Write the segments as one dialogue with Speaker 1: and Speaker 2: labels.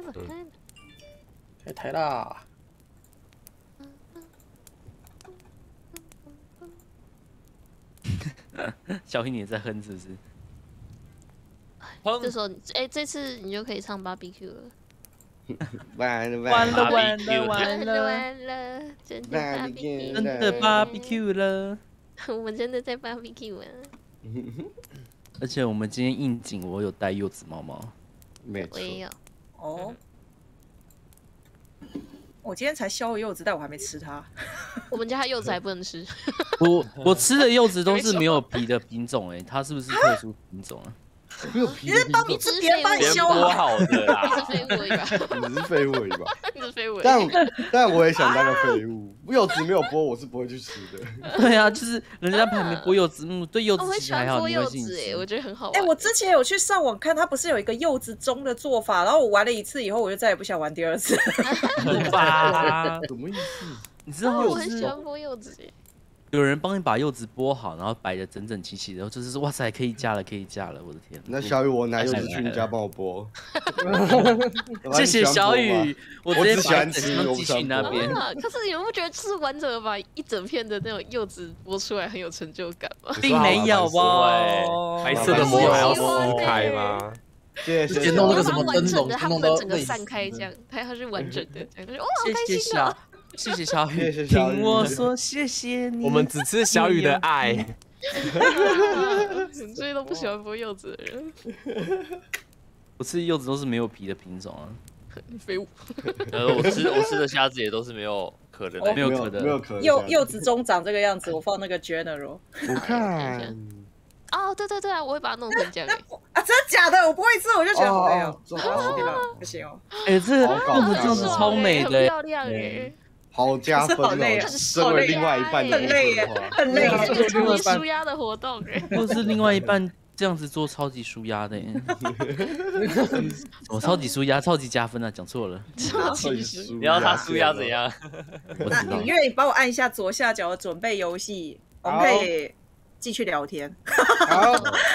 Speaker 1: 开台啦！
Speaker 2: 小英你也在哼是不是？
Speaker 3: 这时候，这次你就可以唱 barbecue 了。
Speaker 1: 完了，
Speaker 3: 真的 barbecue，
Speaker 2: 真的 barbecue 了。
Speaker 3: 我们真的在 barbecue 啊！
Speaker 2: 而且我们今天应景，我有带柚子猫猫。
Speaker 1: 没错。
Speaker 3: 我也有。
Speaker 4: 哦。我今天才削了柚子，但我还没吃它。
Speaker 3: 我们家的柚子还不能吃。
Speaker 2: 我吃的柚子都是没有皮的品种，它是不是特殊品种啊？
Speaker 1: 没有皮，
Speaker 4: 你是帮你吃别人帮你削
Speaker 5: 好的啦，
Speaker 3: 你是废物吧？
Speaker 1: 你是废物吧？
Speaker 3: 你是废物。
Speaker 1: 但我也想当个废物。柚子没有剥，我是不会去吃的。
Speaker 2: 对啊，就是人家还没剥柚子，对柚子
Speaker 3: 我很喜欢剥柚子我觉得很好玩。
Speaker 4: 我之前有去上网看，它不是有一个柚子盅的做法，然后我玩了一次以后，我就再也不想玩第二次。
Speaker 2: 吧？
Speaker 1: 什么意思？
Speaker 2: 你知道
Speaker 3: 我很喜欢剥柚子。
Speaker 2: 有人帮你把柚子剥好，然后摆的整整齐齐，然后就是哇塞，可以嫁了，可以嫁了，我的天！
Speaker 1: 那小雨，我拿柚子去你家帮我剥。
Speaker 2: 谢谢小雨，我
Speaker 1: 只喜欢吃，
Speaker 2: 寄去那边。
Speaker 3: 可是你们不觉得吃完整的把一整片的那种柚子剥出来很有成就感吗？
Speaker 2: 并没有吧？
Speaker 5: 白色的膜还要撕开吗？
Speaker 1: 谢谢。
Speaker 6: 弄那个什么灯笼，
Speaker 3: 它不能整个散开这样，它是完整的，这样就哇，好开心啊！
Speaker 2: 谢谢小雨，
Speaker 1: 谢谢小雨。
Speaker 2: 听我说，谢谢你。
Speaker 5: 我们只吃小雨的爱。
Speaker 3: 所以都不喜欢剥柚子的人。
Speaker 2: 我吃柚子都是没有皮的品种啊。
Speaker 3: 废物。
Speaker 5: 我吃的虾子也都是没有壳的，
Speaker 2: 没有壳的，
Speaker 1: 没有壳。
Speaker 4: 柚子中长这个样子，我放那个 General。
Speaker 1: 我看。
Speaker 3: 哦，对啊，我会把它弄成这样。
Speaker 4: 啊，真的假的？我不会吃，我就觉得哎呦，不行哦。
Speaker 2: 这个弄的这样子超美的，
Speaker 3: 漂亮哎。
Speaker 1: 好加分哦！身为另外一半的
Speaker 4: 很累耶，很累。
Speaker 3: 超级舒压的活动哎。
Speaker 2: 或是另外一半这样子做超级舒压的，我超级舒压，超级加分啊！讲错了，
Speaker 3: 超级舒。
Speaker 5: 你要他舒压怎样？
Speaker 4: 那你愿意帮我按一下左下角的准备游戏，我们可以继续聊天。
Speaker 1: 好。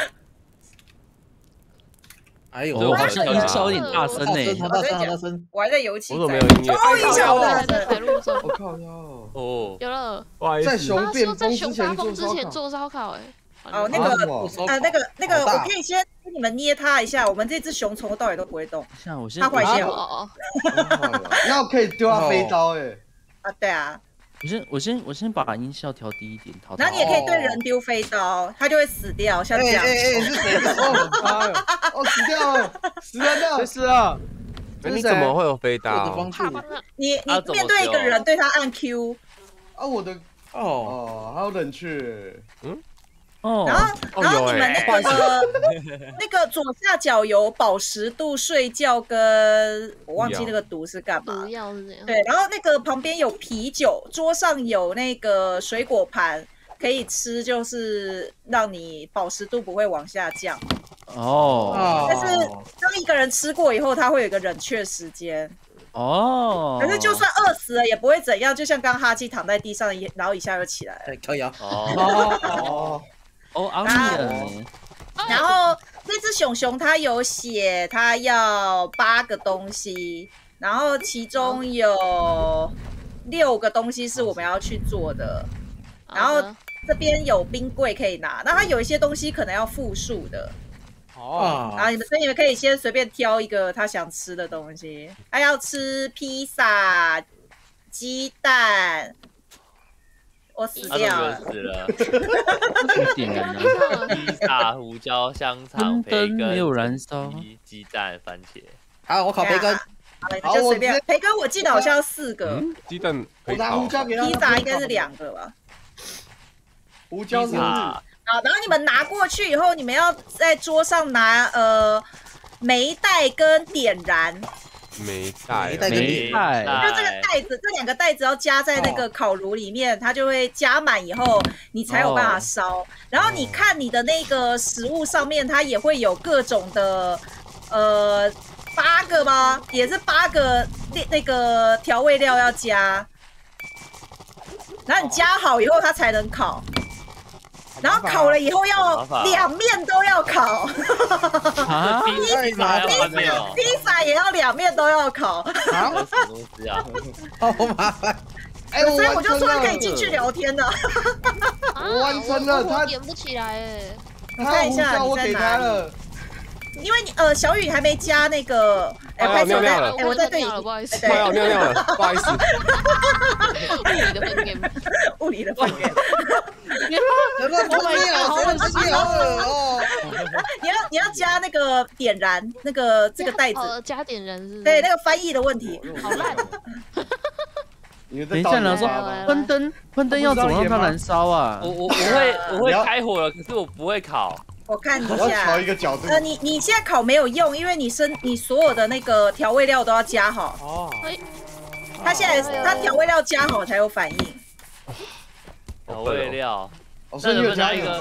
Speaker 6: 哎呦，
Speaker 2: 我好像音效有点大声呢，
Speaker 6: 好大声！
Speaker 4: 我还在游戏，
Speaker 5: 我怎么没有音乐？
Speaker 4: 哦，音效
Speaker 3: 在海陆中。
Speaker 1: 我靠哟！
Speaker 5: 哦，
Speaker 3: 有了。
Speaker 1: 在熊变
Speaker 3: 在熊发疯之前做烧烤哎。
Speaker 4: 哦，那个，我可以先跟你们捏它一下。我们这只熊从头到尾都不会动。
Speaker 2: 它
Speaker 4: 坏掉
Speaker 3: 了。
Speaker 1: 那我可以丢它飞刀哎。
Speaker 4: 啊，对啊。
Speaker 2: 我先把音效调低一点，
Speaker 4: 然后你也可以对人丢飞刀，它就会死掉，像这样。
Speaker 1: 是谁？哦，死掉了，死人了，
Speaker 5: 是啊。你怎么会有飞刀？
Speaker 4: 你面对一个人，对他按 Q。
Speaker 1: 啊，我的还有冷却。
Speaker 4: 然后你们那个左下角有保时度、睡觉跟我忘记那个毒是干嘛？
Speaker 3: 毒药是这样。
Speaker 4: 对，然后那个旁边有啤酒，桌上有那个水果盘可以吃，就是让你保时度不会往下降。但是当一个人吃过以后，他会有一个冷却时间。可是就算饿死了也不会怎样，就像刚刚哈基躺在地上，然后一下就起来了。
Speaker 6: 可以啊。
Speaker 4: 然后这只熊熊它有写它要8个东西，然后其中有6个东西是我们要去做的，然后这边有冰柜可以拿，那它有一些东西可能要复数的。然后所以你们可以先随便挑一个他想吃的东西。他要吃披萨、鸡蛋，我死掉了。
Speaker 5: 死了。
Speaker 2: 点燃了。
Speaker 5: 披萨、胡椒、香肠、培根，
Speaker 2: 没有燃烧。
Speaker 5: 鸡蛋、番茄。
Speaker 6: 好，我烤培根。
Speaker 4: 好，就随便。培根我记得好像要4个。
Speaker 5: 鸡蛋。
Speaker 1: 我拿胡椒给他。
Speaker 4: 披萨应该是2个吧。
Speaker 1: 胡椒是。
Speaker 4: 好，然后你们拿过去以后，你们要在桌上拿煤袋跟点燃。
Speaker 5: 煤袋，
Speaker 4: 就这个袋子，这2个袋子要加在那个烤炉里面，它就会加满以后，你才有办法烧。然后你看你的那个食物上面，它也会有各种的8个吗？也是8个那个调味料要加。然后你加好以后，它才能烤。然后烤了以后要2面都要烤，披萨也要2 两面都要烤，
Speaker 5: 这是什么东西啊？
Speaker 6: 好麻烦。
Speaker 1: 哎，
Speaker 4: 所以我就说
Speaker 1: 了
Speaker 4: 可以进去聊天的。
Speaker 1: 我完成了他
Speaker 3: 我点不起来哎。
Speaker 4: 我看一下
Speaker 1: 我给他了。
Speaker 4: 因为你小雨还没加那个，
Speaker 7: 快要尿尿了，
Speaker 4: 我在对你，
Speaker 3: 不好意思，
Speaker 7: 快要尿尿了，不好意思。
Speaker 4: 物理的分给。
Speaker 6: 谁乱尿？谁乱尿哦？
Speaker 4: 你要加那个点燃那个这个袋子，
Speaker 3: 加点燃是？
Speaker 4: 对，那个翻译的问题，
Speaker 3: 好烂。
Speaker 2: 等一下，然后说昏灯要怎么让它燃烧啊？
Speaker 5: 我会开火了，可是我不会烤。
Speaker 4: 我看一下，
Speaker 1: 我要调一个角度。
Speaker 4: 你现在烤没有用，因为你所有的那个调味料都要加好。
Speaker 7: 哦。
Speaker 4: 它现在它调味料加好才有反应。
Speaker 5: 调味料。
Speaker 1: 那你有加一个？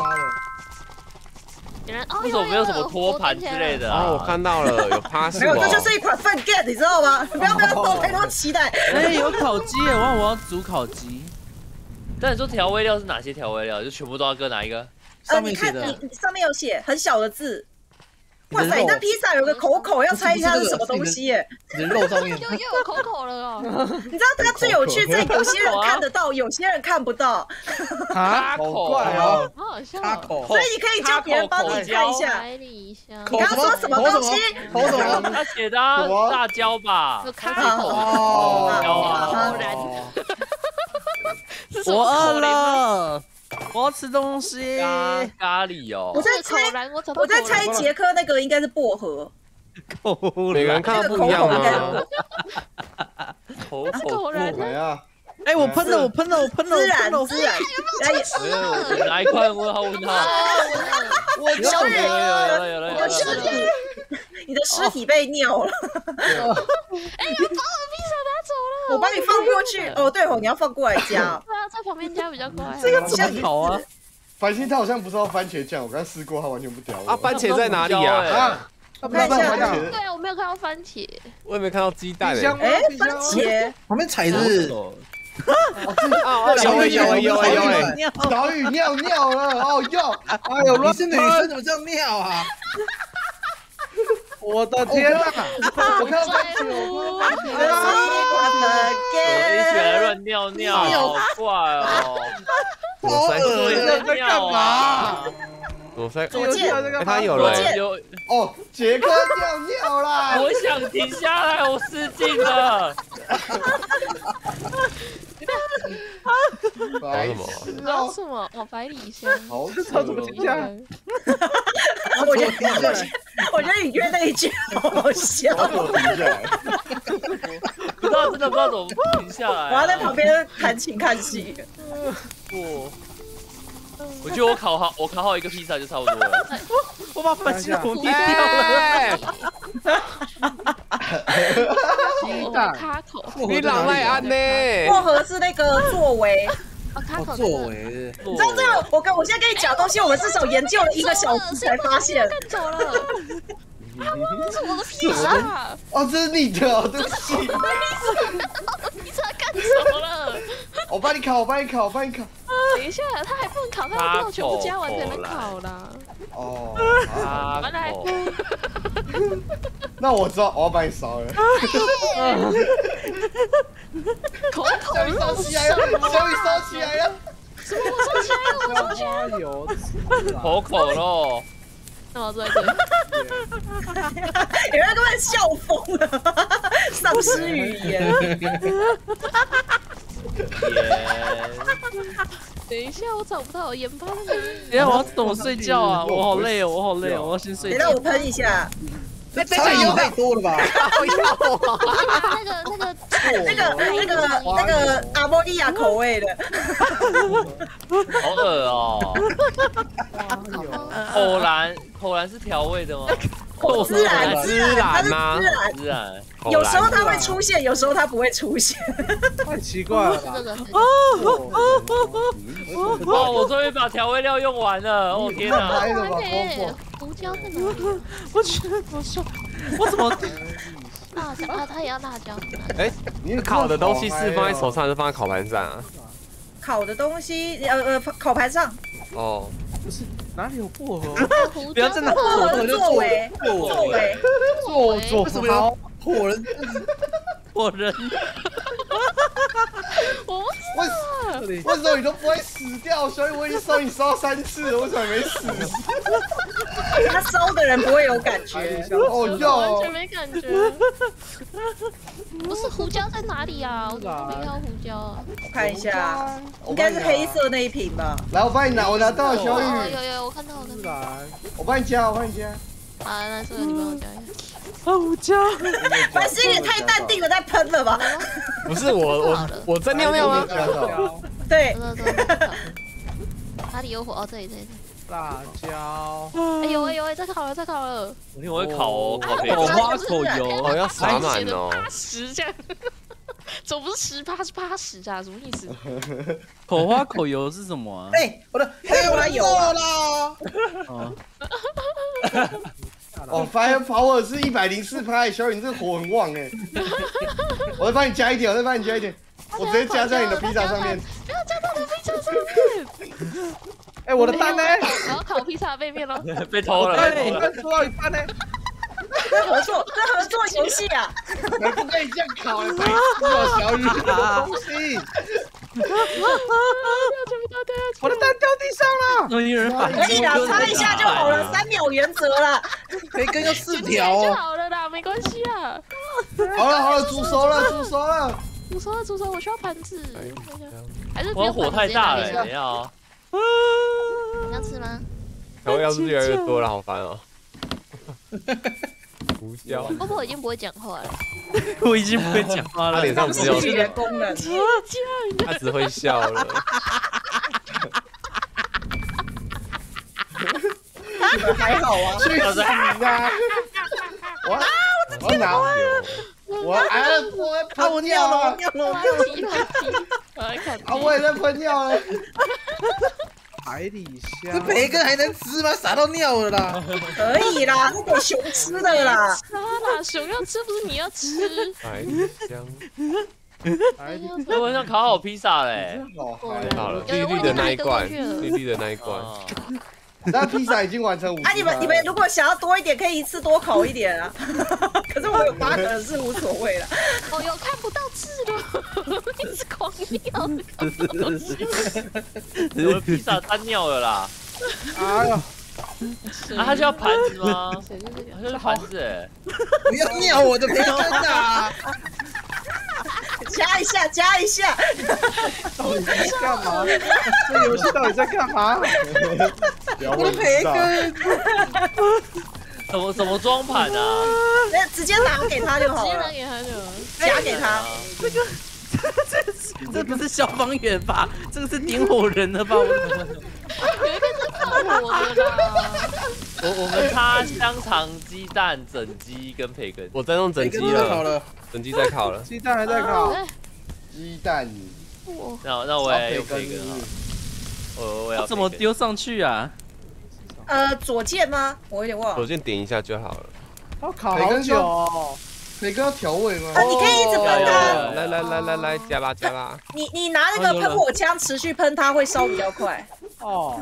Speaker 5: 为什么没有什么托盘之类的啊？
Speaker 7: 我看到了，有趴树。
Speaker 4: 没有，这就是一款饭 get， 你知道吗？不要多太多期待。
Speaker 2: 哎，有烤鸡耶！我要煮烤鸡。
Speaker 5: 但你说调味料是哪些调味料？就全部都要各哪一个？
Speaker 4: 你看你上面有写很小的字。哇塞，那披萨有个口，要猜一下是什么东西耶？
Speaker 6: 你的肉上面
Speaker 3: 又有口了哦。
Speaker 4: 你知道它最有趣在有些人看得到，有些人看不到。
Speaker 5: 卡口
Speaker 1: 啊，
Speaker 3: 好好笑。
Speaker 6: 卡口，
Speaker 4: 所以你可以叫别人帮你看一下。你刚刚说什么东西？
Speaker 6: 口什么？
Speaker 5: 他写的辣椒吧？
Speaker 3: 卡口。
Speaker 5: 哦，
Speaker 2: 我饿了。我要吃东西，
Speaker 5: 咖喱哦！
Speaker 4: 我在猜杰克那个应该是薄荷，
Speaker 7: 每个人看到不一样吗？
Speaker 5: 口
Speaker 1: 然啊！
Speaker 2: 哎，我喷了！
Speaker 4: 孜然，
Speaker 5: 哪一块？问号！
Speaker 4: 我小雨，
Speaker 5: 有了！
Speaker 4: 你的尸体被尿了。
Speaker 3: 哎，你把我的披萨拿走了，
Speaker 4: 我帮你放过去。哦，对哦，你要放过来加。
Speaker 3: 对啊，在旁边加比较快。
Speaker 2: 这个怎么烤啊？
Speaker 1: 繁星他好像不知道番茄酱，我刚试过，他完全不屌我。
Speaker 7: 啊，番茄在哪里呀？
Speaker 1: 他不知道番茄。
Speaker 3: 对啊，我没有看到番茄。
Speaker 7: 我也没看到鸡蛋诶。
Speaker 4: 哎，番茄
Speaker 6: 旁边踩是。
Speaker 7: 有
Speaker 1: 小雨尿了，哦哟！
Speaker 6: 哎呦，你是女生怎么这样尿啊？
Speaker 1: 我的天哪！我看到番茄，
Speaker 5: 一起来乱尿，好怪哦！
Speaker 6: 好恶
Speaker 1: 在干嘛？
Speaker 6: 左键，
Speaker 7: 他有了，
Speaker 1: 哦，杰克尿啦！
Speaker 5: 我想停下来，我失禁了。
Speaker 1: 白
Speaker 7: 什么？
Speaker 3: 搞什么？哦，百里香。
Speaker 1: 好，
Speaker 2: 这怎么停下来？
Speaker 4: 我觉得你约那一句好笑。
Speaker 1: 停下来。
Speaker 5: 真的不知道怎么停下来。
Speaker 4: 我要在旁边弹琴看戏。
Speaker 5: 我觉得我烤好一个披萨就差不多了。
Speaker 2: 我把番茄糊掉了。
Speaker 3: 鸡蛋卡口。
Speaker 7: 你老赖安呢？
Speaker 4: 薄荷是那个作为。
Speaker 6: 作为，
Speaker 4: 你知道这个？我现在跟你讲东西，我们至少研究了1个小时才发现。
Speaker 3: 干走了。这是我的披萨。
Speaker 1: 哦，这是你的哦，对不起。
Speaker 3: 披萨干走了。
Speaker 1: 我帮你烤。
Speaker 3: 等一下，他还不能烤，他要全部加完才能烤啦。
Speaker 1: 哦，
Speaker 3: 完了。
Speaker 1: 那我知道，我要把你烧了。
Speaker 3: 口
Speaker 1: 小雨烧起来了！
Speaker 3: 什么？我烧起来了！
Speaker 5: 口咯。
Speaker 3: 那我坐在这里。
Speaker 4: 有人根本笑疯了，丧失语言。
Speaker 3: 等一下，我找不到盐巴在哪里。
Speaker 2: 等下，我要等我睡觉啊！我好累哦，我要先睡觉。
Speaker 4: 让我喷一下。
Speaker 6: 这菜也太多了吧？
Speaker 4: 那个阿莫利亚口味的。
Speaker 5: 好恶哦！口兰是调味的吗？
Speaker 4: 孜然
Speaker 7: 吗？
Speaker 5: 孜然。
Speaker 4: 有时候它会出现，有时候它不会出现。
Speaker 1: 太奇怪了吧！
Speaker 5: 哦，我终于把调味料用完了！哦天哪！
Speaker 3: 胡椒在哪里？
Speaker 2: 我觉得好笑，我怎么？
Speaker 3: 辣椒啊，它也要辣椒。
Speaker 7: 哎，烤的东西是放在手上还是放在烤盘上啊？
Speaker 4: 烤的东西，烤盘上。
Speaker 7: 哦，
Speaker 2: 不是，哪里有薄荷？
Speaker 3: 不要真的
Speaker 4: 作为，
Speaker 6: 为什么火人
Speaker 2: 我人
Speaker 3: 我
Speaker 1: 为什么你都不会死掉？所以我已经烧你烧3次了，为什么没死？
Speaker 4: 他烧的人不会有感觉。
Speaker 1: 哦
Speaker 3: 完
Speaker 1: 哟
Speaker 3: 全，没感觉。不是胡椒在哪里啊？我怎么没看到胡椒啊？
Speaker 4: 我看一下，应该是黑色那一瓶吧。
Speaker 1: 来，我帮你拿，我拿到了小
Speaker 3: 哦，
Speaker 1: 雨，
Speaker 3: 有，我看到，我看到。
Speaker 1: 我帮你加，我帮你加。
Speaker 3: 啊，那这个你帮我加一下。
Speaker 2: 胡椒，
Speaker 4: 凡心也太淡定了，在喷了吧？
Speaker 7: 不是我在尿尿吗？
Speaker 1: 加到，
Speaker 4: 对，
Speaker 3: 哪里有火？哦，这里。
Speaker 6: 辣椒，
Speaker 3: 哎呦，在烤了。
Speaker 5: 我听我会烤哦，烤培
Speaker 2: 口
Speaker 5: 根。
Speaker 2: 花口油，
Speaker 7: 哦，要撒满哦。
Speaker 3: 80这样，总不是10%，是80啊？什么意思？
Speaker 2: 口花口油是什么啊？
Speaker 6: 哎，我的黑我有啦！
Speaker 2: 哦，
Speaker 1: 哦，Fire Power 是104%，小雨你这火很旺哎。我再帮你加一点，我直接加在你的披萨上面。
Speaker 3: 不要加到我披萨上面。
Speaker 6: 哎，我的蛋呢？
Speaker 3: 我要烤披萨背面喽。
Speaker 5: 被偷了，被偷了。
Speaker 6: 说到一半呢？
Speaker 4: 这合作游戏啊！
Speaker 1: 我不可以这样烤的，白痴哦，小雨
Speaker 6: 什么东西？我的蛋掉地上了！
Speaker 2: 终于有人把
Speaker 4: 可以啦，擦一下就好了，3秒原则啦。
Speaker 6: 培根要4
Speaker 3: 就
Speaker 6: 条哦。
Speaker 3: 好了啦，没关系啊。
Speaker 1: 好了，煮熟了。
Speaker 3: 煮熟，我需要盘子。还是不
Speaker 5: 我
Speaker 3: 用
Speaker 5: 火太大了，
Speaker 3: 直接拿给
Speaker 5: 等一下啊！
Speaker 3: 你要吃吗？
Speaker 7: 调味料是越来越多了，好烦哦。胡椒，
Speaker 3: 波波已经不会讲话了。
Speaker 2: 我已经不会讲话了，
Speaker 7: 他脸上只有
Speaker 4: 语言功能。
Speaker 7: 他只会笑了。
Speaker 4: 还好啊。
Speaker 1: 去死啊！我拿，我尿了，
Speaker 3: 我来看。
Speaker 1: 我也在喷尿了。
Speaker 6: 海底虾，这培根还能吃吗？撒到尿了啦！
Speaker 4: 可以啦，是给熊吃的啦。
Speaker 3: 熊要吃不是你要吃。
Speaker 7: 海底香，
Speaker 5: 我晚上烤好披萨嘞。
Speaker 7: 好了，绿绿的那一罐，绿绿的那一罐。
Speaker 1: 那披萨已经完成50%。
Speaker 4: 啊，你们如果想要多一点，可以一次多烤一点啊。可是我有8个是无所谓了。
Speaker 3: 哦哟，看不到字了，一直狂尿。
Speaker 5: 我的披萨单尿了啦！
Speaker 6: 哎呦，
Speaker 5: 啊，他就要盘子吗？他就是盘子哎！
Speaker 6: 不要尿我的培根啊！
Speaker 4: 加一下。
Speaker 6: 到底在干嘛？这游戏到底在干嘛？我的培根，
Speaker 5: 怎么装盘啊？
Speaker 4: 那直接拿给他就好了，
Speaker 3: 给他就好。
Speaker 4: 夹给他。
Speaker 2: 这不是消防员吧？这个是点火人的吧？
Speaker 3: 有一个是放火的啦。
Speaker 5: 我们插香肠、鸡蛋、整鸡跟培根。
Speaker 7: 我在弄整鸡了，整鸡在烤了，
Speaker 6: 鸡蛋还在烤。
Speaker 1: 鸡蛋，
Speaker 5: 那我也有培根啊。我要
Speaker 2: 怎么丢上去啊？
Speaker 4: 左键吗？我有点忘了。
Speaker 7: 左键点一下就好了。
Speaker 6: 要烤好久哦。
Speaker 1: 培根要调味吗？
Speaker 4: 你可以一直喷它。
Speaker 7: 来，加啦！
Speaker 4: 你拿那个喷火枪持续喷它，会烧比较快。
Speaker 6: 哦。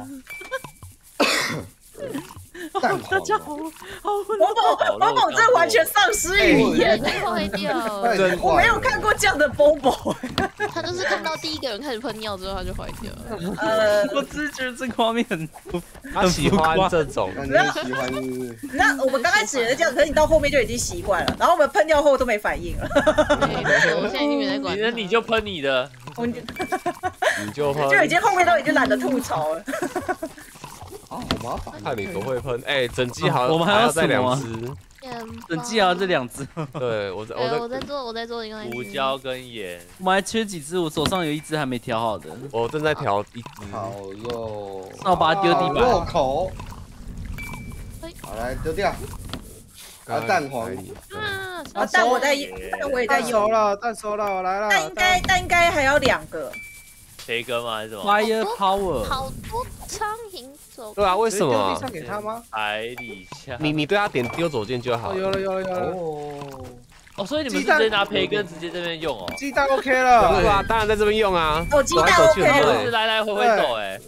Speaker 1: 大家好，
Speaker 4: Bobo 这完全丧失语言，
Speaker 3: 坏掉。
Speaker 4: 我没有看过这样的 Bobo，
Speaker 3: 他就是看到第一个人开始喷尿之后，他就坏掉了。
Speaker 2: 我只是觉得这个画面很
Speaker 7: 他喜欢这种，
Speaker 1: 你喜欢是不是？
Speaker 4: 那我们刚开始也是这样，可是你到后面就已经习惯了，然后我们喷掉后都没反应了。
Speaker 3: 我现在已经没在管。
Speaker 5: 你就喷你的，
Speaker 7: 你就喷，
Speaker 4: 就已经后面都已经懒得吐槽了。
Speaker 1: 好麻烦，
Speaker 7: 看你多会喷。哎，整鸡好，
Speaker 2: 我们还要
Speaker 7: 再2只。
Speaker 2: 整鸡要这2只。
Speaker 7: 对，我
Speaker 3: 在做一个
Speaker 5: 胡椒跟盐。
Speaker 2: 我们还缺几只？我手上有1只还没调好的。
Speaker 7: 我正在调1只。
Speaker 1: 好肉。
Speaker 2: 那我把它丢地板。
Speaker 1: 入口。好，来丢掉。蛋黄。
Speaker 4: 蛋我也在用
Speaker 6: 了，蛋熟了，我来了。
Speaker 4: 蛋应该还要2个。
Speaker 5: 培根吗？还是什么
Speaker 2: ？Fire Power。
Speaker 3: 好多苍蝇走。
Speaker 7: 对啊，为什么？
Speaker 6: 地上给他吗？
Speaker 5: 海底虾。
Speaker 7: 你对他点丢左键就好。
Speaker 6: 有了。
Speaker 5: 哦，所以你们直接拿培根直接这边用哦。
Speaker 6: 鸡蛋 OK 了。
Speaker 7: 对啊，当然在这边用啊。
Speaker 4: 哦，鸡蛋 OK 了。
Speaker 5: 是来回走哎。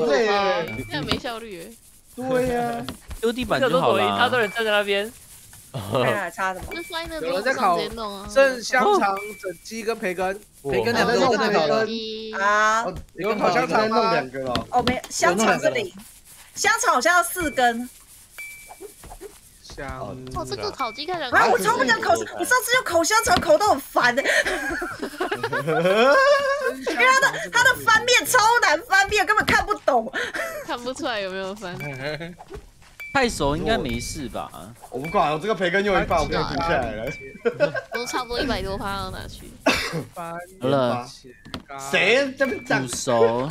Speaker 3: 这样没效率。
Speaker 1: 对呀，
Speaker 2: 丢地板就好了。
Speaker 5: 他都人站在那边。
Speaker 4: 看看差什么？
Speaker 3: 就放在那
Speaker 6: 有人在
Speaker 3: 桌上
Speaker 6: 烤
Speaker 3: 直接弄啊。
Speaker 6: 剩香肠、整鸡跟培根，培根两个，
Speaker 1: 弄
Speaker 6: 我在培根。
Speaker 4: 啊，
Speaker 1: 有烤香肠弄2个了。
Speaker 4: 哦，没，香肠是0，香肠好像要4根。
Speaker 6: 香
Speaker 3: 哦，这个烤鸡看起来
Speaker 4: 啊，我超不想烤，我上次就烤香肠烤到很烦的，因为它的翻面超难翻面，根本看不懂。
Speaker 3: 看不出来有没有翻。
Speaker 2: 太熟应该没事吧？
Speaker 1: 我不管，我这个培根用一半，我可以停下来了。
Speaker 3: 都差不多100多趴要拿去。
Speaker 2: 好了，
Speaker 1: 谁这边长
Speaker 2: 煮熟。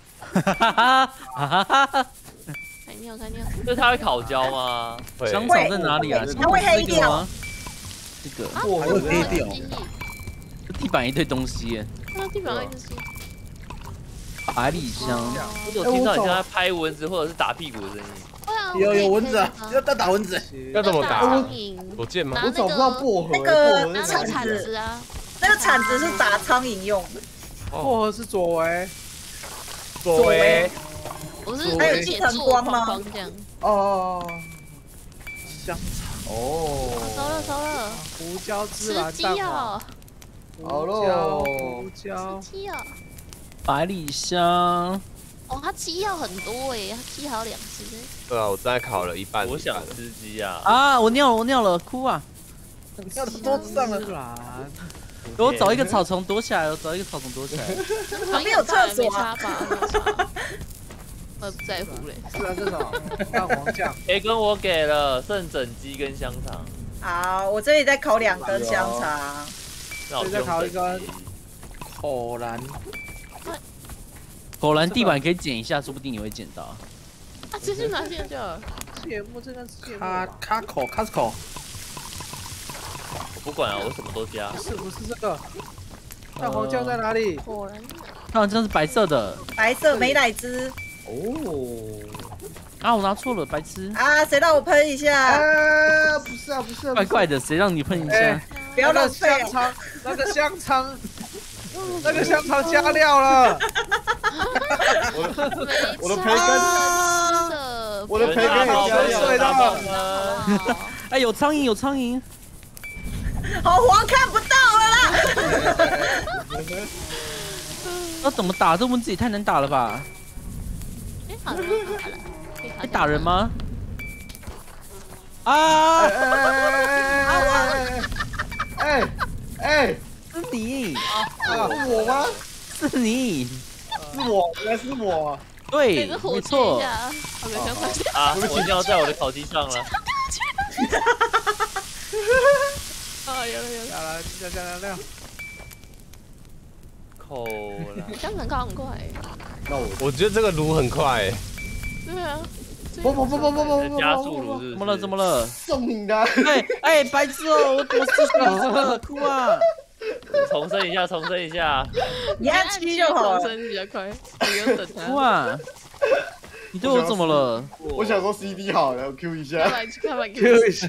Speaker 3: 开尿开尿。
Speaker 5: 就是它会烤焦吗？
Speaker 2: 香肠在哪里啊？
Speaker 4: 它会黑掉
Speaker 2: 吗？这个
Speaker 3: 啊，
Speaker 1: 薄荷
Speaker 3: 我
Speaker 6: 黑掉
Speaker 2: 地板一堆东西耶，
Speaker 3: 那地板上一直是。
Speaker 2: 百里香。
Speaker 5: 我有听到你像在拍蚊子或者是打屁股的声音。
Speaker 6: 有蚊子啊，要打蚊子。
Speaker 7: 要怎么打？
Speaker 3: 苍蝇。
Speaker 7: 有剑吗？
Speaker 1: 我找不到薄荷，
Speaker 4: 那个
Speaker 3: 拿那个铲子啊。
Speaker 4: 那个铲子是打苍蝇用的。
Speaker 6: 薄荷是左为，
Speaker 5: 左为
Speaker 3: 我是
Speaker 4: 还有继承光吗？
Speaker 3: 这样。
Speaker 1: 哦，
Speaker 6: 香肠，
Speaker 1: 哦，
Speaker 3: 熟了熟了。
Speaker 6: 胡椒孜
Speaker 3: 吃
Speaker 6: 然
Speaker 3: 鸡
Speaker 6: 蛋黄，
Speaker 3: 哦，
Speaker 1: 好喽
Speaker 6: 胡椒
Speaker 3: 吃，鸡哦。
Speaker 2: 百里香。
Speaker 3: 哦，它鸡要很多哎，它鸡还有2只。
Speaker 7: 对啊，我大概烤了一半。
Speaker 5: 我想吃鸡啊！
Speaker 2: 啊！我尿了，哭啊！
Speaker 6: 要桌子上了啦。
Speaker 2: 我找一个草丛躲起来了，找一个草丛躲起来。
Speaker 4: 旁边有厕所
Speaker 3: 没差吧？我不在乎嘞。
Speaker 6: 是啊，这种蛋黄酱。
Speaker 5: 培根我给了，剩整鸡跟香肠。
Speaker 4: 好，我这里再烤2根香肠。
Speaker 5: 那我就
Speaker 6: 再烤一根
Speaker 5: 整鸡
Speaker 6: 口兰，
Speaker 2: 果然地板可以剪一下，说不定你会捡到。
Speaker 3: 啊，直接拿进去了。
Speaker 6: 芥末这个是芥末。卡口，
Speaker 5: 我不管啊，我什么都加。
Speaker 6: 不是这个？蛋黄酱在哪里？
Speaker 3: 果然。
Speaker 2: 它好像是白色的
Speaker 4: 白色美乃滋
Speaker 1: 哦，
Speaker 2: 啊！我拿错了，白痴！
Speaker 4: 啊，谁让我喷一下？
Speaker 1: 不是啊，不是啊，
Speaker 2: 怪怪的，谁让你喷一下
Speaker 6: 哎？
Speaker 4: 不要浪费
Speaker 6: 香肠，那个香肠加料了。
Speaker 1: 我的培根，我的培根也加料了。
Speaker 2: 哎，有苍蝇，有苍蝇！
Speaker 4: 好黄，看不到了啦。
Speaker 2: 要怎么打？这蚊子也太难打了吧？
Speaker 3: 哎，好了，
Speaker 2: 会打人吗？啊！
Speaker 1: 哎，
Speaker 2: 是你，
Speaker 1: 是我吗？
Speaker 2: 是你，
Speaker 1: 是我，原来是我。
Speaker 2: 对，
Speaker 3: 这火
Speaker 2: 没错。
Speaker 3: 好个香肠。
Speaker 5: 啊！我尿在我的烤鸡上了。
Speaker 3: 啊，有了有了。
Speaker 6: 加了，加料。
Speaker 5: 口了。
Speaker 3: 香肠烤很快。
Speaker 1: 那
Speaker 7: 我觉得这个炉很快。
Speaker 3: 对啊。
Speaker 1: 不，
Speaker 5: 加速炉是？
Speaker 2: 怎么了？
Speaker 1: 送你的。
Speaker 2: 哎，白痴哦！我失去了，哭啊！
Speaker 5: 重申一下。
Speaker 4: 你按7就好了。
Speaker 3: 重申比较快，不用等它。
Speaker 2: 哭啊！你对我怎么了？
Speaker 1: 我想说 CD 好了，我 Q 一下。
Speaker 3: 看吧
Speaker 6: Q 一下。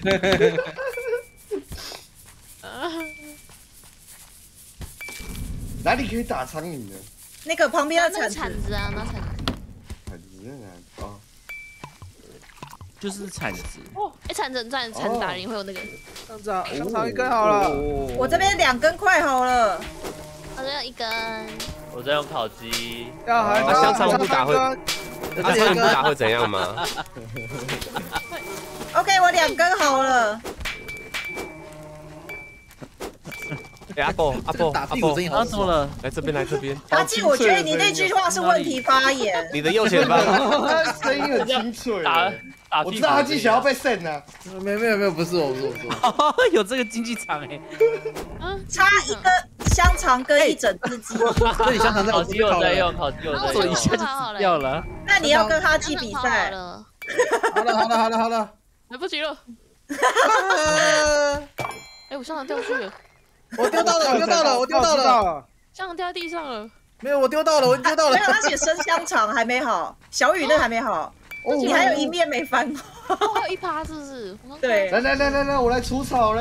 Speaker 1: 哪里可以打苍蝇呢？
Speaker 4: 那个旁边的
Speaker 3: 那
Speaker 4: 铲子
Speaker 3: 铲子啊，那铲子。
Speaker 1: 铲子在哪？哦，
Speaker 2: 就是铲子。
Speaker 3: 哦，哎，铲子打人会有那个。
Speaker 6: 香肠一根好了。
Speaker 4: 我这边2根快好了。
Speaker 3: 我这有1根。
Speaker 5: 我在用烤鸡。
Speaker 7: 香肠不打会？香肠不打会怎样吗
Speaker 4: ？OK， 我2根好了。
Speaker 7: 哎，阿波，
Speaker 6: 打屁股声音好。
Speaker 2: 怎么了？
Speaker 7: 来这边。
Speaker 4: 阿基，我觉得你那句话是问题发言。
Speaker 7: 你的右前方。
Speaker 1: 他声音很清脆。
Speaker 5: 打
Speaker 1: 我知道阿基想要被扇呢。
Speaker 6: 没有，不是我。
Speaker 2: 有这个竞技场哎。
Speaker 4: 差1根香肠跟1整只鸡。
Speaker 6: 这里香肠在
Speaker 5: 烤鸡我在用，烤鸡我在用。
Speaker 2: 做一下就掉了。
Speaker 4: 那你要跟哈基比赛。
Speaker 6: 好了。
Speaker 3: 来不及了。哎，我香肠掉去了。
Speaker 6: 我丢到了。
Speaker 3: 香肠掉在地上了。
Speaker 6: 没有，我丢到了。
Speaker 4: 没有，他写生香肠还没好，小雨那还没好。你还有1面没翻过。
Speaker 3: 还有1趴是不是？
Speaker 4: 对。
Speaker 1: 来，我来除草。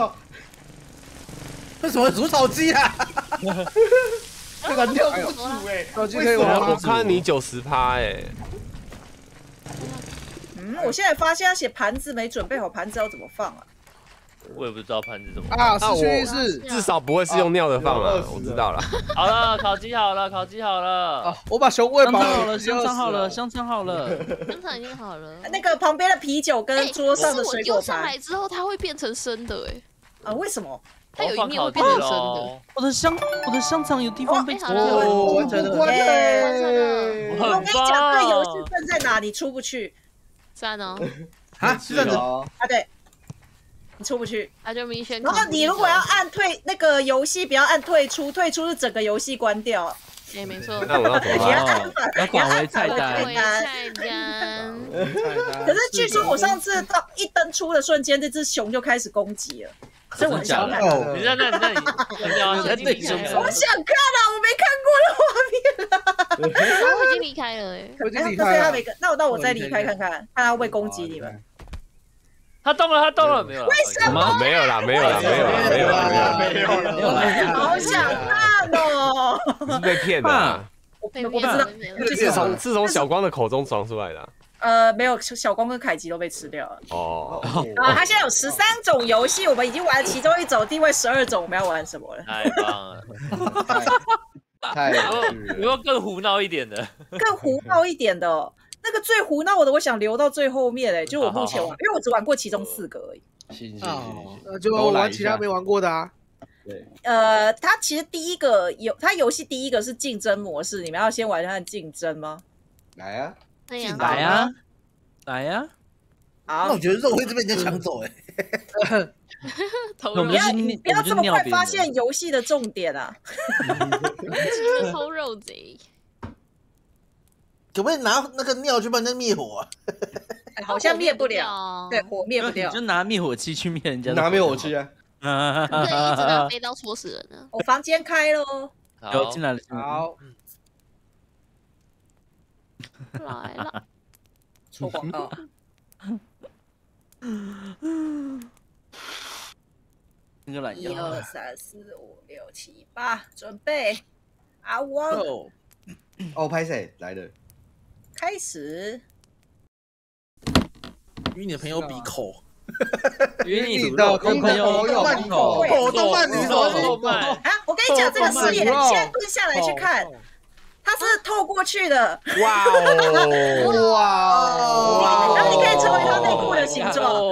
Speaker 6: 为什么煮草鸡啊？
Speaker 1: 燃料不足哎。
Speaker 7: 我看你90%哎。
Speaker 4: 我现在发现他写盘子没准备好，盘子要怎么放啊？
Speaker 5: 我也不知道盘子怎么。
Speaker 6: 啊，
Speaker 7: 那我
Speaker 6: 失去意识。
Speaker 7: 至少不会是用尿的放
Speaker 1: 啊
Speaker 7: 了，我知道了。
Speaker 5: 好了，烤鸡好了，烤鸡好了。
Speaker 6: 啊，我把熊喂饱
Speaker 2: 香肠好了，
Speaker 6: 了，
Speaker 2: 香肠好了，香肠好了。
Speaker 3: 香肠已经好了。
Speaker 4: 那个旁边的啤酒跟桌上的水果
Speaker 3: 可是我丢上
Speaker 4: 盘
Speaker 3: 来之后，它会变成生的哎，
Speaker 4: 啊，为什么？
Speaker 3: 它有一面会
Speaker 5: 放烤鸡
Speaker 3: 变成生的。
Speaker 5: 喽。
Speaker 2: 我的香肠有地方被
Speaker 3: 好了，
Speaker 6: 哦，完成了。
Speaker 1: 过关
Speaker 4: 耶
Speaker 1: 嘞！
Speaker 4: 我跟你讲，这个游戏正在哪，你出不去
Speaker 3: 赞哦，
Speaker 6: 啊，是这样子。
Speaker 4: 啊？对，你出不去。
Speaker 3: 那就明显。
Speaker 4: 然后你如果要按退那个游戏，不要按退出，退出是整个游戏关掉。
Speaker 3: 哎，没错。
Speaker 7: 那我要怎么办？
Speaker 2: 哦，要返回菜单。
Speaker 3: 回菜单。
Speaker 4: 可是据说我上次到一登出的瞬间，这只熊就开始攻击了，所以我很想看。
Speaker 5: 你在那你
Speaker 2: 在对熊
Speaker 4: 我想看啊，我没看过的画面啊。
Speaker 3: 我已经离开了哎。
Speaker 6: 我已经离
Speaker 4: 可是
Speaker 6: 开了。
Speaker 4: 他没跟，那我再离开看看，看他会不会攻击你们。
Speaker 5: 他动了，他动了，没有了。
Speaker 4: 为什么？
Speaker 7: 没有啦，没有啦，没有啦，没有啦，
Speaker 1: 没有了，
Speaker 2: 没有来。
Speaker 4: 好想看哦！
Speaker 7: 你是被骗的啊。
Speaker 4: 我
Speaker 3: 被
Speaker 4: 不知道，
Speaker 7: 是从小光的口中传出来的
Speaker 4: 没有，小光跟凯吉都被吃掉了。
Speaker 7: 哦。
Speaker 4: 啊，他现在有13种游戏，我们已经玩了其中一种，另外12种我们要玩什么了？
Speaker 5: 太棒了！
Speaker 1: 太
Speaker 5: 有没有更胡闹一点的？
Speaker 4: 更胡闹一点的哦，那个最胡闹的，我想留到最后面嘞，就我目前玩，因为我只玩过其中4个而已。
Speaker 1: 行
Speaker 6: 就玩其他没玩过的啊。
Speaker 4: 它其实第一个它游戏第一个是竞争模式，你们要先玩它的竞争吗？
Speaker 1: 来啊！
Speaker 3: 那样
Speaker 2: 来啊，来呀！
Speaker 4: 好
Speaker 8: 那我，觉得肉会一直被人家抢走哎。
Speaker 3: 投肉
Speaker 2: 我们就是
Speaker 4: 不要这么快发现游戏的重点啊！
Speaker 3: 偷肉贼。
Speaker 8: 可不可以拿那个尿去帮人家灭火啊？
Speaker 4: 好像灭不了，对，火灭不掉
Speaker 2: 你就。拿灭火器去灭人家。
Speaker 1: 拿灭火器啊！
Speaker 3: 对，一直拿飞刀戳死人呢。
Speaker 4: 我房间开喽，
Speaker 2: 有进来了。
Speaker 6: 好，
Speaker 3: 来了，
Speaker 4: 出广告。
Speaker 2: 那个懒
Speaker 4: 1、2、3、4、5、6、7、8，准备。阿汪
Speaker 1: 哦，拍谁来了？
Speaker 4: 开始。
Speaker 8: 与你的朋友比口，
Speaker 2: 与你
Speaker 1: 的
Speaker 2: 朋友有
Speaker 1: 慢
Speaker 2: 口。
Speaker 8: 口动漫女
Speaker 5: 动漫
Speaker 4: 啊！我跟你讲，这个视野，你现在蹲下来去看，它是透过去的，
Speaker 7: 哇哦！
Speaker 1: 哇！
Speaker 4: 然后你可以成为它内裤的形状。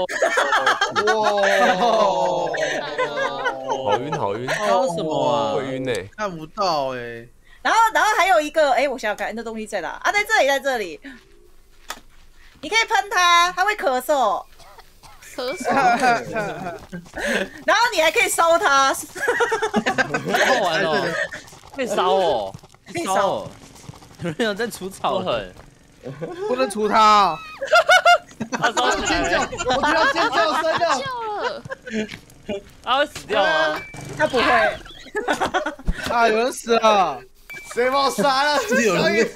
Speaker 1: 哇！
Speaker 7: 好晕，好晕。
Speaker 2: 搞什么啊？
Speaker 7: 会晕呢。
Speaker 8: 看不到哎。
Speaker 4: 然后还有一个，我想想看，那东西在哪啊？在这里，在这里。你可以喷它，它会咳嗽，
Speaker 3: 咳嗽。
Speaker 4: 然后你还可以烧它，
Speaker 2: 好玩哦，
Speaker 5: 可以烧哦，
Speaker 4: 可以烧。
Speaker 2: 哦。有人有在除草
Speaker 5: 不狠。
Speaker 6: 不能除它。
Speaker 5: 他烧起来了，
Speaker 1: 我听到尖叫声了！
Speaker 3: 叫了，
Speaker 5: 他会死掉吗？
Speaker 4: 它不会。
Speaker 6: 啊，有人死了。
Speaker 1: 谁把我杀了？
Speaker 8: 是有人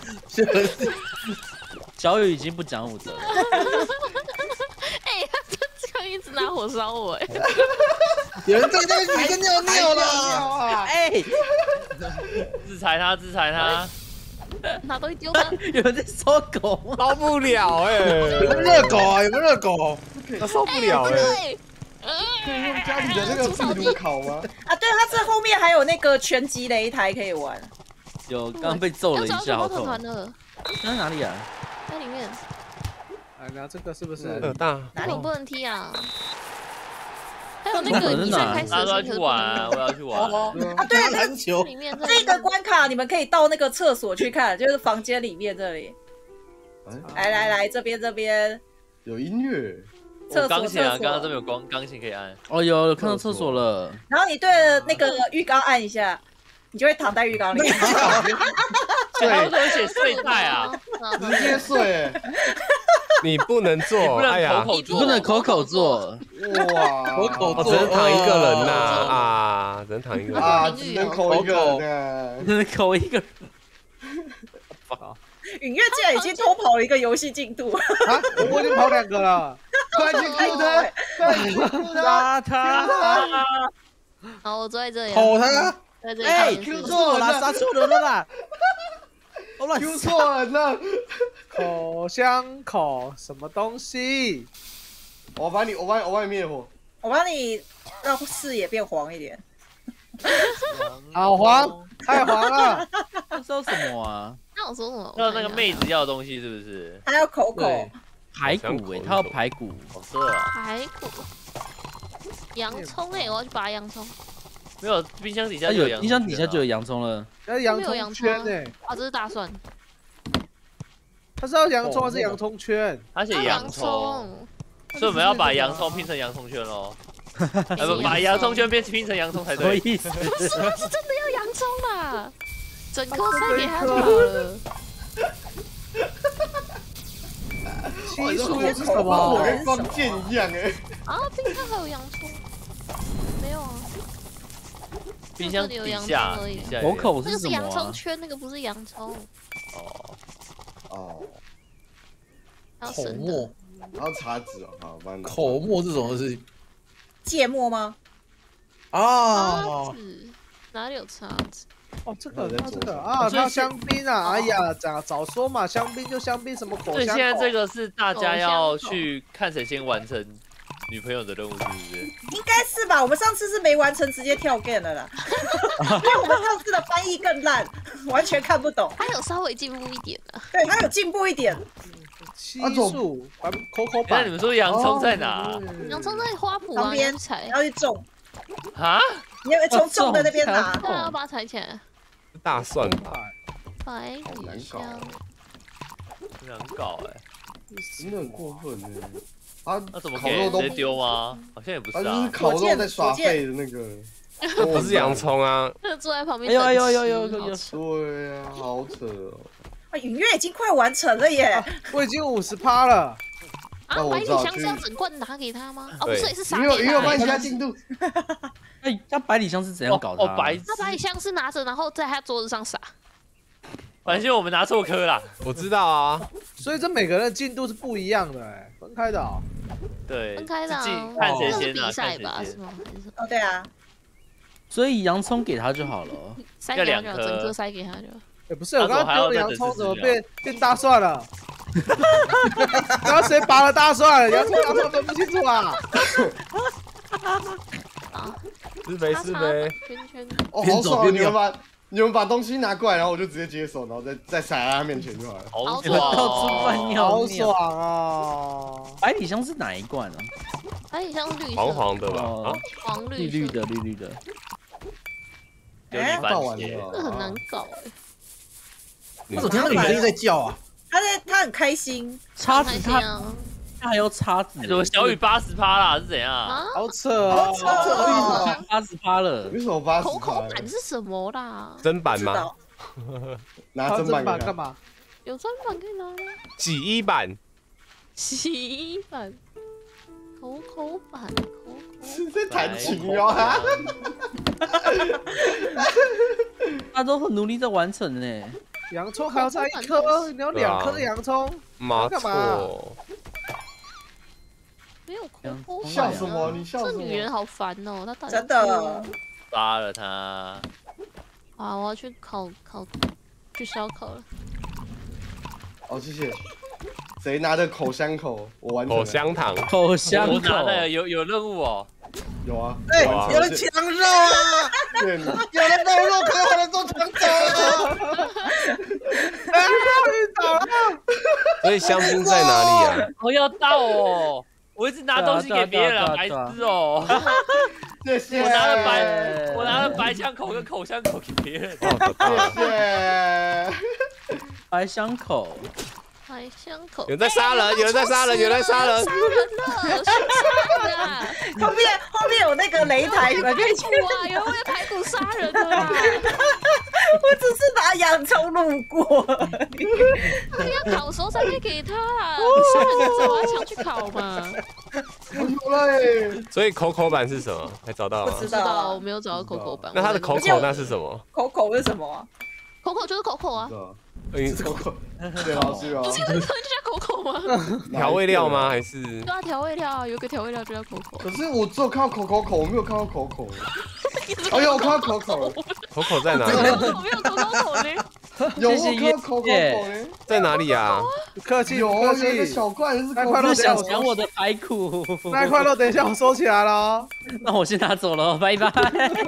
Speaker 2: 小雨已经不讲武德了。
Speaker 3: 哎，他这样一直拿火烧我哎。
Speaker 8: 有人在那里跟尿尿了。
Speaker 2: 哎，
Speaker 5: 制裁他，制裁他！
Speaker 3: 拿东西丢他。
Speaker 2: 有人在烧狗吗？
Speaker 7: 烧不了哎，
Speaker 8: 有没有热狗啊？有没有热狗？
Speaker 7: 他烧不了哎。
Speaker 3: 对。
Speaker 1: 可以用家里的那个壁炉烤吗？
Speaker 4: 啊，对，它这后面还有那个拳击擂台可以玩。
Speaker 2: 有，刚刚被揍了一下，好痛。
Speaker 3: 了，
Speaker 2: 在哪里啊？
Speaker 3: 在里面。
Speaker 6: 哎，那这个是不是？
Speaker 7: 大
Speaker 3: 哪里不能踢啊？还有那个你最开始
Speaker 5: 大家都要去玩，我要去玩。
Speaker 4: 啊，对，
Speaker 8: 篮球。
Speaker 3: 里面
Speaker 4: 这个关卡你们可以到那个厕所去看，就是房间里面这里。来，这边。
Speaker 1: 有音乐。
Speaker 4: 厕所，
Speaker 5: 钢琴啊，刚刚这边有钢琴可以按。
Speaker 2: 哦，有看到厕所了。
Speaker 4: 然后你对着那个浴缸按一下，你就会躺在浴缸里。
Speaker 5: 对，他为什么写睡袋啊？
Speaker 1: 直接睡。
Speaker 7: 你不能做，哎呀，
Speaker 2: 你不能口口做。
Speaker 1: 哇，
Speaker 7: 我只能躺一个人呐啊，只能躺一个人
Speaker 1: 啊，只能口一个人，
Speaker 2: 只能口一个人。
Speaker 4: 允月竟然已经偷跑了一个游戏进度
Speaker 6: 啊！我已经跑2个了，
Speaker 1: 快去 Q 他，快去 Q 他，
Speaker 2: 杀他！
Speaker 3: 好，我坐在这里。
Speaker 8: 吼他！
Speaker 3: 在这里。
Speaker 2: 哎
Speaker 1: ，Q
Speaker 2: 错了，杀错人了啦！
Speaker 1: Q 错人了，
Speaker 6: 口香口什么东西？
Speaker 1: 我帮你灭火。
Speaker 4: 我帮你让视野变黄一点。
Speaker 6: 好黄，太黄了。
Speaker 2: 那是要什么啊？
Speaker 3: 那我说什么？
Speaker 5: 那那个妹子要的东西是不是？
Speaker 4: 还有口口
Speaker 6: 对，
Speaker 2: 排骨它要排骨。
Speaker 5: 好色啊！
Speaker 3: 排骨、洋葱我要去拔洋葱。
Speaker 5: 没有，冰箱底下
Speaker 2: 它有
Speaker 5: 就有洋葱
Speaker 2: 冰箱底下就有
Speaker 5: 圈
Speaker 2: 洋葱了。
Speaker 6: 那洋葱圈呢？
Speaker 3: 啊，这是大蒜。
Speaker 6: 它是要洋葱还是洋葱圈？
Speaker 5: 它写洋葱，所以我们要把洋葱拼成洋葱圈喽。不，把洋葱圈拼成洋葱才对。
Speaker 2: 什么意思？
Speaker 3: 是真的要洋葱啦，整颗塞给他就好了。
Speaker 6: 七叔是什
Speaker 1: 我
Speaker 6: 么？
Speaker 1: 跟光剑一样哎。
Speaker 3: 啊，冰箱还有洋葱？没有啊，
Speaker 5: 冰箱底
Speaker 3: 有洋
Speaker 5: 下
Speaker 3: 葱而已。
Speaker 5: 底下
Speaker 2: 口口
Speaker 3: 那个是
Speaker 2: 是什么啊
Speaker 3: 洋葱？圈，那个不是洋葱。
Speaker 1: 哦，
Speaker 3: 还有
Speaker 8: 口
Speaker 3: 生的
Speaker 8: 沫，
Speaker 1: 然后茶籽哦，好，帮你拿。
Speaker 8: 口沫这种事情
Speaker 4: 芥末吗？
Speaker 8: 哦，
Speaker 3: 子哪里有叉子？
Speaker 6: 哦，这个啊，它香槟啊！哎呀，早说嘛，香槟就香槟，什么口
Speaker 5: 所以
Speaker 6: 香口？
Speaker 5: 现在这个是大家要去看谁先完成女朋友的任务，是不是？
Speaker 4: 应该是吧？我们上次是没完成，直接跳 game 了啦。因为我们上次的翻译更烂，完全看不懂。
Speaker 3: 他有稍微进步一点啊。
Speaker 4: 对，它有进步一点。
Speaker 6: 七叔，把口口版
Speaker 5: 那你。们说洋葱在哪？
Speaker 3: 洋葱在花圃啊，
Speaker 4: 旁边
Speaker 3: 你要去采。
Speaker 4: 要去种，
Speaker 5: 啊？
Speaker 4: 你要从种的那边拿。
Speaker 3: 对啊，要把它采起来。
Speaker 7: 大蒜吧，
Speaker 3: 百里香，
Speaker 5: 很难搞哎。
Speaker 1: 真的很过分哎。啊，
Speaker 5: 那怎么
Speaker 1: 烤肉都
Speaker 5: 可以直接丢吗？好像也不是
Speaker 1: 啊，就是
Speaker 5: 啊。
Speaker 1: 烤肉在耍废的那个。
Speaker 7: 不是洋葱啊，
Speaker 3: 那个坐在旁边。
Speaker 2: 哎呦有，
Speaker 3: 好吃
Speaker 1: 对呀，好扯哦。
Speaker 4: 啊，允月已经快完成了耶！
Speaker 6: 我已经50%了。
Speaker 1: 那
Speaker 3: 啊，百里
Speaker 1: 我知道
Speaker 3: 香是要整罐拿给他吗？哦，不
Speaker 7: 对
Speaker 3: 是，也是撒
Speaker 1: 鱼有
Speaker 3: 给他。
Speaker 1: 鱼有帮你加进度。
Speaker 2: 哎，那百里香是怎样搞的？
Speaker 5: 哦，白痴！
Speaker 3: 那百里香是拿着，然后在他桌子上撒。
Speaker 5: 反正我们拿错颗啦。
Speaker 7: 我知道啊，
Speaker 6: 所以这每个人的进度是不一样的，哎，分开的哦。
Speaker 5: 对，
Speaker 3: 分开的啊
Speaker 5: 自己看谁
Speaker 3: 那是
Speaker 5: 先啊，
Speaker 3: 比赛吧？
Speaker 5: 看谁先。
Speaker 3: 是吗？还是什么？
Speaker 4: 哦，对啊，
Speaker 2: 所以洋葱给他就好了。
Speaker 3: 塞给他就好，
Speaker 5: 要2颗
Speaker 3: 整颗塞给他就好。
Speaker 6: 哎，不是，我刚刚丢了洋葱，怎么变大蒜了？刚刚谁拔了大蒜？洋葱分不清楚啊！
Speaker 3: 啊，
Speaker 7: 是没是没，
Speaker 3: 圈圈。
Speaker 1: 哦，好爽！你们把东西拿过来，然后我就直接接手，然后再撒在他面前就好了。
Speaker 5: 好
Speaker 2: 到
Speaker 5: 爽
Speaker 2: 吃饭
Speaker 5: 哦！
Speaker 6: 好
Speaker 2: 尿尿。
Speaker 6: 爽哦！
Speaker 2: 百里香是哪一罐啊？
Speaker 3: 百里香是绿色，
Speaker 7: 黄黄的吧？
Speaker 2: 哦
Speaker 7: 啊，
Speaker 3: 黄绿
Speaker 2: 绿
Speaker 3: 色
Speaker 2: 绿的。
Speaker 5: 有你番
Speaker 1: 爆完
Speaker 5: 茄，
Speaker 1: 了，
Speaker 3: 这很难搞哎。
Speaker 8: 我怎么听到女声音在叫啊？
Speaker 4: 他很开心。
Speaker 2: 叉子
Speaker 3: 开心
Speaker 2: 它
Speaker 3: 啊！
Speaker 2: 还有叉子，
Speaker 5: 怎么小雨80%啦？是怎样？
Speaker 3: 啊，
Speaker 6: 好扯哦！
Speaker 2: 80%了？
Speaker 1: 为什么80%？
Speaker 3: 口口版是什么啦？
Speaker 7: 砧板吗？
Speaker 4: 知道。
Speaker 1: 拿砧板
Speaker 6: 干嘛？
Speaker 3: 有砧板可以拿吗？
Speaker 7: 洗衣板，
Speaker 3: 洗衣板、口板、
Speaker 1: 是在弹琴哦。
Speaker 2: 他都很努力在完成呢。
Speaker 6: 洋葱还要再1颗，你要2颗的洋葱，
Speaker 7: 没
Speaker 6: 干嘛
Speaker 7: 错，
Speaker 3: 没有口板。
Speaker 1: 笑什么？你笑
Speaker 3: 这
Speaker 1: 什么？
Speaker 3: 女人好烦哦，她到底
Speaker 4: 真的。
Speaker 5: 杀了他！
Speaker 3: 啊，我要去去烧烤了。
Speaker 1: 哦，谢谢。谁拿的口香口？我完成了。
Speaker 7: 口香糖，
Speaker 2: 口香
Speaker 5: 我拿
Speaker 2: 口，
Speaker 5: 的有任务哦。
Speaker 1: 有啊。
Speaker 8: 哎，
Speaker 7: 哇
Speaker 8: 有人抢肉啊！
Speaker 1: 对，
Speaker 8: 有人把我肉烤好了都抢走了。
Speaker 7: 所以香槟在哪里啊？
Speaker 5: 我要到哦！我一直拿东西给别人啊，白痴哦！
Speaker 1: 谢谢。
Speaker 5: 我拿了白香口跟口香口给别人。
Speaker 1: 谢谢。
Speaker 2: 百香口，
Speaker 3: 百香口。
Speaker 7: 有人在杀人，有人在杀人，有人在杀人，
Speaker 3: 杀人了，杀人啊！
Speaker 4: 后面有那个擂台，你们可以去。
Speaker 3: 哇，有人为了排骨杀人的啦！
Speaker 4: 我只是拿洋葱路过。
Speaker 3: 那个要烤的时候才可以给他啦，杀人的走啊，抢去烤嘛。
Speaker 1: 有了。
Speaker 7: 所以口口版是什么？还找到了吗
Speaker 4: 不？知
Speaker 3: 知道，
Speaker 4: 道
Speaker 3: 我没有找到口口版。
Speaker 7: 那它的口口那是什么？
Speaker 4: 口口是什么啊？
Speaker 3: 口口就是口口啊，
Speaker 1: 口口。对，老师啊。
Speaker 3: 不是有一个就叫口口吗？
Speaker 7: 调味料吗？？还是
Speaker 3: 对啊，调味料啊，有个调味料就叫口口。
Speaker 1: 可是我只有看到口，我没有看到口。哎呦，我看到口。
Speaker 7: 口口在哪里？
Speaker 3: 我没有口口呢。
Speaker 1: 有
Speaker 2: 谢谢
Speaker 1: 我看到口口呢，
Speaker 7: 在哪里啊？
Speaker 6: 不客气，
Speaker 1: 有
Speaker 6: 不客
Speaker 1: 有一个
Speaker 6: 气。
Speaker 1: 小罐是
Speaker 6: 那块肉
Speaker 1: 口口
Speaker 2: 不是想抢我的排骨，
Speaker 6: 那一块肉，等一下我收起来了哦。
Speaker 2: 那我先拿走了，拜拜。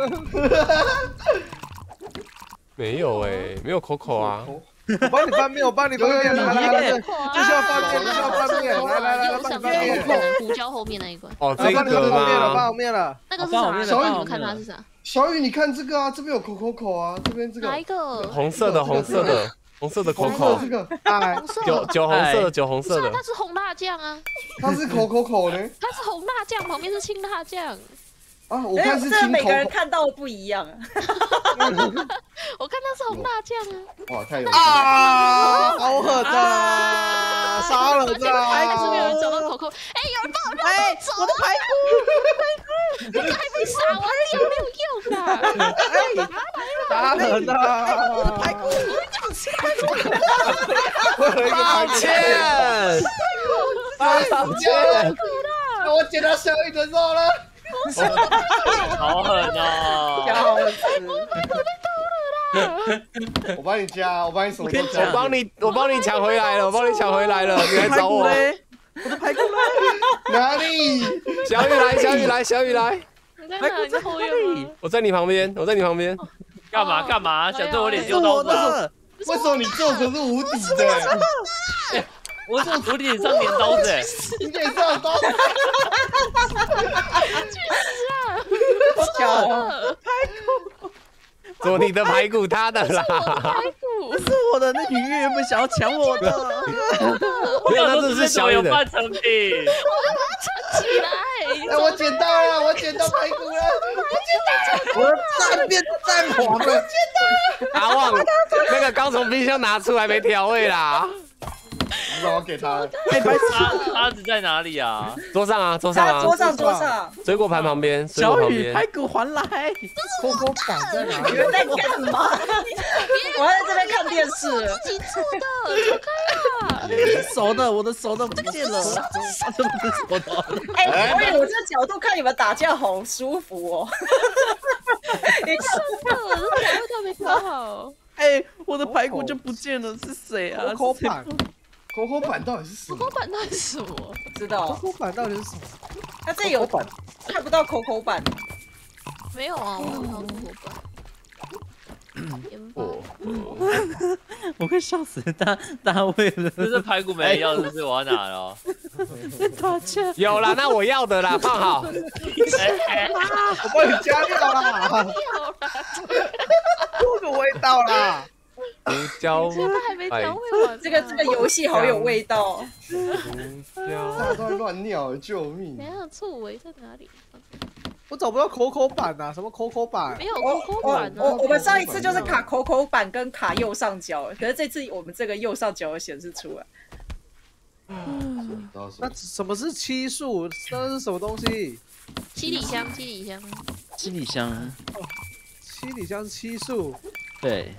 Speaker 7: 没有哎，没有 Coco 啊。
Speaker 6: 我帮你翻面，我帮你翻面，来来来，
Speaker 3: 口啊
Speaker 6: 这需要翻面，这需要翻面，来来来，
Speaker 3: 右
Speaker 6: 帮你
Speaker 3: 上边
Speaker 6: 翻面。
Speaker 3: 可能胡椒后面那一关，
Speaker 7: 哦，这
Speaker 6: 帮你翻
Speaker 7: 个
Speaker 6: 面了，
Speaker 7: 吗？
Speaker 6: 翻面了。
Speaker 3: 那个是啥？
Speaker 2: 帮我面了
Speaker 3: 你们
Speaker 1: 帮我
Speaker 3: 看它是啥？
Speaker 1: 小雨，你看这个啊，这边有口口口啊，这边这个
Speaker 3: 哪一个？
Speaker 7: 红色的，红色的，红色的
Speaker 1: 红色
Speaker 7: Coco，
Speaker 1: 这个，
Speaker 6: 哎，
Speaker 3: 红色。
Speaker 7: 酒红色的，酒红
Speaker 3: 不是啊，
Speaker 7: 色的
Speaker 3: 它。是红辣酱啊，
Speaker 1: 它是口口口呢
Speaker 3: 它是红辣酱，旁边是青辣酱。
Speaker 1: 啊，我看是
Speaker 4: 这每个人
Speaker 1: 青口口，
Speaker 4: 看到的不一样啊。
Speaker 3: 我看它是红辣酱啊。
Speaker 1: 哇，太有趣了，
Speaker 6: 啊，好狠啊，杀了他！
Speaker 3: 还是没有人找到口口。哎，有人帮我让我走，我的排骨，你还没杀完，有没有用啊？
Speaker 6: 杀了他！排骨，
Speaker 7: 抱歉，
Speaker 1: 抱歉，我捡到小雨的肉了，
Speaker 5: 好狠哦！
Speaker 1: 我帮你加，我帮你什么都加，
Speaker 7: 我帮你抢回来了，我帮你抢回来了，你来找我。
Speaker 1: 哪里？
Speaker 7: 小雨来，小雨来，小雨来，
Speaker 3: 你在哪？你在后院吗？
Speaker 7: 我在你旁边，我在你旁边。
Speaker 5: 干嘛干嘛？想对我脸丢刀子啊？
Speaker 1: 为什么你做可是无敌的？
Speaker 5: 我做徒弟脸上粘刀子哎！
Speaker 1: 你脸上有刀？
Speaker 7: 做你的排骨，他的啦。
Speaker 3: 排骨
Speaker 2: 是我的，那鱼原本想要抢我的。
Speaker 7: 没有，那这是小雨的。
Speaker 5: 有半成品。
Speaker 3: 起来！
Speaker 1: 哎，我捡到了，我捡到排骨了，
Speaker 8: 我的蛋变蛋黄了。
Speaker 7: 阿旺，那个刚从冰箱拿出来没调味啦。
Speaker 1: 让我给他了。
Speaker 5: 叉子在哪里啊？
Speaker 7: 桌上啊，桌上啊，
Speaker 4: 桌上，
Speaker 7: 水果盘旁边，水果
Speaker 2: 小
Speaker 7: 旁边。
Speaker 2: 雨排骨还来，
Speaker 8: 口口板在哪里？
Speaker 4: 你们在干嘛？我还在这边看电视。
Speaker 3: 自己做的，走开啊！
Speaker 2: 熟的，我的熟的不见了，这不是熟的。
Speaker 4: 哎，我这角度看你们打架好舒服哦。
Speaker 3: 真的，这调味都没调好。
Speaker 2: 哎，我的排骨就不见了，是谁啊？
Speaker 6: 口板，
Speaker 1: 口口板到底是什么？
Speaker 3: 口口板到底是什么？
Speaker 4: 知道，
Speaker 6: 口板到底是什么？
Speaker 4: 它这有看不到口口板。
Speaker 3: 没有啊，我没有看到口口板。
Speaker 2: 我快笑死了，大家为了
Speaker 5: 这是排骨没要，是不是？我要拿了。
Speaker 2: 打架，
Speaker 7: 有啦，那我要的啦，放好。
Speaker 6: 我帮你加料啦，这个味道啦。
Speaker 7: 胡椒，
Speaker 3: 现在还没调味完。
Speaker 4: 这个游戏好有味道。
Speaker 7: 胡椒。
Speaker 1: 大家都在乱尿，救命！
Speaker 3: 等一下醋味在哪里？
Speaker 6: 我找不到口口板呐，什么口口板
Speaker 3: 没？有口口板啊！
Speaker 4: 我们上一次就是卡口口板跟卡右上角，可是这次我们这个右上角有显示出来。
Speaker 6: 那什么是七数？那是什么东西？
Speaker 3: 七里香，七里香。
Speaker 2: 七里香，
Speaker 6: 七里香是七数。
Speaker 2: 对。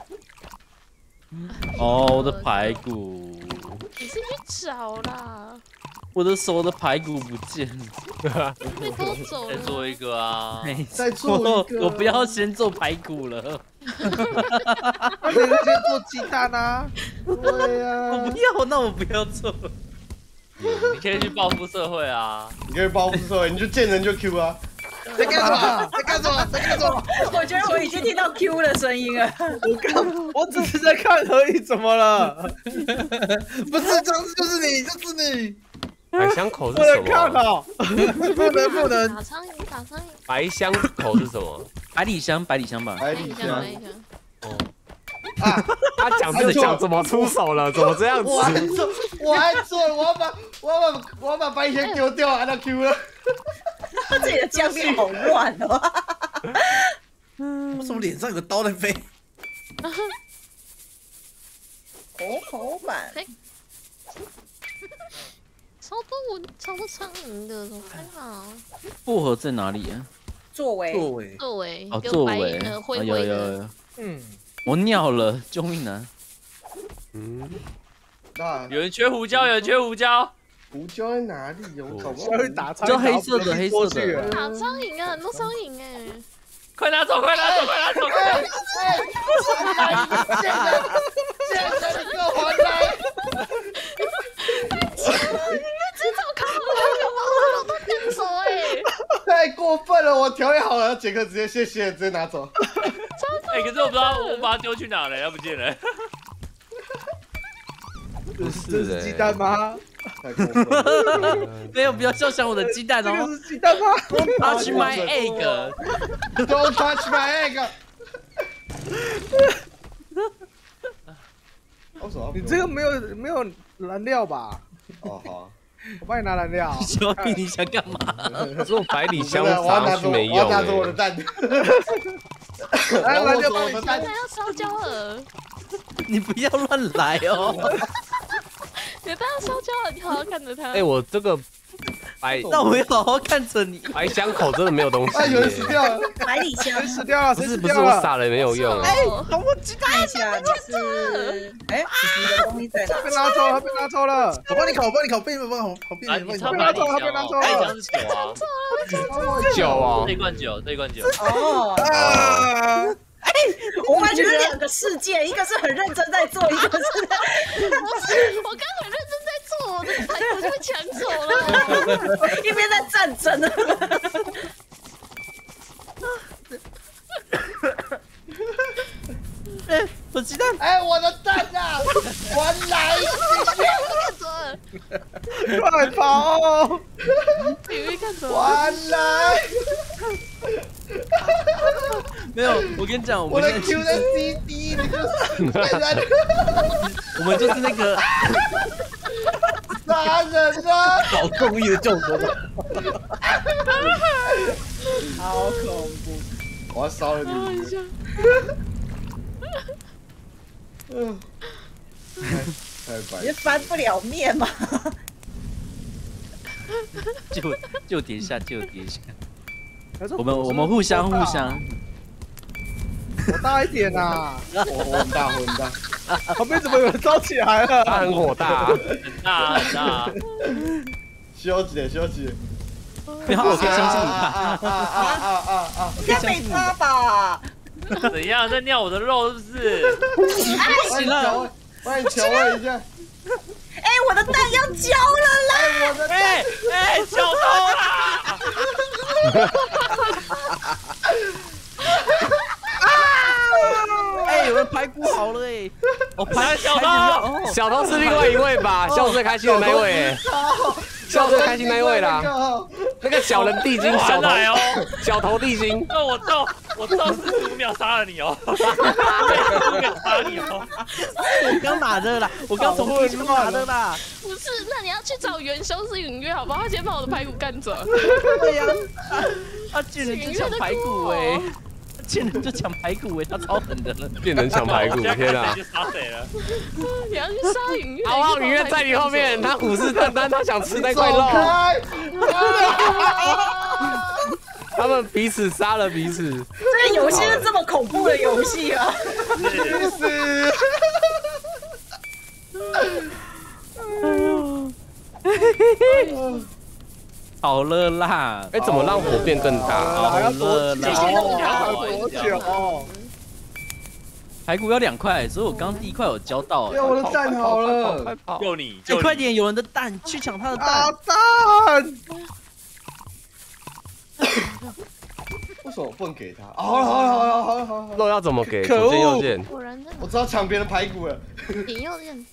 Speaker 2: 哦，我的排骨，
Speaker 3: 你是去找啦，
Speaker 2: 我的熟的排骨不见了。
Speaker 3: 被偷走了。
Speaker 5: 再做一个啊！
Speaker 1: 再做一个
Speaker 2: 我不要先做排骨了，
Speaker 6: 那你就先做鸡蛋啊。
Speaker 1: 对呀，
Speaker 2: 我不要，那我不要做了。
Speaker 5: 你可以去报复社会啊！
Speaker 1: 你可以报复社会，你就见人就 Q 啊！
Speaker 8: 在干什么？在干什么？在干什么？
Speaker 4: 我觉得我已经听到 Q 的声音了。
Speaker 6: 我只是在看而已，怎么了？
Speaker 8: 不是，上次就是你，就是你。
Speaker 7: 百香口是
Speaker 6: 不
Speaker 7: 什
Speaker 6: 能看
Speaker 7: 么？
Speaker 6: 哦，不能。
Speaker 3: 打苍蝇，打苍蝇。
Speaker 7: 百香口是什么？
Speaker 2: 百里香，百里香吧。
Speaker 1: 百
Speaker 3: 看一下，
Speaker 1: 里香
Speaker 3: 看一下。
Speaker 7: 哦。他讲这个讲怎么出手了？怎么这样子？
Speaker 1: 我还做，我要把白里香丢掉，按到 Q 了。
Speaker 4: 他自己的酱面好乱哦。
Speaker 8: 为什么脸上有个刀在飞？
Speaker 4: 口口板，
Speaker 3: 超多苍蝇的，怎么办啊？
Speaker 2: 薄荷在哪里啊？
Speaker 4: 作为
Speaker 8: 作为
Speaker 3: 作为
Speaker 2: 哦，
Speaker 3: 跟白
Speaker 2: 作为，
Speaker 3: 灰
Speaker 2: 有
Speaker 3: 灰的。
Speaker 2: 有，
Speaker 6: 嗯，
Speaker 2: 我尿了，救命啊！
Speaker 7: 嗯，
Speaker 1: 那
Speaker 5: 有人缺胡椒，有人缺胡椒。
Speaker 1: 胡椒在哪里？我找不到。
Speaker 6: 稍微打苍蝇，
Speaker 2: 就黑色的黑色的
Speaker 6: 的。
Speaker 3: 打苍蝇啊，很多苍蝇哎。
Speaker 5: 快拿走，快拿走，快拿走！快拿走
Speaker 1: 问了，我调理好了，杰克直接谢谢，直接拿走。
Speaker 5: 哎，可是我不知道我把它丢去哪了，要不见了。
Speaker 6: 这是鸡蛋吗？
Speaker 1: 太过分了！
Speaker 2: 没有，不要笑想我的鸡蛋哦。
Speaker 6: 这个是鸡蛋吗
Speaker 2: Touch my egg。
Speaker 1: Don't touch my egg！
Speaker 6: 你这个没有燃料吧？
Speaker 1: 哦好，
Speaker 6: 我帮你拿燃料。
Speaker 2: 小米，你想干嘛？
Speaker 7: 可是我百里香
Speaker 1: 我要拿
Speaker 7: 杂是没用
Speaker 1: 走，我要拿走我的蛋。
Speaker 6: 来，燃料帮你
Speaker 3: 现在要烧焦了，
Speaker 2: 你不要乱来哦。
Speaker 3: 你的蛋要烧焦了，你好好看着它。
Speaker 7: 哎，我这个白
Speaker 2: 那我要好好看着你。
Speaker 7: 白香口真的没有东西
Speaker 1: 啊，有人
Speaker 7: 耶。
Speaker 1: 死掉了！
Speaker 4: 百里香
Speaker 6: 谁死掉了？
Speaker 7: 不是不是，我撒了也没有用。
Speaker 3: 哎，
Speaker 2: 等我鸡蛋。
Speaker 4: 看一下，你是哎，你的东西在哪？
Speaker 6: 被拿走了，被拿走了。
Speaker 8: 我帮你烤，我帮你烤，变好
Speaker 5: 啊，
Speaker 8: 变
Speaker 5: 你超百里香哦，百里香是酒啊，
Speaker 7: 酒哦
Speaker 5: 这，一罐酒，这一罐酒。
Speaker 4: 哦，
Speaker 8: 啊！
Speaker 4: 我完全是两个世界，一个是很认真在做，一个是
Speaker 3: 不是，我刚很认真在做，我的排骨就被抢走了。
Speaker 4: 一边在战争。
Speaker 2: 哎，我鸡蛋。
Speaker 1: 哎，我的蛋啊！还来！
Speaker 3: 看着，
Speaker 6: 快跑！
Speaker 3: 体育看着。
Speaker 1: 还来！
Speaker 2: 没有，我跟你讲，
Speaker 1: 我的
Speaker 2: 现在
Speaker 1: Q 在 CD， 你就被人
Speaker 2: 我们就是那个
Speaker 1: 杀人啊！
Speaker 8: 好公益的救国吧。
Speaker 4: 好恐怖！
Speaker 1: 我要烧了你！太白
Speaker 4: 你是翻不了面吗？
Speaker 2: 就叠下，就叠下。我们互相。
Speaker 6: 我大一点呐！
Speaker 1: 我很大，我很大。
Speaker 6: 旁边怎么有人烧起来了？
Speaker 7: 他很火大。
Speaker 5: 很大很大。
Speaker 1: 休息，休息。
Speaker 2: 然后我可以相信你吧。
Speaker 4: 应该没他吧？
Speaker 5: 怎样在尿我的肉是不是？
Speaker 1: 行了，帮你调味一下。
Speaker 4: 哎，我的蛋要焦了啦！
Speaker 1: 我的
Speaker 5: 哎，小偷啦！
Speaker 2: 哎，有人排骨好了哎！我排
Speaker 5: 小偷，
Speaker 7: 小偷是另外一位吧？笑最开心的那一位，笑最开心那一位啦。那个小人地精，小头地精。
Speaker 5: 那我照45秒杀了你哦！45秒杀你哦！
Speaker 2: 我刚拿的啦，我刚从地上拿的啦。
Speaker 3: 不是，那你要去找元凶是允月好不好？他先把我的排骨干走。
Speaker 2: 对呀，他见人就抢排骨哎，见人就抢排骨哎，他超狠的了。
Speaker 7: 见人抢排骨，天哪！
Speaker 5: 就杀谁了？
Speaker 3: 你要去杀允月。
Speaker 7: 好啊，允月在你后面，他虎视眈眈，他想吃那块肉。他们彼此杀了彼此。
Speaker 4: 这个游戏是这么恐怖的游戏啊！
Speaker 1: 是。
Speaker 2: 好了啦！
Speaker 7: 哎，怎么让火变更大？
Speaker 2: 好了啦！
Speaker 6: 多久？
Speaker 2: 排骨要2块，所以我刚第一块有交到。
Speaker 1: 哎，我的蛋好了，
Speaker 7: 快跑！
Speaker 5: 救你！
Speaker 2: 快点，有人的蛋，去抢他的蛋！
Speaker 6: 蛋！
Speaker 1: 为什么不能给他？好，
Speaker 7: 肉要怎么给？左键右键。
Speaker 3: 果然
Speaker 1: 我知道抢别人排骨了。
Speaker 3: 点右键。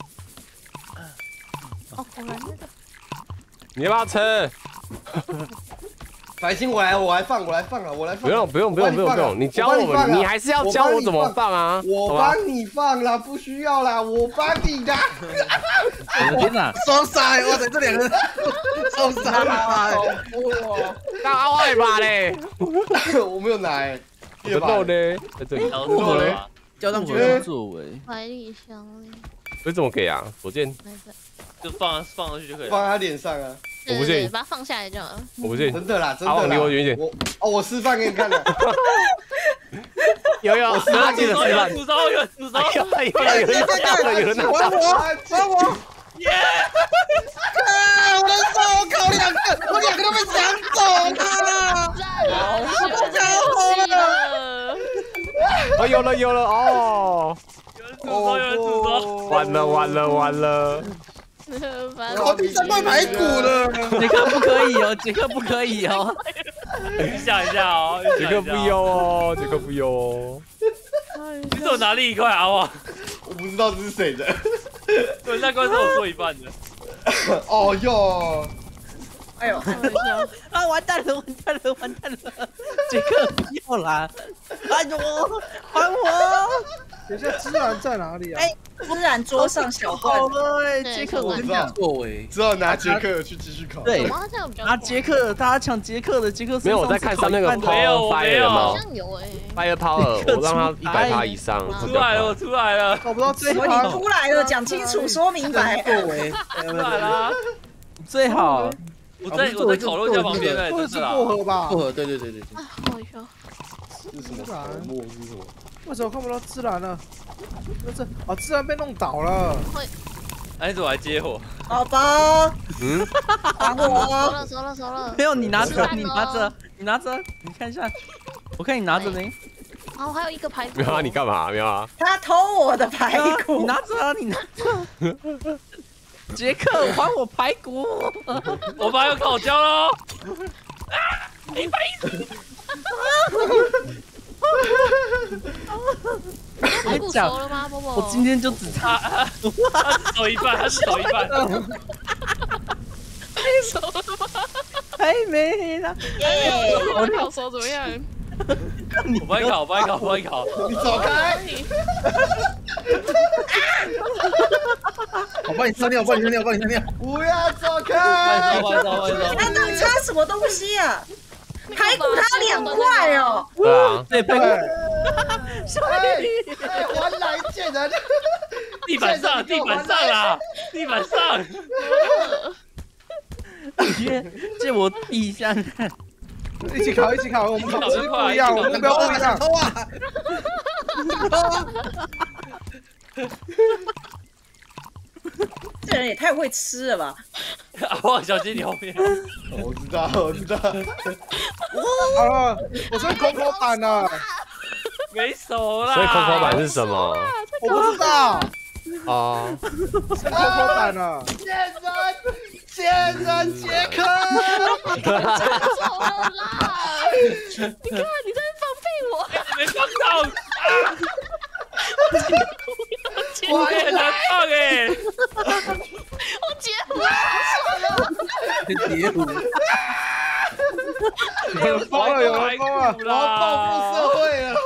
Speaker 3: 哦，果然那个。
Speaker 7: 你要不要吃？
Speaker 1: 白星，我来放啊！
Speaker 7: 不用，你教我们，你还是要教我怎么放啊！
Speaker 1: 我帮你放啦，不需要啦，我帮你的。
Speaker 2: 我的天哪！
Speaker 8: 双杀！哇塞，这两个人双杀！
Speaker 7: 那阿外吧嘞！
Speaker 1: 我没有拿哎，
Speaker 7: 我的肉呢？在这里。
Speaker 8: 交上去
Speaker 2: 了。作为
Speaker 3: 百里香嘞。
Speaker 7: 这怎么给啊？左键。
Speaker 5: 就放上去就可以了。
Speaker 1: 放他脸上啊！
Speaker 7: 我不信，
Speaker 3: 把它放下来就好了。
Speaker 7: 我不信，
Speaker 1: 真的啦，真的啦。
Speaker 7: 好，离我远一点。
Speaker 1: 我示范给你看了。
Speaker 7: 有，我示范，记得示范。
Speaker 5: 煮烧，有人拿到，
Speaker 1: 还我！
Speaker 5: 耶！
Speaker 8: 我的手，我靠，2个，我2个都被抢走了。
Speaker 3: 太了！
Speaker 7: 哦，有了哦！
Speaker 5: 有人煮烧，
Speaker 7: 完了！
Speaker 8: 我第3块排骨了。
Speaker 2: 杰克不可以哦，杰克不可以哦。
Speaker 5: 你想一下哦，
Speaker 7: 杰克不优哦，杰克不优哦。
Speaker 5: 你怎么拿另一块阿旺？
Speaker 1: 我不知道这是谁的。
Speaker 5: 对，那块是我做一半的。
Speaker 1: 哦哟，
Speaker 4: 哎呦，
Speaker 2: 啊！完蛋了！杰克不要啦！哎呦，还我！
Speaker 6: 等一下，芝兰在哪里啊？
Speaker 4: 哎，不然桌上小汉，
Speaker 2: 哎，杰克，我跟你讲，
Speaker 1: 只好拿杰克去继续考。
Speaker 2: 对，
Speaker 3: 哇，这样比较
Speaker 2: 拿杰克，大家抢杰克的，杰克
Speaker 7: 没有，我在看上那个 Power Fire 有
Speaker 3: 好
Speaker 7: 没
Speaker 3: 像有哎。
Speaker 7: Fire Power， 我让他100趴以上。
Speaker 5: 出来了，我出来了，
Speaker 6: 找不到最
Speaker 4: 你出来了，讲清楚，说明白。
Speaker 5: 出来了。
Speaker 2: 最好。
Speaker 5: 我在烤肉架旁边哎，
Speaker 6: 或者是
Speaker 5: 真的啦。
Speaker 6: 薄荷吧？
Speaker 8: 薄荷，对。
Speaker 3: 啊，好笑。
Speaker 1: 是什么？墨是什么？
Speaker 6: 为什么看不到芝兰呢？这哦，芝兰被弄倒了。
Speaker 5: 哎，怎么还接我？
Speaker 4: 宝宝，还我。
Speaker 3: 熟了。
Speaker 2: 没有，你拿着，你看一下，我看你拿着呢。
Speaker 3: 好，还有一个排骨。
Speaker 7: 没有啊，你干嘛？没有啊。
Speaker 4: 他偷我的排骨，
Speaker 2: 你拿着啊，你拿着。杰克，还我排骨！
Speaker 5: 我把要烤焦喽！
Speaker 3: 排骨熟了吗，波波？
Speaker 2: 我今天就只差，
Speaker 5: 他是手一半，他是手一半。
Speaker 3: 熟了吗？
Speaker 2: 还没呢。
Speaker 3: 我烤熟怎么样？
Speaker 5: 我不会烤。
Speaker 1: 你走开！
Speaker 8: 我帮你擦尿，
Speaker 1: 不要走开！
Speaker 4: 他那差什么东西啊？排骨它2块哦。
Speaker 7: 对啊。
Speaker 2: 对，排骨。
Speaker 1: 哎，还来贱人！
Speaker 5: 地板上啦，地板上。
Speaker 2: 借我地一下看。
Speaker 6: 一起考，我们考试不一样，我们目标不一样。
Speaker 8: 偷啊！
Speaker 4: 这人也太会吃了吧！
Speaker 5: 阿旺，小心你后面。
Speaker 1: 我知道。
Speaker 6: 好了，我是口版的。
Speaker 5: 没手啦。
Speaker 7: 所以口版是什么？
Speaker 6: 我不知道。
Speaker 7: 哦。
Speaker 6: 是口版的。
Speaker 1: 贱人杰克！
Speaker 3: 走了啦！你看你在放屁我，
Speaker 5: 没放到啊！我很难放哎！
Speaker 3: 我截胡了，好爽啊！
Speaker 8: 截胡！
Speaker 6: 有人疯了！
Speaker 1: 我要报复社会了！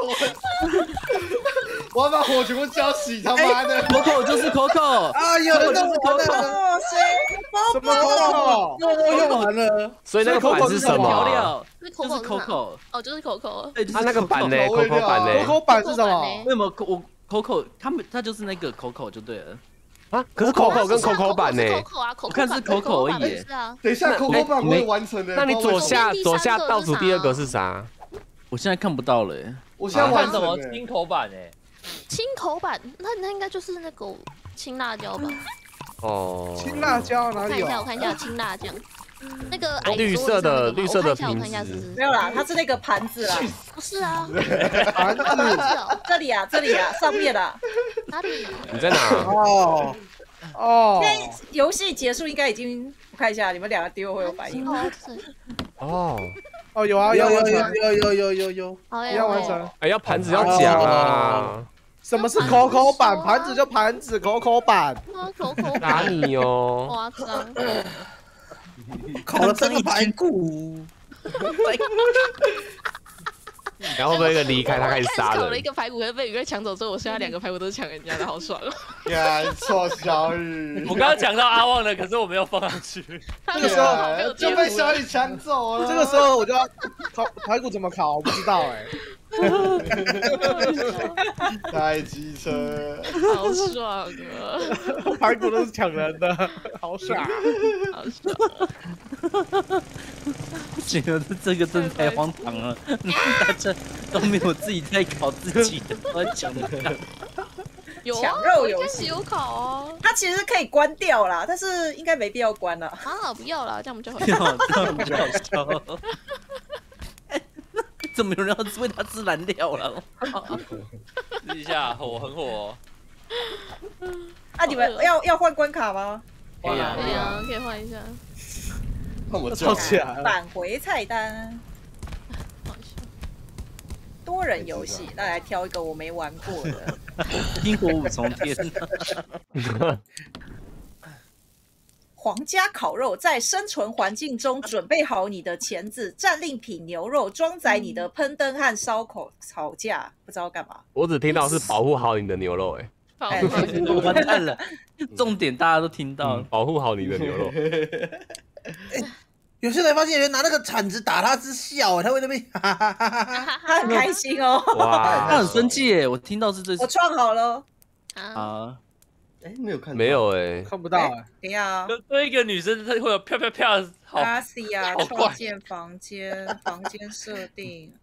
Speaker 1: 我要把火全部浇熄！他妈的
Speaker 2: ！Coco 就是 Coco
Speaker 8: 啊！有人弄我的，
Speaker 6: 什么 Coco？
Speaker 8: 我用完了。
Speaker 7: 所以那个版是什
Speaker 2: 调
Speaker 7: 么？
Speaker 2: 料，就是 Coco。
Speaker 3: 哦，就是 Coco。
Speaker 2: 对，
Speaker 7: 他那个版呢？Coco 版呢
Speaker 6: ？Coco 版是什么？
Speaker 2: 为什么我 Coco 他就是那个 Coco 就对了。
Speaker 7: 啊，可是 Coco 跟 Coco 版呢？
Speaker 2: 我看是 Coco 而已。
Speaker 3: 是啊。
Speaker 1: 等一下 Coco 版我也完成了。
Speaker 7: 那你左下倒数第2个是啥？
Speaker 2: 我现在看不到了。
Speaker 1: 我现在完成
Speaker 5: 什么清口版哎？
Speaker 3: 清口版，那应该就是那个青辣椒吧？
Speaker 7: 哦，
Speaker 6: 青辣椒哪里有？
Speaker 3: 我看一下青辣酱，那个
Speaker 7: 绿色的瓶子。
Speaker 4: 没有啦，它是那个盘子啦。
Speaker 3: 不是啊，
Speaker 6: 盘子
Speaker 4: 这里啊，上面啦。
Speaker 3: 哪里？
Speaker 7: 你在哪？
Speaker 6: 哦。
Speaker 4: 现在游戏结束应该已经，我看一下你们2个丢会有反应。
Speaker 6: 哦，有啊，有，
Speaker 3: 要
Speaker 6: 完成。
Speaker 7: 哎，要盘子要讲啊。
Speaker 6: 什么是Coco版？盘子就盘子，Coco版。
Speaker 7: 打你哦！
Speaker 3: 夸张。
Speaker 8: 烤了3个排骨。
Speaker 7: 然后会不会一个离开他开始杀人？
Speaker 3: 烤了1个排骨，可是被鱼儿抢走之后，我现在2个排骨都是抢人家的，好爽哦！
Speaker 1: 呀，错小雨。
Speaker 5: 我刚刚抢到阿旺的，可是我没有放上去。
Speaker 6: 这个时候
Speaker 1: 就被小雨抢走了。
Speaker 6: 这个时候我就要烤排骨怎么烤？我不知道哎。
Speaker 1: 开机车，
Speaker 3: 好爽啊！
Speaker 6: 排骨都是抢人的，好爽，
Speaker 3: 好爽！
Speaker 2: 我觉得这个真的太荒唐了，大家都没有自己在烤自己的，都在抢人家。
Speaker 3: 有
Speaker 4: 抢肉游戏
Speaker 3: 有烤啊，
Speaker 4: 它其实可以关掉啦，但是应该没必要关了。
Speaker 3: 啊，不要啦，这样我们就
Speaker 2: 这样比较好笑。怎么有人要为他吃燃料了？
Speaker 5: 试一下，我很火。
Speaker 4: 啊，你们要换关卡吗？
Speaker 5: 可以
Speaker 3: 啊，可以换一下。
Speaker 1: 那我
Speaker 6: 跳起来了。
Speaker 4: 返回菜单。 多人游戏，那来挑一个我没玩过的。
Speaker 2: 冰火五重天。
Speaker 4: 皇家烤肉在生存环境中准备好你的钳子、战利品牛肉，装载你的喷灯和烧烤吵架，不知道干嘛。
Speaker 7: 我只听到是保护好你的牛肉，
Speaker 2: 完蛋了，重点大家都听到了，
Speaker 7: 保护好你的牛肉。
Speaker 8: 有些人发现有人拿那个铲子打他之笑，他会那边哈哈哈哈哈，
Speaker 4: 他很开心哦。
Speaker 7: 哇，
Speaker 2: 他很生气耶！我听到是这
Speaker 4: 我创好了。
Speaker 2: 啊，
Speaker 1: 哎，没有看到，
Speaker 7: 没有哎，
Speaker 6: 看不到哎。
Speaker 4: 等一下啊，
Speaker 5: 对一个女生，她会有飘飘飘，好，
Speaker 4: 阿西亚
Speaker 5: 好怪
Speaker 4: 创建房间，房间设定。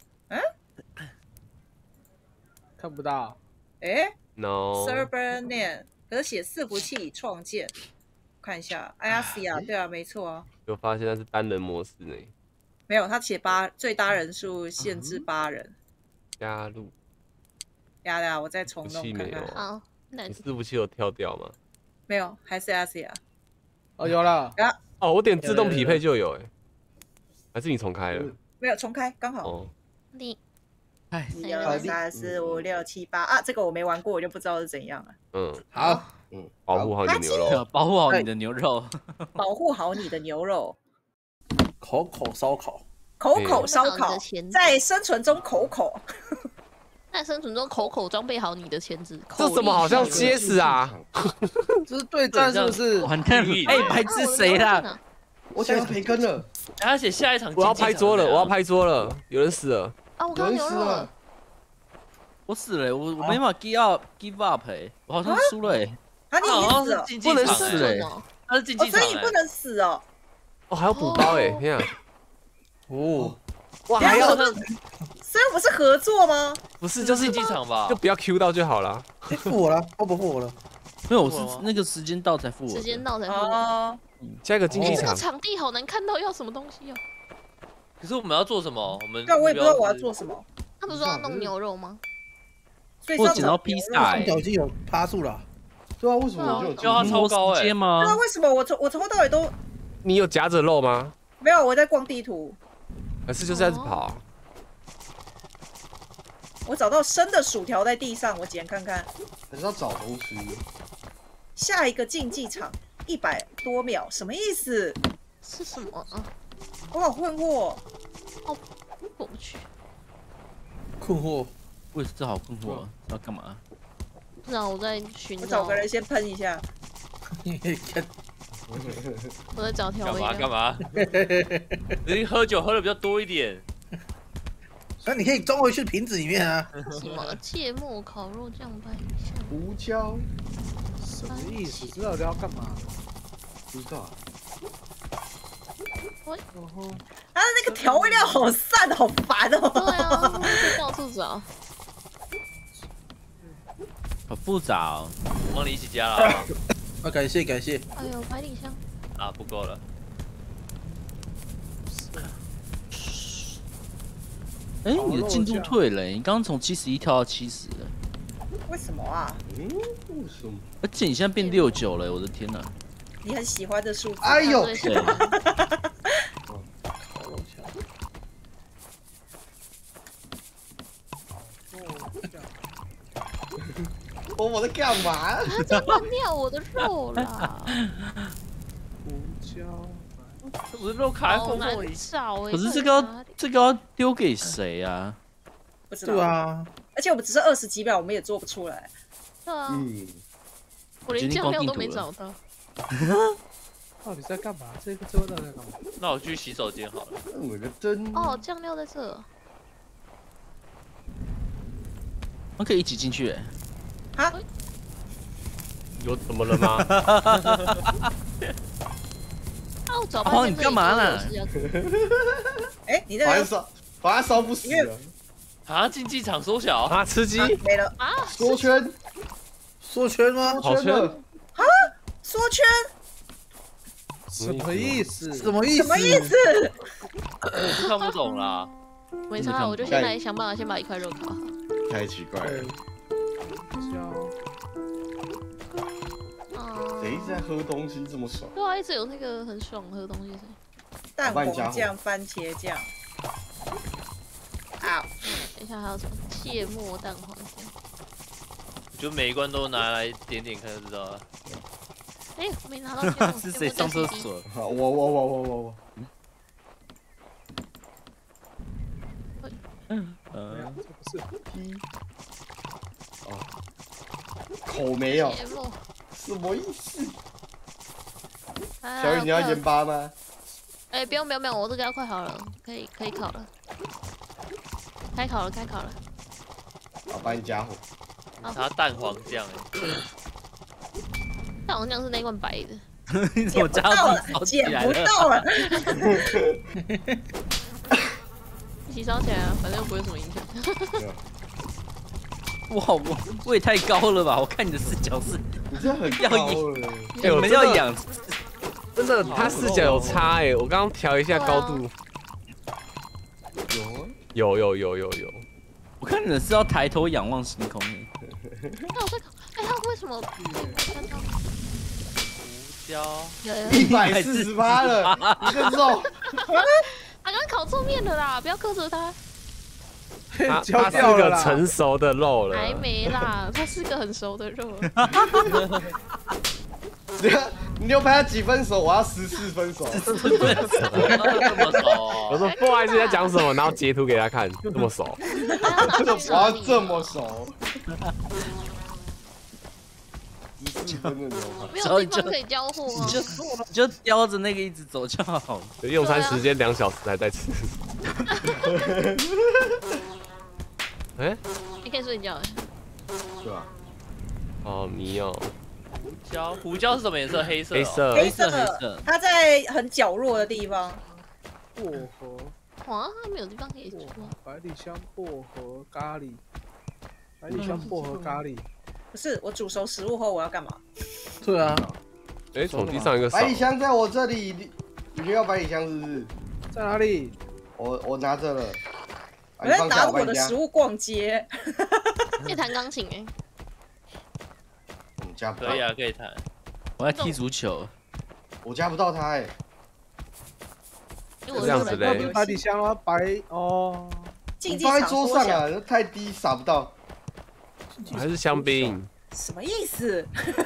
Speaker 6: 看不到。
Speaker 4: 哎
Speaker 7: ，no，
Speaker 4: ，server name， 可是写伺服器已创建。看一下，阿西亚，对啊，没错啊。
Speaker 7: 就发现那是单人模式呢。
Speaker 4: 没有，他写最大人数限制8人。
Speaker 7: 加入。
Speaker 4: 呀呀，我再重弄看看。
Speaker 3: 好，那
Speaker 7: 你伺服器有跳掉吗？
Speaker 4: 没有，还是阿西亚。
Speaker 6: 哦，有了。
Speaker 7: 哦，我点自动匹配就有哎，还是你重开了？
Speaker 4: 没有，重开刚好。
Speaker 7: 哦，
Speaker 3: 你
Speaker 2: 哎
Speaker 4: 1、2、3、4、5、6、7、8啊，这个我没玩过，我就不知道是怎样了。
Speaker 8: 好，
Speaker 7: 保护好你的牛肉，
Speaker 2: 保护好你的牛肉，
Speaker 4: 保护好你的牛肉。
Speaker 8: 口口烧烤，
Speaker 4: 口口烧烤，在生存中口口。
Speaker 3: 在生存中口口装备好你的钳子。
Speaker 7: 这怎么好像蝎子啊？
Speaker 6: 这是对战是不是？
Speaker 2: 完蛋了！哎，白痴谁啦？
Speaker 1: 我想要培根了。
Speaker 5: 他写下一场，
Speaker 7: 我要拍桌了，我要拍桌了，有人死了。
Speaker 3: 啊，我刚牛肉了。
Speaker 2: 我死了，我没法 give up 哎，我好像输了哎。
Speaker 4: 啊，你已经死了，
Speaker 2: 不能死哎，
Speaker 5: 他是竞技场，
Speaker 4: 所以你不能死哦。
Speaker 7: 哦，还要补包哎，天啊！
Speaker 8: 哦，
Speaker 7: 哇，还要，
Speaker 4: 所以我们是合作吗？
Speaker 7: 不是，就是
Speaker 5: 竞技场吧？
Speaker 7: 就不要 Q 到就好了。
Speaker 8: 付我了，我不付我了。
Speaker 2: 没有，我是那个时间到才付我。
Speaker 3: 时间到才付。
Speaker 4: 哦。
Speaker 7: 下一个竞技场。
Speaker 3: 这个场地好难看到要什么东西哦。
Speaker 5: 可是我们要做什么？我们
Speaker 4: 对，我也不知道我要做什么。
Speaker 3: 他不是说要弄牛肉吗？
Speaker 2: 我捡到披萨，
Speaker 8: 上脚已经有趴数了。
Speaker 1: 对啊，为什么我就
Speaker 5: 叫他超高哎？
Speaker 2: 吗？
Speaker 4: 对啊，为什么我从头到尾都
Speaker 7: 你有夹着肉吗？
Speaker 4: 没有，我在逛地图。
Speaker 7: 还是就是在跑？
Speaker 4: 我找到生的薯条在地上，我捡看看。
Speaker 1: 还是要找东西。
Speaker 4: 下一个竞技场100多秒，什么意思？
Speaker 3: 是什么啊？
Speaker 4: 我好困惑。
Speaker 3: 哦，过不去。
Speaker 8: 困惑。
Speaker 2: 我也是好困惑，要干嘛？
Speaker 3: 不知道，我在寻找。
Speaker 4: 我找个人先喷一下。
Speaker 3: 我在找调味料。
Speaker 5: 干嘛？你喝酒喝的比较多一点。
Speaker 8: 那你可以装回去瓶子里面啊。
Speaker 3: 什么芥末烤肉酱拌虾？
Speaker 1: 胡椒。
Speaker 6: 什么意思？知道要干嘛？
Speaker 1: 不知道。
Speaker 4: 他的那个调味料好散，好烦哦。
Speaker 3: 对啊，到处找。
Speaker 2: 好复杂哦。
Speaker 5: 帮你一起加了。
Speaker 8: 啊，感谢。
Speaker 3: 哎呦，百里香。
Speaker 5: 啊，不够了。
Speaker 2: 哎，你的进度退了，你刚刚从71跳到70了。
Speaker 4: 为什么啊？
Speaker 1: 为什么？
Speaker 2: 而且你现在变69了，我的天哪！
Speaker 4: 你很喜欢的数字。
Speaker 1: 哎呦！我在干嘛？
Speaker 3: 他在乱掉我的肉啦！
Speaker 6: 胡椒，
Speaker 5: 我的肉卡在缝缝里。
Speaker 2: 可是这个要丢给谁啊？
Speaker 4: 不知道。
Speaker 8: 对啊，
Speaker 4: 而且我们只是20几秒，我们也做不出来。
Speaker 3: 对啊。我连酱料都没找到。
Speaker 6: 到底在干嘛？这到底在干嘛？
Speaker 5: 那我去洗手间好了。
Speaker 1: 我个针。
Speaker 3: 哦，酱料在这。
Speaker 2: 我可以一起进去。
Speaker 4: 啊？
Speaker 7: 有怎么了吗？
Speaker 3: 啊，我找半天
Speaker 2: 你干嘛呢？
Speaker 4: 哎，你那
Speaker 1: 个把它烧不死了。
Speaker 5: 啊，竞技场缩小
Speaker 7: 啊，吃鸡
Speaker 4: 没了
Speaker 3: 啊，
Speaker 1: 缩圈吗？
Speaker 7: 好圈
Speaker 4: 啊，缩圈。
Speaker 6: 什么意思？
Speaker 4: 什么意思？
Speaker 5: 我看不懂啦。
Speaker 3: 没差，我就先来想办法先把一块肉烤好。
Speaker 1: 太奇怪了。谁一直在喝东西这么爽？
Speaker 3: 对啊，一直有那个很爽喝东西
Speaker 4: 蛋黄酱、番茄酱。啊！
Speaker 3: 等一下还有什么芥末蛋黄酱。
Speaker 5: 就每一关都拿来点点看就知道了。
Speaker 3: 哎，没拿到芥末。
Speaker 2: 是谁上厕所？
Speaker 1: 我。
Speaker 6: 不是。
Speaker 1: 哦，口没有。
Speaker 3: 芥末。
Speaker 1: 什么意思？
Speaker 3: 小
Speaker 1: 小雨，你要盐巴吗？
Speaker 3: 哎，不用，我这个要快好了，可以烤了。开烤了。
Speaker 1: 好，帮你加火。
Speaker 5: 它蛋黄酱
Speaker 3: 蛋黄酱是那罐白的。
Speaker 2: 你怎么加到自己烧起来
Speaker 4: 捡不到了。
Speaker 3: 一起烧起来啊，反正又不会有什么影响。
Speaker 2: 哇，我也太高了吧！我看你的视角是，
Speaker 1: 你这很高了。
Speaker 2: 你们要养，
Speaker 7: 真的，他视角有差哎，我刚刚调一下高度。有。
Speaker 2: 我看你的是要抬头仰望星空。
Speaker 3: 那我在烤，哎，他为什么？
Speaker 5: 胡椒
Speaker 1: 148了，你这肉。
Speaker 3: 他刚烤错面了啦，不要苛责他。
Speaker 7: 它是个成熟的肉了，
Speaker 3: 还没啦，它是个很熟的肉。
Speaker 1: 你牛排要几分熟？我要14分熟。
Speaker 5: 这么熟？
Speaker 7: 我说不好意思在讲什么，然后截图给他看，这么熟。
Speaker 1: 我要这么熟。14分的牛排。
Speaker 3: 没有地方可以交货啊。
Speaker 2: 你就叼着那个一直走就好。
Speaker 7: 用餐时间2小时还在吃。哎，
Speaker 3: 你可以睡觉。
Speaker 1: 对吧？
Speaker 7: 哦，迷哦。
Speaker 5: 胡椒是什么颜色？黑色。
Speaker 4: 黑色。它在很角落的地方。
Speaker 6: 薄荷。
Speaker 3: 哇，它没有地方可以煮。
Speaker 6: 百里香薄荷咖喱。百里香薄荷咖喱。
Speaker 4: 不是，我煮熟食物后我要干嘛？
Speaker 6: 对啊。
Speaker 7: 哎，从地上一个。
Speaker 1: 百里香在我这里，你需要百里香是不是？
Speaker 6: 在哪里？
Speaker 1: 我拿着了。
Speaker 4: 我在拿我的食物逛街。
Speaker 3: 可以弹钢琴哎。
Speaker 1: 加不到。
Speaker 5: 可以啊，可以弹。
Speaker 2: 我要踢足球。
Speaker 1: 我加不到他哎。
Speaker 7: 这样子嘞。
Speaker 6: 百里香啊，白哦。
Speaker 1: 你放在桌上啊，太低撒不到。
Speaker 7: 还是香槟？
Speaker 4: 什么意思？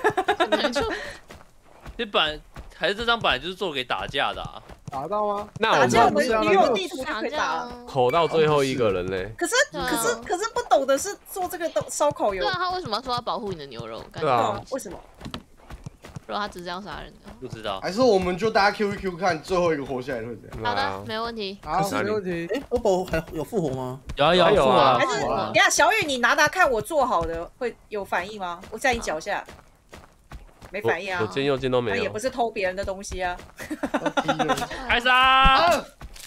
Speaker 5: 还是这张本来就是做给打架的啊。
Speaker 6: 打到吗？
Speaker 7: 那我
Speaker 4: 们女友地图就可以打。
Speaker 7: 口到最后一个人嘞。
Speaker 4: 可是不懂的是做这个烧烤有。
Speaker 3: 对啊，他为什么要说要保护你的牛肉？
Speaker 7: 对啊，
Speaker 4: 为什么？
Speaker 3: 如果他只是要杀人的，
Speaker 5: 不知道。
Speaker 1: 还是我们就大家 Q 一 Q 看最后一个活下来会怎样？
Speaker 3: 好的，没问题。
Speaker 6: 好，没问题。
Speaker 8: 哎，波波还有复活吗？
Speaker 2: 有
Speaker 7: 啊。
Speaker 4: 还是等下小雨，你拿看我做好的会有反应吗？我在你脚下。没反应啊！
Speaker 7: 左键右键都没有。
Speaker 4: 也不是偷别人的东西啊！
Speaker 5: 开杀！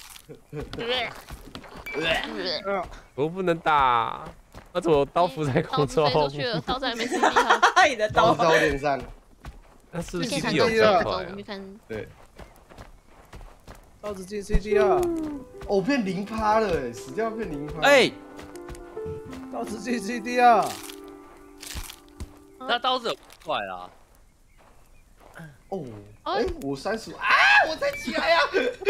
Speaker 7: 我不能打，那怎么刀扶在空中？
Speaker 3: 刀飞出去了，刀在没 CD 好。
Speaker 4: 你的刀
Speaker 1: 在我脸上。
Speaker 7: 那是
Speaker 3: CD
Speaker 7: 有
Speaker 3: 这
Speaker 7: 块。
Speaker 1: 对。
Speaker 6: 刀子进 CD 啊！
Speaker 1: 哦，变0%了哎，死掉变0%。
Speaker 2: 哎，
Speaker 6: 刀子进 CD 啊！
Speaker 5: 那刀子有快啦。
Speaker 1: 哦，哎，我30啊，我才起来呀！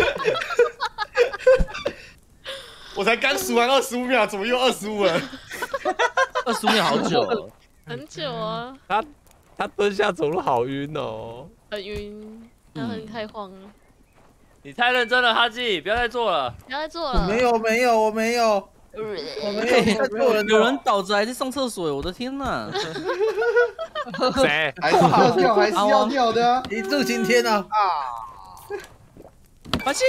Speaker 1: 我才刚数完25秒，怎么又25了
Speaker 2: ？25秒好久了，
Speaker 3: 很久啊。
Speaker 7: 他蹲下走路好晕哦，
Speaker 3: 很晕，然后太晃了。
Speaker 5: 你太认真了，哈基，不要再做了。
Speaker 3: 不要再做了。
Speaker 8: 我没有，我没有。我没有在做人。
Speaker 2: 有人倒着还在上厕所，我的天哪！
Speaker 7: 谁？
Speaker 1: 还是要掉，还是要掉的啊！
Speaker 8: 一柱擎天啊！
Speaker 2: 发现，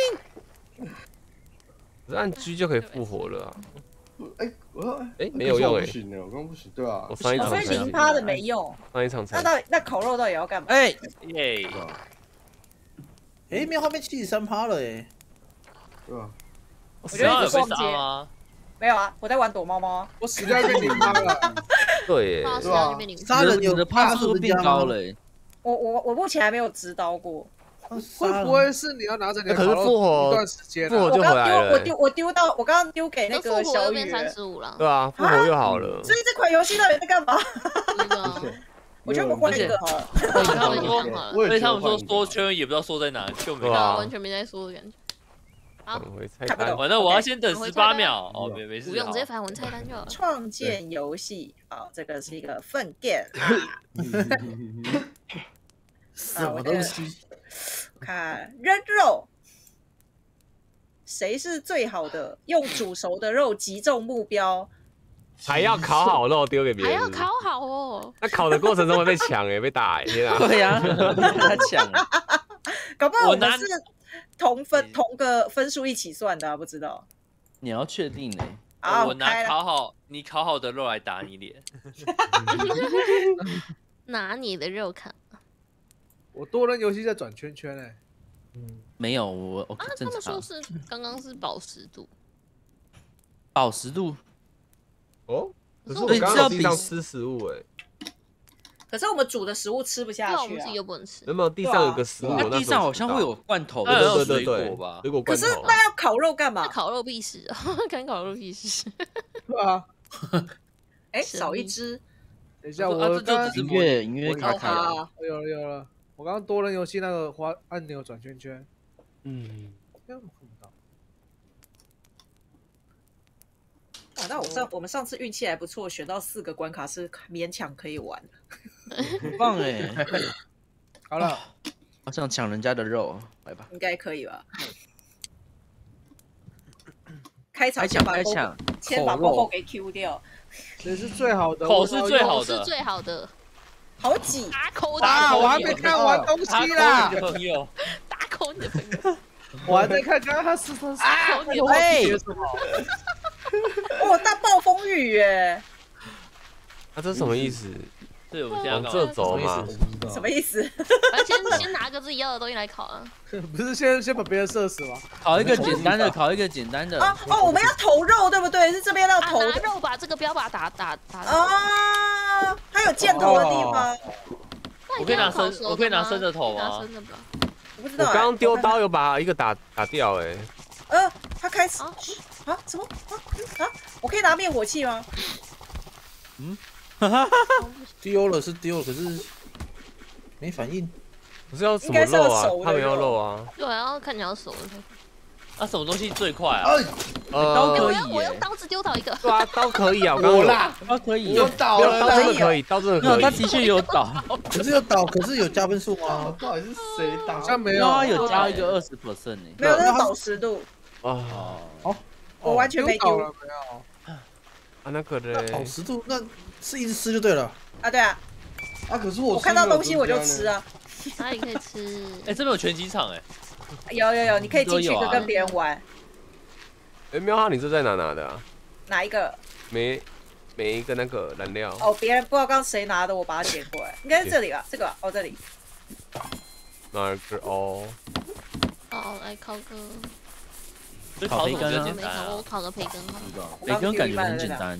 Speaker 7: 按 G 就可以复活了啊！
Speaker 1: 哎，
Speaker 7: 没有用哎！
Speaker 1: 不行了，我刚不行，对啊。
Speaker 7: 我上一场
Speaker 4: 所以0%的没用。
Speaker 7: 上一场才。
Speaker 4: 那烤肉到底要干嘛？
Speaker 2: 哎
Speaker 5: 耶！
Speaker 8: 哎，没有后面73%了哎。
Speaker 1: 对吧？
Speaker 4: 我觉得
Speaker 5: 有被杀吗？
Speaker 4: 没有啊，我在玩躲猫猫啊。
Speaker 6: 我死掉变0%了。
Speaker 7: 对，
Speaker 1: 对啊。
Speaker 8: 杀人有
Speaker 2: 的趴数变高了。
Speaker 4: 我目前还没有知道过。
Speaker 6: 会不会是你要拿着你的烤肉一段时间？
Speaker 7: 复活就回来了。
Speaker 4: 我丢到，我刚刚丢给那个小雨。
Speaker 3: 35了。
Speaker 7: 对啊，复活又好了。
Speaker 4: 所以这款游戏到底在干嘛？我觉得我换一个好了。
Speaker 5: 所以他们说缩圈也不知道缩在哪，就没
Speaker 3: 完全没在缩的感觉。 好
Speaker 7: 返回菜
Speaker 4: 看不懂
Speaker 7: 单。
Speaker 5: 反正我要先等
Speaker 3: 返回菜单
Speaker 5: 18秒。哦，没事。
Speaker 3: 不用直接返回菜单就好了。
Speaker 4: 创建游戏，好，这个是一个粪便
Speaker 8: 什么东西？
Speaker 4: 看扔肉，谁是最好的？用煮熟的肉击中目标。
Speaker 7: 还要烤好肉丢给别人，
Speaker 3: 还要烤好哦。
Speaker 7: 那烤的过程中会被抢被打天啊！
Speaker 2: 对呀，他抢。
Speaker 4: 搞不好我们是同个分数一起算的，不知道。
Speaker 2: 你要确定呢。
Speaker 5: 我拿你烤好的肉来打你脸。
Speaker 3: 拿你的肉砍。
Speaker 6: 我多人游戏在转圈圈哎。
Speaker 2: 没有我正常。
Speaker 3: 他们说是刚刚是饱食度。
Speaker 2: 饱食度。
Speaker 7: 哦，可是我刚刚地上吃食物
Speaker 4: 可是我们煮的食物吃不下去啊，
Speaker 3: 我们自己又不能吃。
Speaker 7: 有没有地上有个食物？
Speaker 2: 地上好像会有罐头，
Speaker 7: 对
Speaker 2: 水果吧？
Speaker 7: 水果罐头。
Speaker 4: 可是那要烤肉干嘛？
Speaker 3: 烤肉必死啊！看烤肉必死。
Speaker 6: 对啊。
Speaker 4: 少一只。
Speaker 6: 等一下，我刚
Speaker 2: 音乐卡卡了。
Speaker 6: 有了，我刚刚多人游戏那个滑按钮转圈圈。这样看不到。
Speaker 4: 那我们上次运气还不错，选到4个关卡是勉强可以玩的。
Speaker 2: 很棒哎！
Speaker 6: 好了，
Speaker 2: 好想抢人家的肉，来吧。
Speaker 4: 应该可以吧？开场先把包包给 Q 掉。
Speaker 6: 谁是最好的？
Speaker 5: 口是最好的，
Speaker 3: 是最好的。
Speaker 4: 好挤
Speaker 3: 打口
Speaker 6: 啊！我还没看完东西啦。
Speaker 5: 朋友，
Speaker 3: 打口你的朋友。
Speaker 6: 我还在看刚刚他是
Speaker 3: 啊！
Speaker 4: 哦，大暴风雨耶！
Speaker 7: 这是什么意思？
Speaker 5: 对，我们现在
Speaker 7: 往这走嘛？
Speaker 4: 什么意思？
Speaker 3: 先拿个自己要的东西来烤啊！
Speaker 6: 不是先把别人射死吗？
Speaker 2: 烤一个简单的，烤一个简单的。
Speaker 4: 我们要投肉，对不对？是这边要投
Speaker 3: 拿肉把这个标靶打。
Speaker 4: 啊！它有箭头的地方。
Speaker 5: 我可以拿生的头吗？
Speaker 3: 拿生的吧。
Speaker 4: 我不知道。
Speaker 7: 我刚刚丢刀有把一个打掉
Speaker 4: 他开始什么我可以拿灭火器吗？
Speaker 8: 丢了是丢了，可是没反应。
Speaker 7: 不是要什么肉啊？他们要肉啊。
Speaker 3: 对，然后看你要熟的。
Speaker 5: 什么东西最快啊？
Speaker 2: 刀可以耶！
Speaker 3: 我用刀子丢倒一个。
Speaker 7: 对啊，刀可以啊，我刚刚
Speaker 2: 刀可以。
Speaker 1: 有倒了，
Speaker 7: 刀真的可以，刀真的可以。
Speaker 2: 他的确有倒，
Speaker 8: 可是有倒，可是有加分数吗？
Speaker 1: 到底是谁倒？
Speaker 6: 好像没有，
Speaker 2: 有加一个20%呢。
Speaker 4: 没有，那是饱食度。我完全没丢。
Speaker 6: 没有。
Speaker 7: 那个嘞，
Speaker 8: 饱食度那是一直吃就对了。
Speaker 4: 对啊。
Speaker 1: 可是
Speaker 4: 我看到东西我就吃啊。
Speaker 3: 哪里可以吃？
Speaker 5: 这边有拳击场
Speaker 4: 有，你可以进去跟别人玩。
Speaker 7: 喵哈，你这在哪拿的啊？
Speaker 4: 哪一个？
Speaker 7: 每一个那个燃料。
Speaker 4: 别人不知道刚刚谁拿的，我把它捡过来，应该是这里吧？这个这里。
Speaker 7: 哪个
Speaker 3: 来烤个。
Speaker 2: 烤培根
Speaker 3: 啊！我烤个培根好了。
Speaker 2: 培根感觉很简单。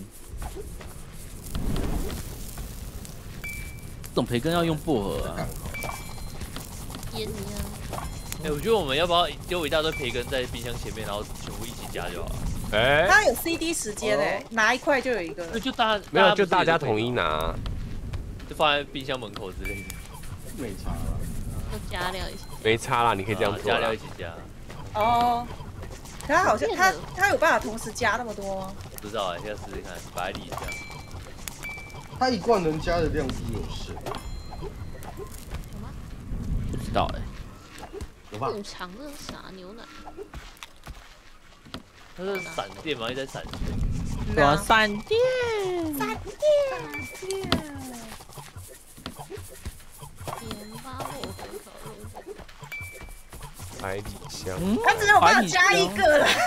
Speaker 2: 这种培根要用薄荷啊。
Speaker 3: 腌一样。
Speaker 5: 我觉得我们要不要丢一大堆培根在冰箱前面，然后全部一起加就好了？
Speaker 4: 它有 CD 时间拿一块就有一个。
Speaker 7: 没有，就大家统一拿，
Speaker 5: 就放在冰箱门口之类的。
Speaker 1: 没差了。
Speaker 3: 就加料一起。
Speaker 7: 没差啦，你可以这样做。
Speaker 5: 加料一起加。
Speaker 4: 他好像他有办法同时加那么多吗？
Speaker 5: 不知道现在试试看，把它理一下。
Speaker 1: 他一罐能加的量是有限。
Speaker 2: 不知道
Speaker 1: 有吧？
Speaker 3: 补偿的是啥牛奶？
Speaker 5: 它是闪电吗？一直在闪电。
Speaker 2: 对啊，闪电。
Speaker 7: 百里香，
Speaker 4: 他只有办法加一个了。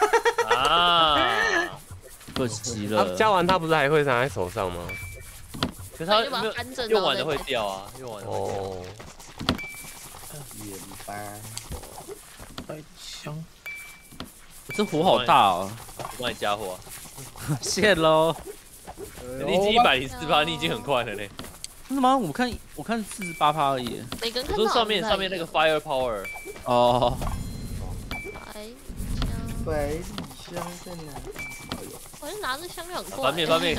Speaker 2: 可惜了。
Speaker 7: 加完他不是还会拿在手上吗？
Speaker 5: 可是他用完的会掉啊，用完的会掉。
Speaker 1: 盐巴，
Speaker 8: 百里香。
Speaker 2: 这火好大哦！
Speaker 5: 我帮你加火。
Speaker 2: 谢喽。
Speaker 5: 你已经104%，你已经很快了呢。
Speaker 2: 真的吗？我看48%而已。
Speaker 5: 我说上面那个 fire power。
Speaker 1: 百里香在哪？
Speaker 3: 我就拿着香料很快。
Speaker 5: 翻面。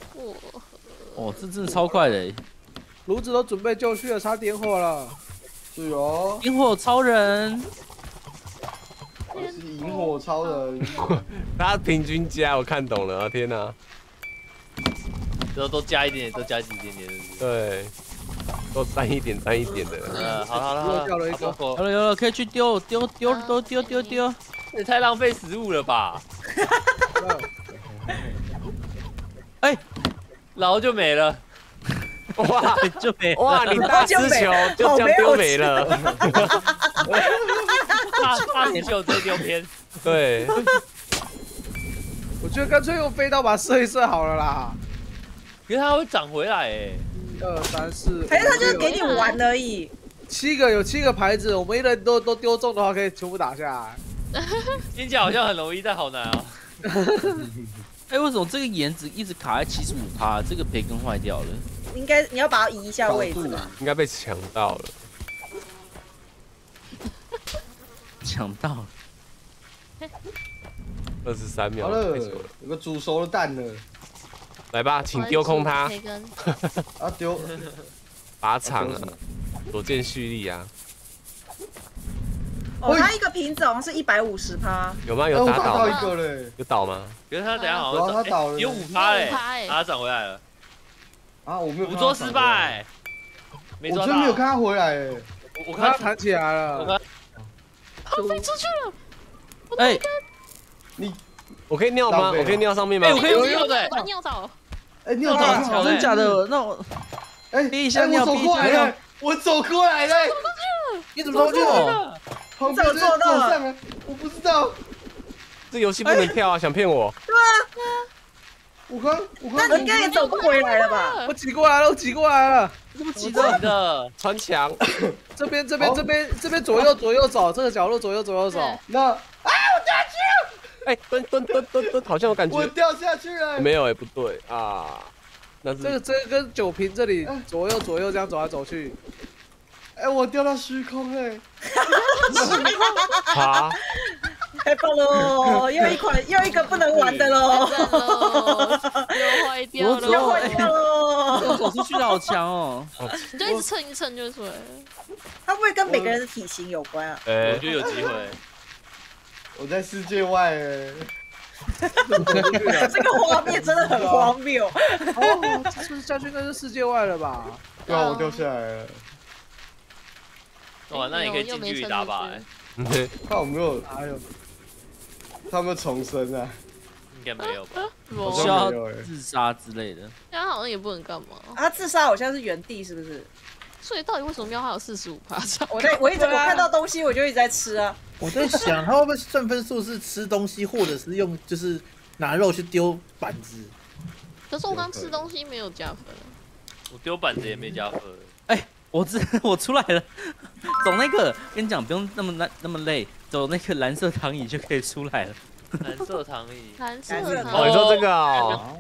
Speaker 2: 这真的超快的。
Speaker 6: 炉子都准备就绪了，差点火了。
Speaker 1: 是哦，
Speaker 2: 萤火超人，
Speaker 1: 我是萤火超人。
Speaker 7: 他平均加，我看懂了，天哪！
Speaker 5: 都加一点点，都加一点点。
Speaker 7: 对，都沾一点沾一点的。
Speaker 5: 好了，
Speaker 6: 掉了一个，
Speaker 2: 有了，可以去丢，都丢。
Speaker 5: 也太浪费食物了吧！哎，然后就没了。
Speaker 7: 哇，
Speaker 2: 就没
Speaker 7: 哇！你大失球就这样丢没了。
Speaker 5: 大点就直接丢偏。
Speaker 7: 对，
Speaker 6: 我觉得干脆用飞刀把它射一射好了啦。
Speaker 5: 可是它会长回来哎。
Speaker 6: 1、2、3、4。
Speaker 4: 可是他就是给你玩而已。
Speaker 6: 有7个牌子，我们一人都丢中的话，可以全部打下来。
Speaker 5: 听起来好像很容易，但好难啊。
Speaker 2: 哎，为什么这个颜值一直卡在75%？这个培根坏掉了。
Speaker 4: 应该你要把它移一下位置吧。
Speaker 7: 应该被抢到了。
Speaker 2: 抢到了。
Speaker 7: 23秒，
Speaker 1: 好了，有个煮熟的蛋了。
Speaker 7: 来吧，请丢空它。
Speaker 1: 啊丢！
Speaker 7: 靶场啊，所见蓄力啊。
Speaker 4: 哦，它一个瓶子好像是150%。
Speaker 7: 有吗？有打倒
Speaker 1: 到一个嘞。
Speaker 7: 有倒吗？
Speaker 5: 可是他等下好像
Speaker 1: 他倒了，
Speaker 5: 有5%嘞，他涨回来了。
Speaker 1: 啊，我没有。
Speaker 5: 捕捉失败，没抓到。
Speaker 1: 我真没有看他回来哎。
Speaker 6: 我看他弹起来了。
Speaker 3: 我飞出去了。
Speaker 2: 哎，
Speaker 7: 我可以尿吗？我可以尿上面吗？
Speaker 5: 我可以尿的。
Speaker 3: 把尿到。
Speaker 1: 哎，尿到，
Speaker 2: 真假的？那我
Speaker 1: 哎，
Speaker 2: 逼一下尿，
Speaker 1: 我走过来了，我走过来了。
Speaker 6: 你怎么走过去了？
Speaker 1: 旁边走上来，我不知道。
Speaker 7: 这游戏不能跳啊！想骗我？
Speaker 4: 对啊。那你应该也走不回来了吧？
Speaker 6: 我挤过来了，我挤过来了。
Speaker 2: 这么挤
Speaker 5: 的，
Speaker 7: 穿墙。
Speaker 6: 这边左右走，这个角落左右走。
Speaker 1: 那啊，我掉下去了！
Speaker 7: 哎，蹲，好像有感觉。
Speaker 1: 我掉下去了。
Speaker 7: 没有哎，不对啊。那
Speaker 6: 这个跟酒瓶这里左右这样走来走去。
Speaker 1: 哎，我掉到虚空哎。
Speaker 7: 好。
Speaker 4: 太棒了！又一个不能玩的喽，
Speaker 3: 又坏掉了，
Speaker 4: 又坏掉了。
Speaker 2: 走出去的好强哦！
Speaker 3: 你就一直蹭一蹭就出来了。
Speaker 4: 它会不会跟每个人的体型有关啊？
Speaker 5: 我觉得有机会。
Speaker 1: 我在世界外哎。
Speaker 4: 这个画面真的很荒谬。
Speaker 6: 哦，这下去那是世界外了吧？
Speaker 1: 对啊，我掉下来了。
Speaker 5: 哇，那你可以近距离打靶哎。
Speaker 1: 看有没有，他们重生啊？
Speaker 5: 应该没有吧？
Speaker 2: 需要自杀之类的。
Speaker 3: 他好像也不能干嘛。
Speaker 4: 他自杀好像是原地，是不是？
Speaker 3: 所以到底为什么喵还有45%？
Speaker 4: 我看到东西我就一直在吃啊。
Speaker 8: 我在想，他会不会算分数是吃东西，或者是用就是拿肉去丢板子？
Speaker 3: 可是我刚吃东西没有加分。
Speaker 5: 我丢板子也没加分。
Speaker 2: 哎。我出来了，走那个，跟你讲，不用那么累，走那个蓝色躺椅就可以出来了。
Speaker 5: 蓝色躺椅，
Speaker 3: 蓝色
Speaker 7: 哦，你说这个哦，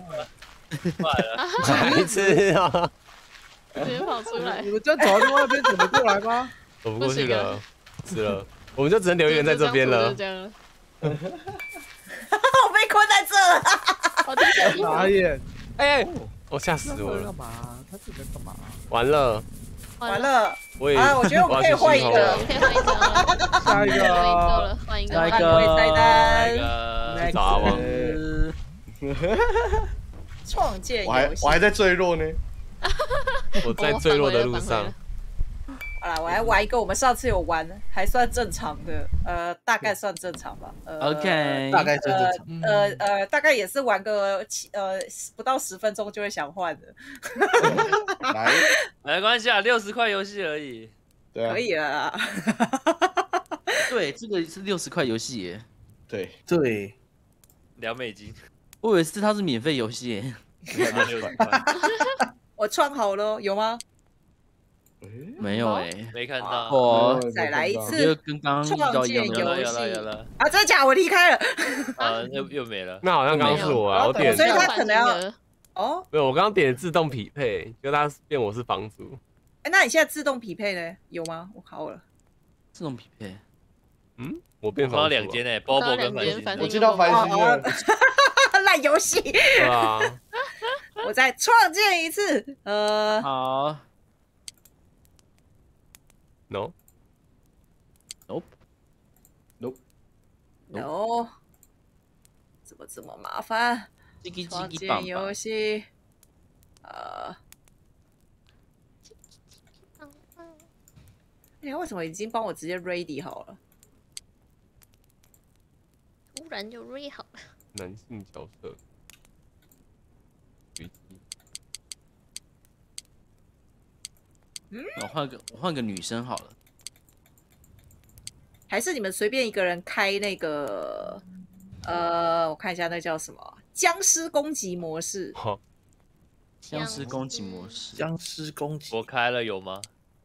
Speaker 7: 白痴啊！
Speaker 3: 直接跑出来。
Speaker 6: 你们这样走到另外一边走得过来吗？
Speaker 7: 走不过去了，是了，我们就只能留一个人在这边了。
Speaker 4: 我被困在这了。
Speaker 6: 傻眼！
Speaker 7: 哎，我吓死我了。
Speaker 8: 干嘛？他这边干嘛？
Speaker 7: 完了。
Speaker 4: 完了，
Speaker 7: 我也
Speaker 4: 我觉得我们可以换一个，
Speaker 3: 可以换一个了，
Speaker 6: 下一个，
Speaker 3: 换一个，
Speaker 2: 下一
Speaker 7: 个，去找阿旺。
Speaker 4: 创建游戏，
Speaker 1: 我还在坠落呢。
Speaker 7: 我在坠落的路上。
Speaker 4: 好啦，我来玩一个我们上次有玩，还算正常的，大概算正常吧。
Speaker 2: OK，
Speaker 8: 大概算正
Speaker 4: 常。大概也是玩个不到10分钟就会想换的。
Speaker 1: 来，
Speaker 5: 没关系啊，60块游戏而已。
Speaker 1: 对啊，
Speaker 4: 可以了。
Speaker 2: 对，这个是60块游戏耶。
Speaker 1: 对
Speaker 5: ，2美金。
Speaker 2: 我以为它是免费游戏耶。
Speaker 5: 60块。
Speaker 4: 我创好了，有吗？
Speaker 2: 没有哎，
Speaker 5: 没看到。
Speaker 2: 我
Speaker 4: 再来一次，
Speaker 2: 跟刚刚遇到一样的。
Speaker 5: 有了。
Speaker 4: 啊，真的假？我离开了。
Speaker 5: 又没了。
Speaker 7: 那好像刚刚是我啊，我点。
Speaker 4: 所以他可能要哦。
Speaker 7: 没有，我刚刚点自动匹配，就他变我是房主。
Speaker 4: 哎，那你现在自动匹配呢？有吗？我考了。
Speaker 2: 自动匹配。
Speaker 7: 嗯，我变房主。
Speaker 5: 2间诶，Bobo 跟繁星。
Speaker 1: 我知道繁星了。
Speaker 4: 烂游戏。
Speaker 7: 对啊。
Speaker 4: 我再创建一次。
Speaker 2: 好。
Speaker 7: No，
Speaker 4: 哦，怎么这么麻烦？创建游戏，哎，为什么已经帮我直接 ready 好了？
Speaker 3: 突然就 ready 好了。
Speaker 7: 男性角色。
Speaker 2: 我换个女生好了。
Speaker 4: 还是你们随便一个人开那个，我看一下那叫什么，僵尸攻击模式。
Speaker 7: 好，
Speaker 2: 僵尸攻击模式。
Speaker 6: 僵尸攻击。
Speaker 5: 我开了有吗？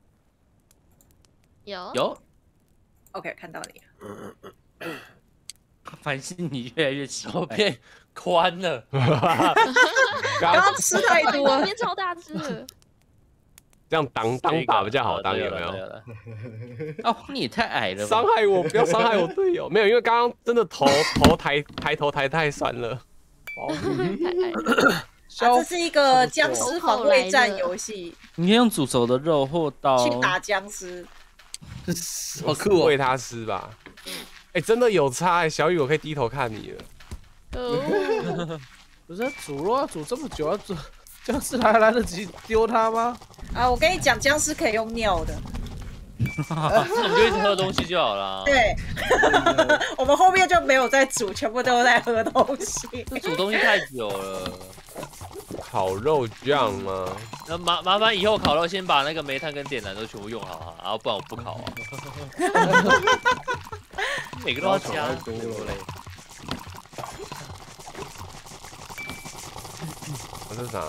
Speaker 3: 有。
Speaker 4: OK， 看到你了。
Speaker 2: 反正你越来越奇怪，
Speaker 5: 变宽了。
Speaker 4: 刚刚吃太多，
Speaker 3: 变超大只了。
Speaker 7: 这样当打比较好当，有没有？
Speaker 2: 哦，你也太矮了吧！
Speaker 7: 伤害我，不要伤害我队友。没有，因为刚刚真的头抬头抬太酸了。
Speaker 4: 这是一个僵尸防卫战游戏。
Speaker 2: 你可以用煮熟的肉或刀
Speaker 4: 去打僵尸，
Speaker 6: 好酷哦！
Speaker 7: 喂它吃吧。哎，真的有差哎，小雨，我可以低头看你了。
Speaker 6: 不是煮肉要煮这么久，要煮僵尸来得及丢它吗？
Speaker 4: 啊，我跟你讲，僵尸可以用尿的。
Speaker 5: 那我们就一直喝东西就好了。
Speaker 4: 对，我们后面就没有在煮，全部都在喝东西。
Speaker 5: 这煮东西太久了。
Speaker 7: 烤肉酱吗？
Speaker 5: 那麻烦以后烤肉先把那个煤炭跟电缆都全部用好啊，然后不然我不烤啊。每个都要加，多累。
Speaker 7: 这是啥？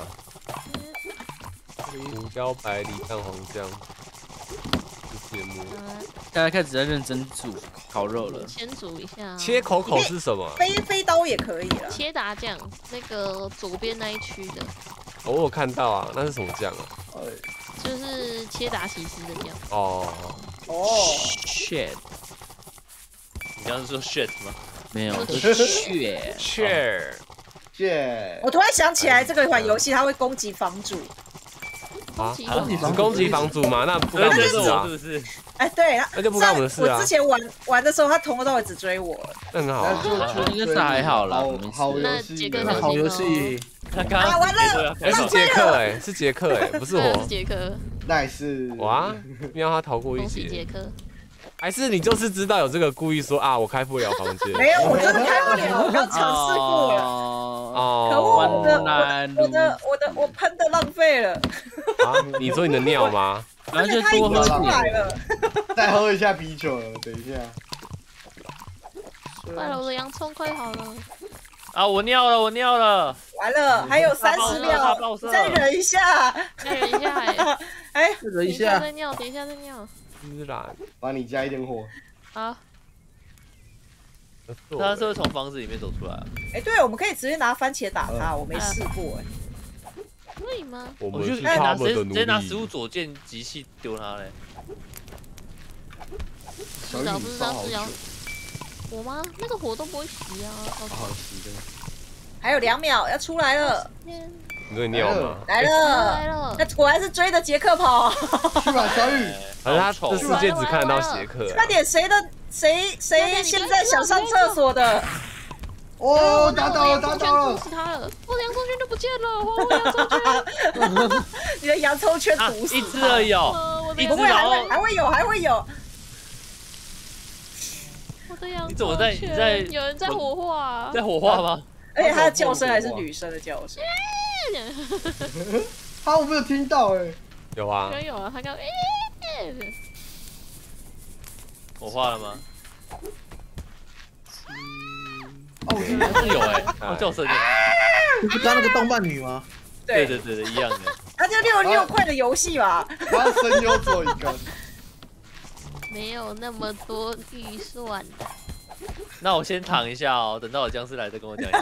Speaker 7: 胡椒白梨蛋黄酱。节目。
Speaker 2: 大家开始在认真煮烤肉了。
Speaker 3: 先煮一下。
Speaker 7: 切口是什么？
Speaker 4: 飞刀也可以了。
Speaker 3: 切达酱，那个左边那一区的。
Speaker 7: 我有看到啊，那是什么酱啊？
Speaker 3: 就是切达起司的酱。
Speaker 7: 哦。
Speaker 2: shit。
Speaker 5: 你刚刚说 shit 吗？
Speaker 2: 没有，是
Speaker 7: shit。
Speaker 4: 我突然想起来，这个款游戏它会攻击房主。
Speaker 7: 啊！攻击房主嘛，那不干我们的事啊，
Speaker 5: 是不是？
Speaker 4: 哎，对，
Speaker 7: 那就不干我们的事啊。
Speaker 4: 我之前玩的时候，他从头到尾只追我。
Speaker 7: 那很好啊，
Speaker 2: 应该是还好啦。
Speaker 1: 好游戏，
Speaker 6: 好游戏。
Speaker 5: 他刚刚
Speaker 4: 完了，
Speaker 7: 是杰克哎，是杰克哎，不是我。
Speaker 3: 是杰克。
Speaker 1: 那也是。
Speaker 7: 哇，喵他逃过一劫。
Speaker 3: 杰克。
Speaker 7: 还是你就是知道有这个故意说啊，我开不了房间。
Speaker 4: 没有，我真的开不了，我刚尝试过了。
Speaker 7: 哦，
Speaker 4: 可恶，我喷的浪费了。
Speaker 7: 啊，你说你的尿吗？
Speaker 2: 然后就多喝
Speaker 4: 出来了。
Speaker 1: 再喝一下啤酒了，等一下。
Speaker 3: 快了，我的洋葱快好了。
Speaker 5: 啊，我尿了。
Speaker 4: 完了，还有30秒，再忍一下。
Speaker 3: 再忍一下，
Speaker 4: 哎，
Speaker 6: 忍一下。
Speaker 3: 再尿，等一下再尿。
Speaker 7: 自然。
Speaker 1: 帮你加一点火。
Speaker 3: 好。
Speaker 5: 他是会从房子里面走出来啊？
Speaker 4: 哎，对，我们可以直接拿番茄打他，我没试过哎。
Speaker 3: 可以吗？
Speaker 7: 我们是他们的奴隶。
Speaker 5: 直接拿食物左键机器丢他嘞。
Speaker 3: 不知道，我吗？那个火都不会熄啊。
Speaker 1: 好熄的。
Speaker 4: 还有2秒，要出来了。
Speaker 7: 你在尿吗？
Speaker 4: 来了，那果然是追着杰克跑。
Speaker 1: 去吧，小雨。
Speaker 7: 反正他这世界只看得到杰克。
Speaker 4: 快点，谁现在想上厕所的？
Speaker 1: 哦，打倒了！
Speaker 3: 毒死他了，我的洋葱圈就不见了，我洋葱圈。
Speaker 4: 你的洋葱圈毒死
Speaker 5: 一只而已
Speaker 4: 哦，不会，还会有。
Speaker 3: 我的洋葱圈，
Speaker 5: 你怎么在？
Speaker 3: 有人在火化？
Speaker 5: 在火化吗？
Speaker 4: 而且他的叫声还是女生的叫声。
Speaker 1: 我没有听到哎。
Speaker 7: 有啊。
Speaker 3: 有啊，他刚。
Speaker 5: 火化了吗？
Speaker 1: 哦，
Speaker 5: 是有哎，叫声的。
Speaker 6: 你不刚那个动漫女吗？
Speaker 5: 对，一样的。
Speaker 4: 他就66块的游戏吧。
Speaker 1: 他声优做一个。
Speaker 3: 没有那么多预算的。
Speaker 5: 那我先躺一下哦，等到有僵尸来再跟我讲一下。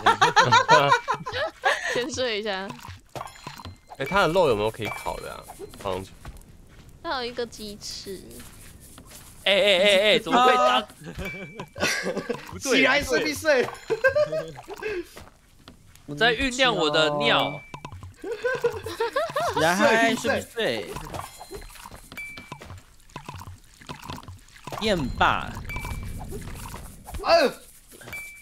Speaker 3: 先睡一下。
Speaker 7: 哎，他的肉有没有可以烤的啊？放上去。
Speaker 3: 他有一个鸡翅。
Speaker 5: 哎，怎么会当？不对，
Speaker 1: 起来睡必睡。
Speaker 5: 我在酝酿我的尿。
Speaker 2: 来，睡必睡。燕爸。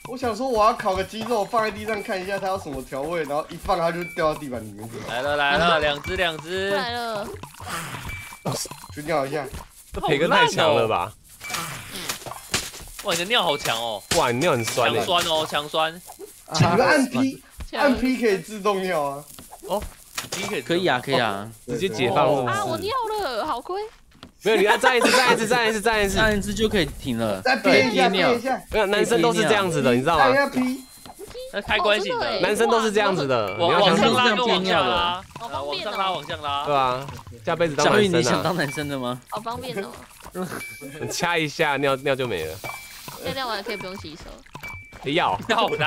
Speaker 1: 我想说我要烤个鸡肉，放在地上看一下它有什么调味，然后一放它就掉到地板里面去。
Speaker 5: 来了，两只。
Speaker 3: 来了。
Speaker 1: 去尿一下。
Speaker 7: 这培根太强了吧？
Speaker 5: 哇，你的尿好强哦！
Speaker 7: 哇，你尿很酸嘞。
Speaker 5: 强酸。
Speaker 1: 你们按 P 可以自动尿啊。
Speaker 5: 哦 ，P
Speaker 2: 可以啊，
Speaker 7: 直接解放了。
Speaker 3: 啊，我尿了，好亏。
Speaker 7: 没有，你要站一次
Speaker 2: 就可以停了。
Speaker 1: 再憋一下。没
Speaker 7: 有，男生都是这样子的，你知道吗？
Speaker 1: 按 P。
Speaker 5: 那开关型的，
Speaker 7: 男生都是这样子的。
Speaker 5: 往上拉跟往
Speaker 2: 下
Speaker 5: 拉，往上拉，往下拉。
Speaker 7: 对吧？下辈子当男生啊。
Speaker 2: 你想当男生的吗？
Speaker 3: 好方便哦。
Speaker 7: 掐一下，尿就没了。
Speaker 3: 尿完可以不用洗手。
Speaker 7: 要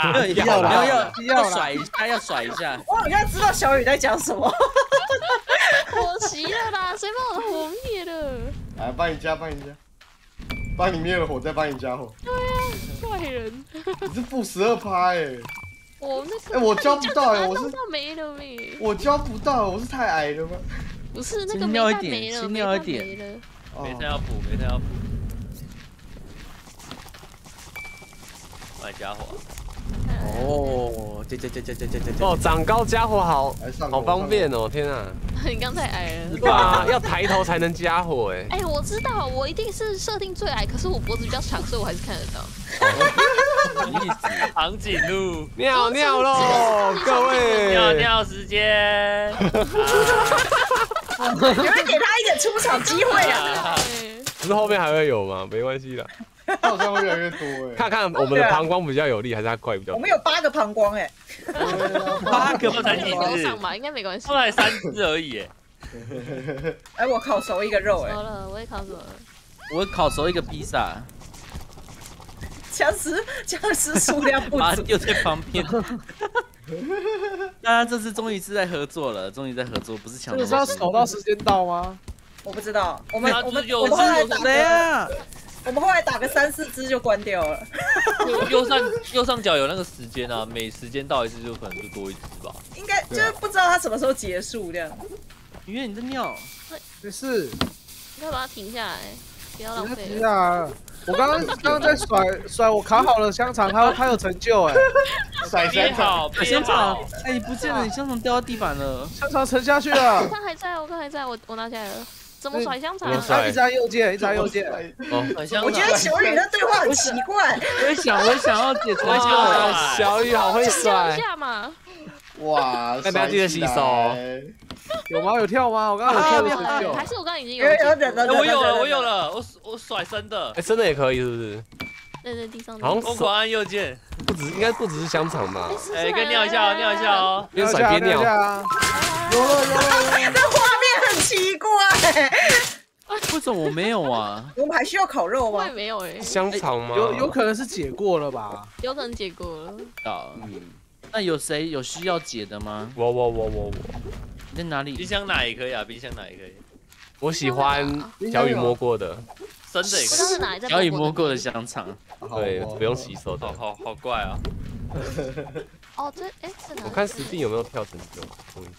Speaker 2: 甩一下，要甩一下。
Speaker 4: 我好像知道小雨在讲什么。
Speaker 3: 我熄了啦，谁把我的火灭了？
Speaker 1: 来，帮你加，帮你灭了火，再帮你加火。
Speaker 3: 对啊，坏人。
Speaker 1: 你是负12%哎。
Speaker 3: 我那
Speaker 1: 我教不到哎，我是
Speaker 3: 没了没。
Speaker 1: 我教不到，我是太矮了吗？
Speaker 3: 不是那个
Speaker 2: 先尿一点，先尿一点。
Speaker 5: 没太要补。买家伙。
Speaker 2: 哦，这。
Speaker 7: 哦，长高加火好方便哦！天啊，
Speaker 3: 你刚太矮了。
Speaker 7: 对啊，要抬头才能加火哎。
Speaker 3: 哎，我知道，我一定是设定最矮，可是我脖子比较长，所以我还是看得到。
Speaker 5: 什么意思？长颈鹿
Speaker 7: 尿喽，各位
Speaker 5: 尿时间。
Speaker 4: 你们给他一点出场机会啊！
Speaker 7: 不是后面还会有吗？没关系的。
Speaker 1: 好像会越来越多哎。
Speaker 7: 看看我们的膀胱比较有力，还是它快比较？
Speaker 4: 我们有8个膀胱哎。
Speaker 5: 8个才几只？
Speaker 3: 上吧，应该没关系。
Speaker 5: 后来3只而已哎。
Speaker 4: 哎，我烤熟一个肉哎。
Speaker 3: 熟了，我也烤熟了。
Speaker 2: 我烤熟一个披萨。
Speaker 4: 僵尸数量不足。
Speaker 2: 把它丢在旁边。大家这次终于是在合作了，不是抢。
Speaker 6: 这个是要守到时间到吗？
Speaker 4: 我不知道，我们后来打个3、4只就关掉了。
Speaker 5: 右上角有那个时间啊，每时间到一次就可能就多一只吧。
Speaker 4: 应该就是不知道它什么时候结束这样。
Speaker 2: 因为你在尿，
Speaker 6: 没事。
Speaker 3: 你要把它停下来，不要浪费。
Speaker 6: 停下来。我刚刚在甩我烤好了香肠，它有成就哎。
Speaker 1: 甩
Speaker 2: 香肠，哎，你不见了，你香肠掉到地板了，
Speaker 6: 香肠沉下去了。
Speaker 3: 我刚还在，我拿起来了。怎么甩香肠？
Speaker 6: 一直按右键。
Speaker 5: 哦，
Speaker 4: 我觉得小雨的对话很奇怪。
Speaker 2: 我想要解除一
Speaker 7: 下。小雨好会甩。
Speaker 3: 一下嘛。
Speaker 1: 哇，
Speaker 7: 大家记得洗手。
Speaker 6: 有吗？有跳吗？我刚刚有跳的成就。
Speaker 3: 还是我刚刚已经有。
Speaker 5: 我有了，我甩生的。
Speaker 7: 哎，生的也可以是不是？
Speaker 3: 对，地上。
Speaker 7: 好像
Speaker 5: 疯狂按右键。
Speaker 7: 应该不只是香肠吧？
Speaker 5: 哎，跟尿一下哦。
Speaker 7: 边甩边尿。
Speaker 1: 有了。
Speaker 4: 这画面很奇怪。
Speaker 2: 为什么我没有啊？
Speaker 4: 我们还需要烤肉吗？
Speaker 3: 我也没有哎。
Speaker 7: 香肠吗？
Speaker 6: 有可能是解过了吧？
Speaker 3: 有可能解过了。
Speaker 2: 那有谁有需要解的吗？
Speaker 7: 我。
Speaker 2: 你在哪里？
Speaker 5: 冰箱奶也可以。
Speaker 7: 我喜欢小雨摸过的，
Speaker 5: 生的也可以。
Speaker 2: 小雨摸过的香肠，
Speaker 7: 对，不用洗手的。
Speaker 5: 好怪啊！
Speaker 3: 哦，这
Speaker 7: 我看实地有没有跳成就。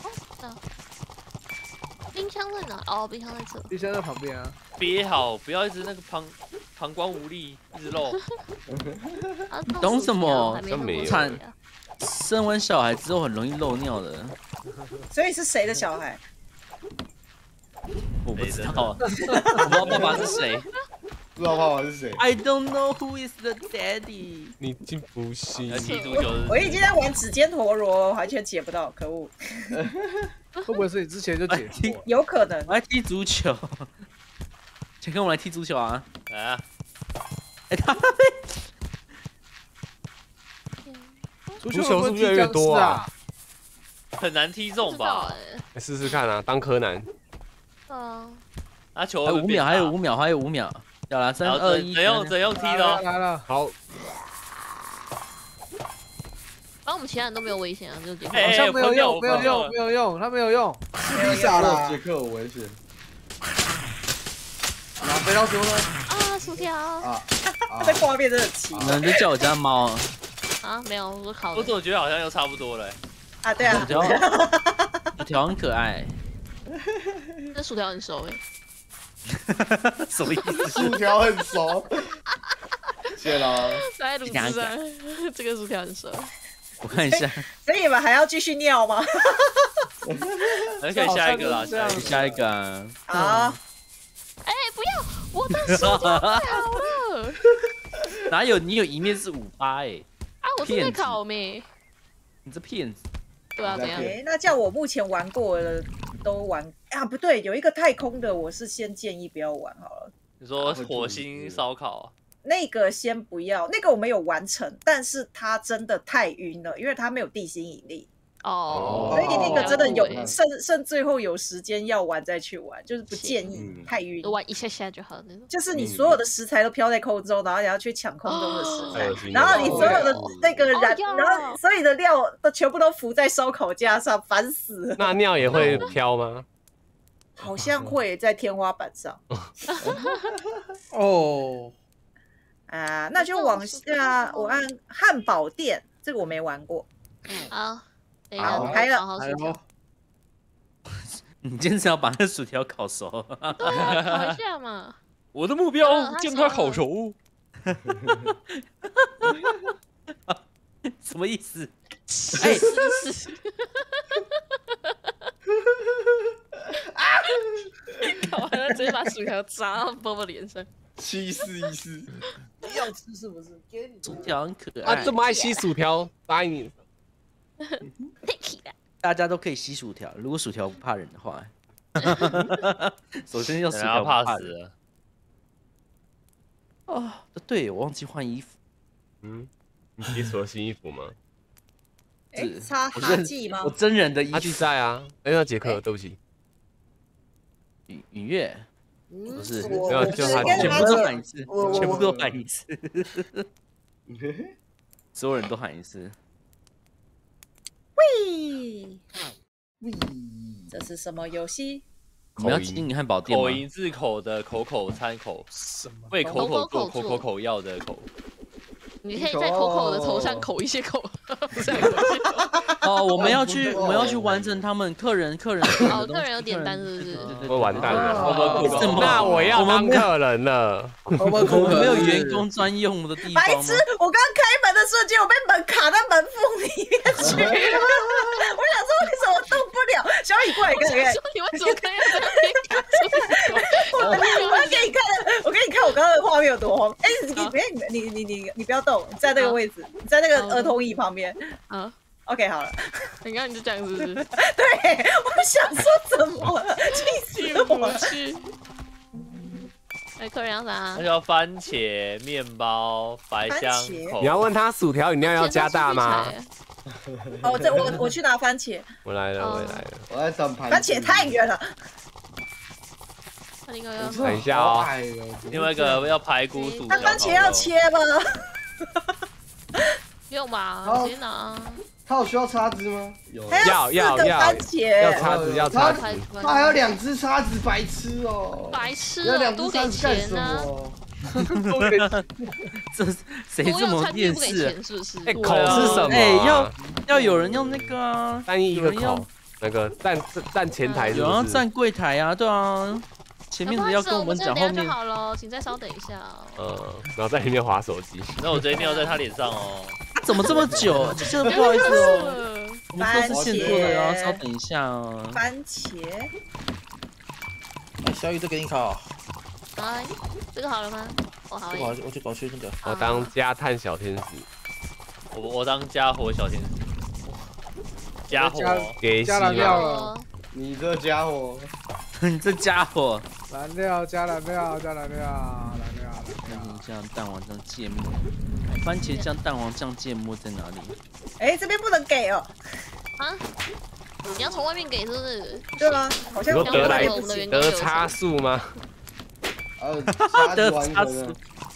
Speaker 3: 冰箱在哪？哦，冰箱在这。
Speaker 6: 冰箱在旁边啊。
Speaker 5: 憋好，不要一直那个膀胱无力，一直漏。
Speaker 2: 懂什么？
Speaker 7: 没有。
Speaker 2: 生完小孩之后很容易漏尿的。
Speaker 4: 所以是谁的小孩？
Speaker 2: 我不知道，我不知道爸爸是谁。
Speaker 1: 不知道爸爸是谁
Speaker 2: ？I don't know who is the daddy。
Speaker 7: 你竟不信？
Speaker 4: 我已经在玩指尖陀螺，完全解不到，可恶！
Speaker 6: 会不会是你之前就解过？
Speaker 4: 有可能。
Speaker 2: 我来踢足球，请跟我来踢足球啊！
Speaker 5: 来啊！
Speaker 2: 哎，他
Speaker 6: 足球是不是越来越多啊？
Speaker 5: 很难踢中吧？
Speaker 7: 试试看啊，当柯南。
Speaker 5: 拿球
Speaker 2: 还有5秒，要来3、2、1，
Speaker 5: 怎样踢的？
Speaker 6: 来了，
Speaker 7: 好。
Speaker 3: 然后我们其他人都没有危险啊，就结束。
Speaker 6: 好像没有用，他没有用，
Speaker 1: 是披萨了，杰克有危险。哪飞到球呢？
Speaker 3: 啊，薯条啊！
Speaker 4: 这画面真的奇怪。
Speaker 2: 你就叫我家猫
Speaker 3: 啊？没有，我烤。
Speaker 5: 我怎么觉得好像又差不多了？
Speaker 4: 啊，对啊。
Speaker 2: 薯条很可爱。
Speaker 3: 这薯条很熟哎。
Speaker 2: 什么意思？
Speaker 1: 薯条很熟。 谢了。
Speaker 3: 来卤汁啊，这个薯条很熟。
Speaker 2: 我看一下，
Speaker 4: 所以你们还要继续尿吗？
Speaker 5: 那可以下一个啦，
Speaker 2: 下一个啊。
Speaker 4: 好。
Speaker 3: 哎，不要，我的薯条太好了。
Speaker 2: 哪有？你有一面是5%哎。
Speaker 3: 啊，我正在烤没。
Speaker 2: 你这骗子。
Speaker 3: 对啊，怎样？
Speaker 4: 那叫我目前玩过的都玩啊，不对，有一个太空的，我是先建议不要玩好了。
Speaker 5: 你说火星烧烤？
Speaker 4: 那个先不要，那个我没有完成，但是它真的太晕了，因为它没有地心引力。
Speaker 3: 哦，
Speaker 4: 所以那个真的有剩最后有时间要玩再去玩，就是不建议太晕。
Speaker 3: 玩一下就好那种。
Speaker 4: 就是你所有的食材都飘在空中，然后你要去抢空中的食材，然后你所有的那个然后所有的料都全部都浮在烧烤架上，烦死了。
Speaker 7: 那尿也会飘吗？
Speaker 4: 好像会在天花板上。
Speaker 6: 哦。
Speaker 4: 啊，那就往下，我按汉堡店，这个我没玩过。
Speaker 3: 好，
Speaker 4: 好，开了。
Speaker 2: 你坚持要把那薯条烤熟，
Speaker 3: 烤一下嘛。
Speaker 5: 我的目标将它烤熟。
Speaker 2: 什么意思？
Speaker 3: 哎，烤完了直接把薯条砸到波波脸上。
Speaker 1: 7试1试，
Speaker 6: 要吃是不是？给你
Speaker 2: 薯条很可爱
Speaker 7: 啊，这么爱吸薯条，答应你。
Speaker 2: 大家都可以吸薯条，如果薯条不怕人的话。首先要薯条不
Speaker 5: 怕死了。
Speaker 2: 哦，对，我忘记换衣服。
Speaker 7: 你解锁了新衣服吗？
Speaker 4: 擦哈记吗？
Speaker 2: 我真人的衣服。
Speaker 7: 哈记在啊。那杰克，对不起。
Speaker 2: 允月。不是，
Speaker 7: 没有，就他
Speaker 2: 全部都喊一次，全部都喊一次，所有人都喊一次。
Speaker 4: 喂，这是什么游戏？
Speaker 2: 我们要经营汉堡店吗？
Speaker 5: 口音字口的口口参口，为口口做口口口要的口。
Speaker 3: 你可以在口口的头上口一些口。
Speaker 2: 哦，我们要去完成他们客人
Speaker 3: 哦，客人有点单是不是？
Speaker 7: 会完蛋了。那我要当客人了。
Speaker 2: 我们没有员工专用的地方。
Speaker 4: 白痴！我刚开门的瞬间，我被门卡在门缝里面去了。我想说，为什么动不了？小雨过来看看。
Speaker 3: 你为什么可以在那边卡住？
Speaker 4: 我给你看，我刚刚的画面有多慌。哎，你不要动，在那个位置，在那个儿童椅旁边。
Speaker 3: 啊。
Speaker 4: OK， 好了。
Speaker 3: 你刚刚你就这样子是不是？
Speaker 4: 对，我想说怎么了，气死我了。
Speaker 3: 哎，客人要啥？
Speaker 5: 那叫番茄面包白香口。
Speaker 7: 你要问他薯条饮料要加大吗？
Speaker 4: 哦，我去拿番茄。
Speaker 7: 我来了。
Speaker 1: 我在等番
Speaker 4: 茄太远了。
Speaker 7: 等一下哦。
Speaker 5: 另外一个要排骨薯条。
Speaker 4: 那番茄要切吗？
Speaker 3: 不用吧，直接拿。
Speaker 1: 他有需要叉子吗？有。
Speaker 7: 要
Speaker 4: 番茄，
Speaker 7: 要叉子，要叉子。
Speaker 1: 他还有2只叉子，白痴哦！
Speaker 3: 白痴
Speaker 1: 要2
Speaker 3: 多
Speaker 1: 只叉
Speaker 3: 给
Speaker 1: 子干什
Speaker 3: 钱呢？
Speaker 1: 么？
Speaker 2: 这谁这么电视？
Speaker 3: 是不是？
Speaker 7: 哎，口是什么？
Speaker 2: 哎，要有人用那个啊，
Speaker 7: 单一一个口，那个站前台，
Speaker 2: 有人要站柜台啊，对啊。前面的要跟我们讲，后面
Speaker 3: 就好了，请再稍等一下。
Speaker 7: 然后在里面滑手机。
Speaker 5: 那我直接尿在他脸上哦。
Speaker 2: 怎么这么久？真的不好意思哦，我们都是现做的，然后稍等一下哦。
Speaker 4: 番茄。
Speaker 6: 哎，小雨这给你烤。
Speaker 3: 哎，这个好了吗？我好。
Speaker 6: 我去搞去那个。
Speaker 7: 我当加炭小天使。
Speaker 5: 我当加火小天使。加火
Speaker 7: 给
Speaker 6: 加料了。
Speaker 1: 你这家伙。
Speaker 2: 你这家伙！
Speaker 6: 燃料加燃料。
Speaker 2: 番茄酱、蛋黄酱、芥末。番茄酱、蛋黄酱、芥末在哪里？
Speaker 4: 哎，这边不能给哦。
Speaker 3: 啊？你要从外面给是不是？
Speaker 4: 对吗？好像
Speaker 7: 得差数吗？
Speaker 2: 得差数。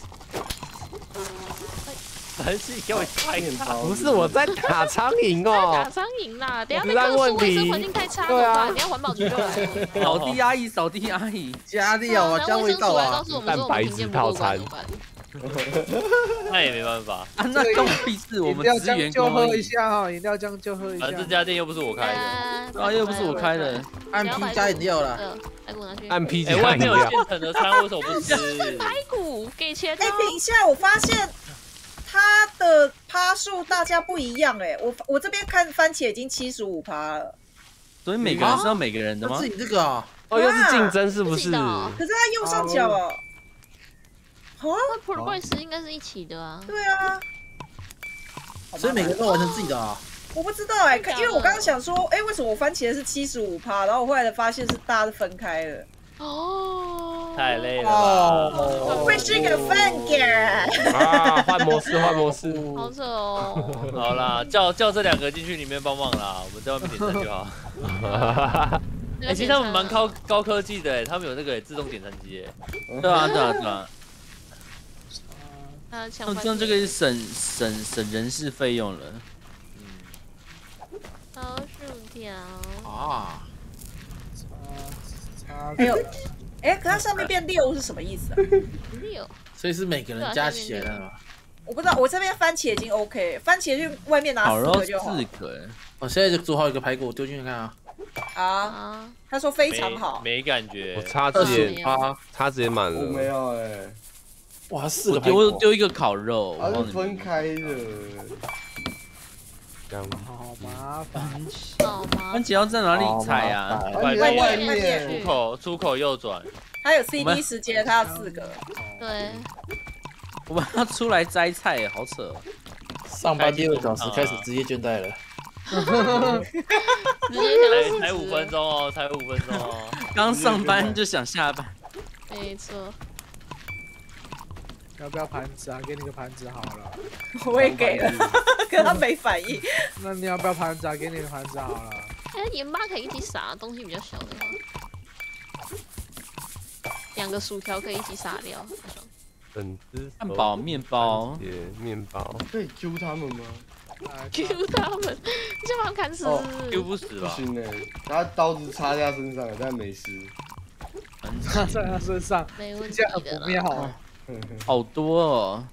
Speaker 5: 还是给我拍
Speaker 7: 不是我在打苍蝇哦，
Speaker 3: 打苍蝇啦！等下被客诉卫生环境太差怎么办？你要环保局就来了。
Speaker 2: 扫地阿姨，
Speaker 6: 加料啊，加味道啊。
Speaker 7: 蛋白质套餐。
Speaker 5: 那也没办法。
Speaker 2: 啊，那关我屁事，我们支援
Speaker 6: 就喝
Speaker 2: 工而已。
Speaker 6: 一下哈，饮料酱就喝一下。
Speaker 5: 这家店又不是我开的，
Speaker 2: 啊，又不是我开的。
Speaker 8: 按 P 加饮料了，
Speaker 3: 排骨拿去。
Speaker 7: 按 P 加
Speaker 5: 外
Speaker 7: 饮料。
Speaker 5: 面有现成的餐，为什么不吃？
Speaker 3: 排骨给钱。
Speaker 4: 哎，等一下，我发现它的趴数大家不一样哎，我这边看番茄已经75%了，
Speaker 2: 所以每个人是要每个人的吗
Speaker 8: 是？你这个啊，
Speaker 7: 哦，又是竞争是不是？
Speaker 4: 可是它右上角啊，
Speaker 3: 那 Progress 应该是一起的啊。
Speaker 4: 对啊，
Speaker 8: 所以每个人都完成自己的啊。
Speaker 4: 我不知道哎，因为我刚刚想说，哎，为什么我番茄是75%，然后我后来发现是大家都分开了。
Speaker 3: 哦，
Speaker 5: 太累了吧。
Speaker 4: 我会是个饭狗。
Speaker 7: 啊，换模式，换模式。
Speaker 3: 好扯哦。
Speaker 5: 好啦，叫这2个进去里面帮忙啦，我们在外面点餐就好。其实他们蛮高科技的，他们有那个自动点餐机。
Speaker 2: 对啊，对啊，对啊。
Speaker 3: 那
Speaker 2: 这样就可以省人事费用了。
Speaker 3: 好薯条
Speaker 8: 啊。
Speaker 4: 哎呦，哎，可它上面变6是什么意思啊
Speaker 3: ？6，
Speaker 8: 所以是每个人加起来的。
Speaker 4: 我不知道，我这边番茄已经 OK， 番茄去外面拿4个就好。
Speaker 2: 4个，
Speaker 8: 我现在就煮好一个排骨，丢进去看啊。
Speaker 4: 啊，他说非常好，
Speaker 5: 没感觉。
Speaker 7: 我叉子也满了。
Speaker 1: 我没有哎。
Speaker 8: 哇，4个排骨。
Speaker 2: 我丢一个烤肉，
Speaker 1: 它是分开的。
Speaker 6: 好麻烦。
Speaker 2: 番茄要在哪里采啊？
Speaker 5: 外面出口右转。
Speaker 4: 还有 CD 时间，它要4个。
Speaker 3: 对。
Speaker 2: 我们要出来摘菜，好扯。
Speaker 8: 上班第2个小时开始职业倦怠了。
Speaker 5: 才5分钟哦，才5分钟哦。
Speaker 2: 刚上班就想下班。
Speaker 3: 没错。
Speaker 6: 要不要盘子啊？给你个盘子好了。
Speaker 4: 我也给了，可他没反应。
Speaker 6: 那你要不要盘子啊？给你个盘子好了。
Speaker 3: 哎，盐巴可以一起撒，东西比较小的话，2个薯条可以一起撒掉。
Speaker 2: 汉堡、面包、
Speaker 7: 面包，
Speaker 1: 可以 Q 他们吗
Speaker 3: ？Q 他们，你就把他们砍死
Speaker 5: ？Q 不死吧？
Speaker 1: 不行哎，他刀子插在他身上了，但没事。
Speaker 6: 插在他身上，
Speaker 3: 没问题
Speaker 6: 这样很不妙。
Speaker 2: 好多哦！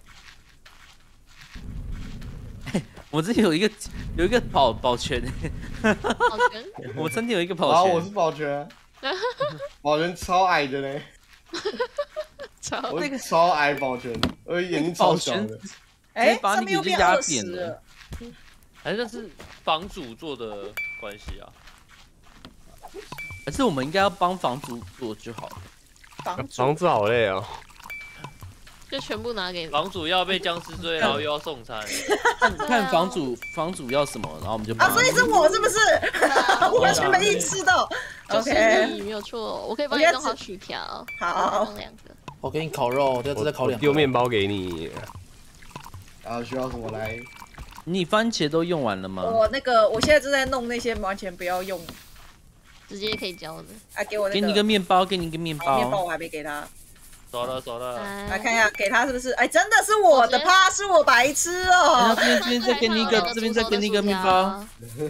Speaker 2: 我这里有一个保全，
Speaker 3: 保全，
Speaker 2: 我身体有一个保全。
Speaker 1: 我是保全，保全超矮的嘞，我超矮保全，我眼睛超小的。
Speaker 4: 哎，上面又变20了，
Speaker 5: 还是是房主做的关系啊？
Speaker 2: 还是我们应该要帮房主做就好了？
Speaker 7: 房主好累哦。
Speaker 3: 就全部拿给
Speaker 5: 房主要被僵尸追，然后又要送餐。
Speaker 2: 看房主要什么，然后我们就
Speaker 4: 所以是我是不是？我完全没意识到。
Speaker 3: OK， 没有错，我可以帮你弄好薯条。
Speaker 4: 好，
Speaker 3: 弄2个。
Speaker 8: 我给你烤肉，这再烤2个。
Speaker 7: 丢面包给你。
Speaker 1: 然后需要什么来？
Speaker 2: 你番茄都用完了吗？
Speaker 4: 我现在正在弄那些完全不要用，
Speaker 3: 直接可以浇的。
Speaker 4: 啊，给我那个。
Speaker 2: 给你一个面包，给你一个面包。
Speaker 4: 面包我还没给他。
Speaker 5: 走了，
Speaker 4: 来看一下，给他是不是？哎，真的是我的趴，是我白痴哦。
Speaker 2: 这边再给你一个，这边再给你一个面包。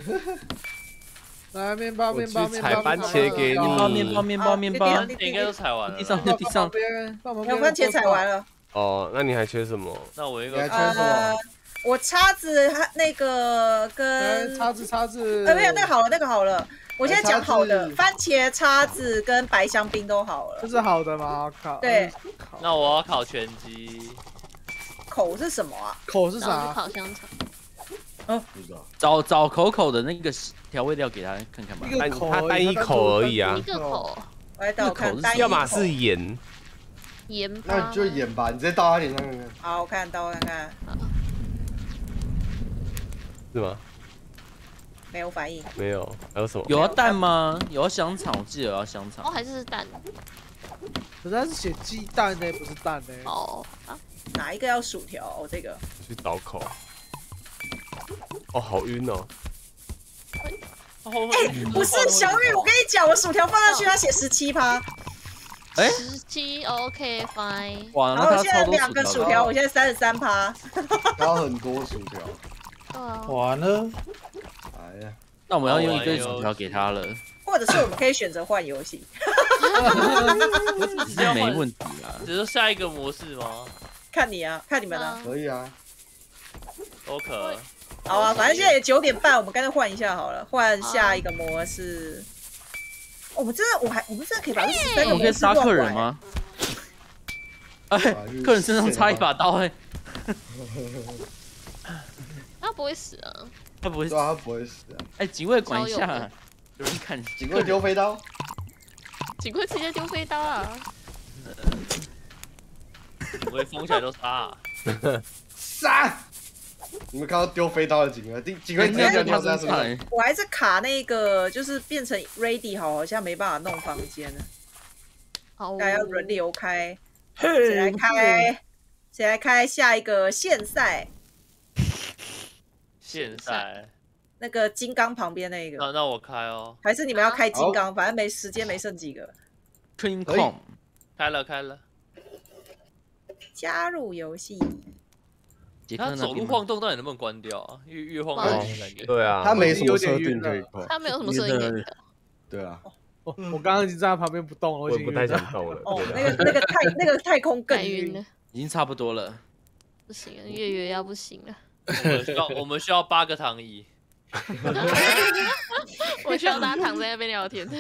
Speaker 6: 来，面包，
Speaker 7: 采番茄给你。
Speaker 2: 面包。
Speaker 5: 应该都采完了。
Speaker 2: 地上。
Speaker 4: 有番茄采完了。
Speaker 7: 哦，那你还缺什么？
Speaker 5: 那我一个。
Speaker 1: 缺什么？
Speaker 4: 我叉子那个跟
Speaker 6: 叉子。
Speaker 4: 没有，那个好了。我现在讲好的，番茄、叉子跟白香槟都好了。
Speaker 6: 这是好的吗？烤。
Speaker 4: 对。
Speaker 5: 那我要烤全鸡。
Speaker 4: 口是什么啊？
Speaker 6: 口是啥？
Speaker 3: 烤香肠。
Speaker 2: 找口的那个调味料给他看看吧。
Speaker 7: 他单一口而已啊。
Speaker 3: 一个口。
Speaker 4: 我来倒看，
Speaker 7: 要么是盐。
Speaker 3: 盐巴。
Speaker 1: 那就盐吧，你直接倒他脸上看看。
Speaker 4: 好，我倒看看。
Speaker 7: 是吗？
Speaker 4: 没有反应。
Speaker 7: 没有，还有什么？
Speaker 2: 有要蛋吗？有要香肠，我记得有要香肠。
Speaker 3: 还是蛋？
Speaker 6: 可是它是写鸡蛋呢，不是蛋呢。
Speaker 3: 哦啊，
Speaker 4: 哪一个要薯条？哦，这个。
Speaker 7: 去倒口。哦，好晕哦。
Speaker 4: 不是小雨，我跟你讲，我薯条放上去，它写17%。
Speaker 3: 17 OK fine。
Speaker 2: 哇，
Speaker 4: 然后我现在2个薯条，我现在33%。
Speaker 1: 要很多薯条。
Speaker 8: 完了。
Speaker 1: 哎呀，
Speaker 2: 那我们要用一堆薯条给他了。
Speaker 4: 或者是我们可以选择换游戏。
Speaker 2: 这没问题啊。
Speaker 5: 只是下一个模式吗？
Speaker 4: 看你啊，看你们啊。
Speaker 1: 可以啊。
Speaker 5: 都可。
Speaker 4: 好啊，反正现在也9点半，我们干脆换一下好了，换下一个模式。我们真的，我们真的可以把这13个模式
Speaker 2: 我可以杀客人吗？哎，客人身上插一把刀哎。
Speaker 3: 他不会死啊。
Speaker 2: 他不会死，
Speaker 1: 他不会死啊。
Speaker 2: 哎，警卫管一下，有人看。
Speaker 1: 警卫丢飞刀。
Speaker 3: 警卫直接丢飞刀啊！
Speaker 5: 我一封起来就杀。
Speaker 1: 杀！你们看到丢飞刀的警卫，警卫直接就跳下去。
Speaker 4: 我还是卡那个，就是变成 ready 好像没办法弄房间了。
Speaker 3: 好，
Speaker 4: 大家要轮流开，谁来开？谁来开下一个现赛？
Speaker 5: 现赛。
Speaker 4: 那个金刚旁边那个。
Speaker 5: 那我开哦。
Speaker 4: 还是你们要开金刚？反正时间没剩几个。
Speaker 2: King Kong
Speaker 5: 开了。
Speaker 4: 加入游戏。
Speaker 5: 他走路晃动到底能不能关掉啊？越晃越感觉。
Speaker 7: 对啊，
Speaker 1: 他没什么设定可以关。
Speaker 3: 他没有什么设定。
Speaker 1: 对啊。
Speaker 6: 我刚刚已经站在旁边不动了，
Speaker 7: 我也不太想动了。
Speaker 4: 哦，那个太空更晕
Speaker 3: 了，
Speaker 2: 已经差不多了。
Speaker 3: 不行了，月要不行了。
Speaker 5: 我们需要8个躺椅。
Speaker 3: 我需要大家躺在那边聊天。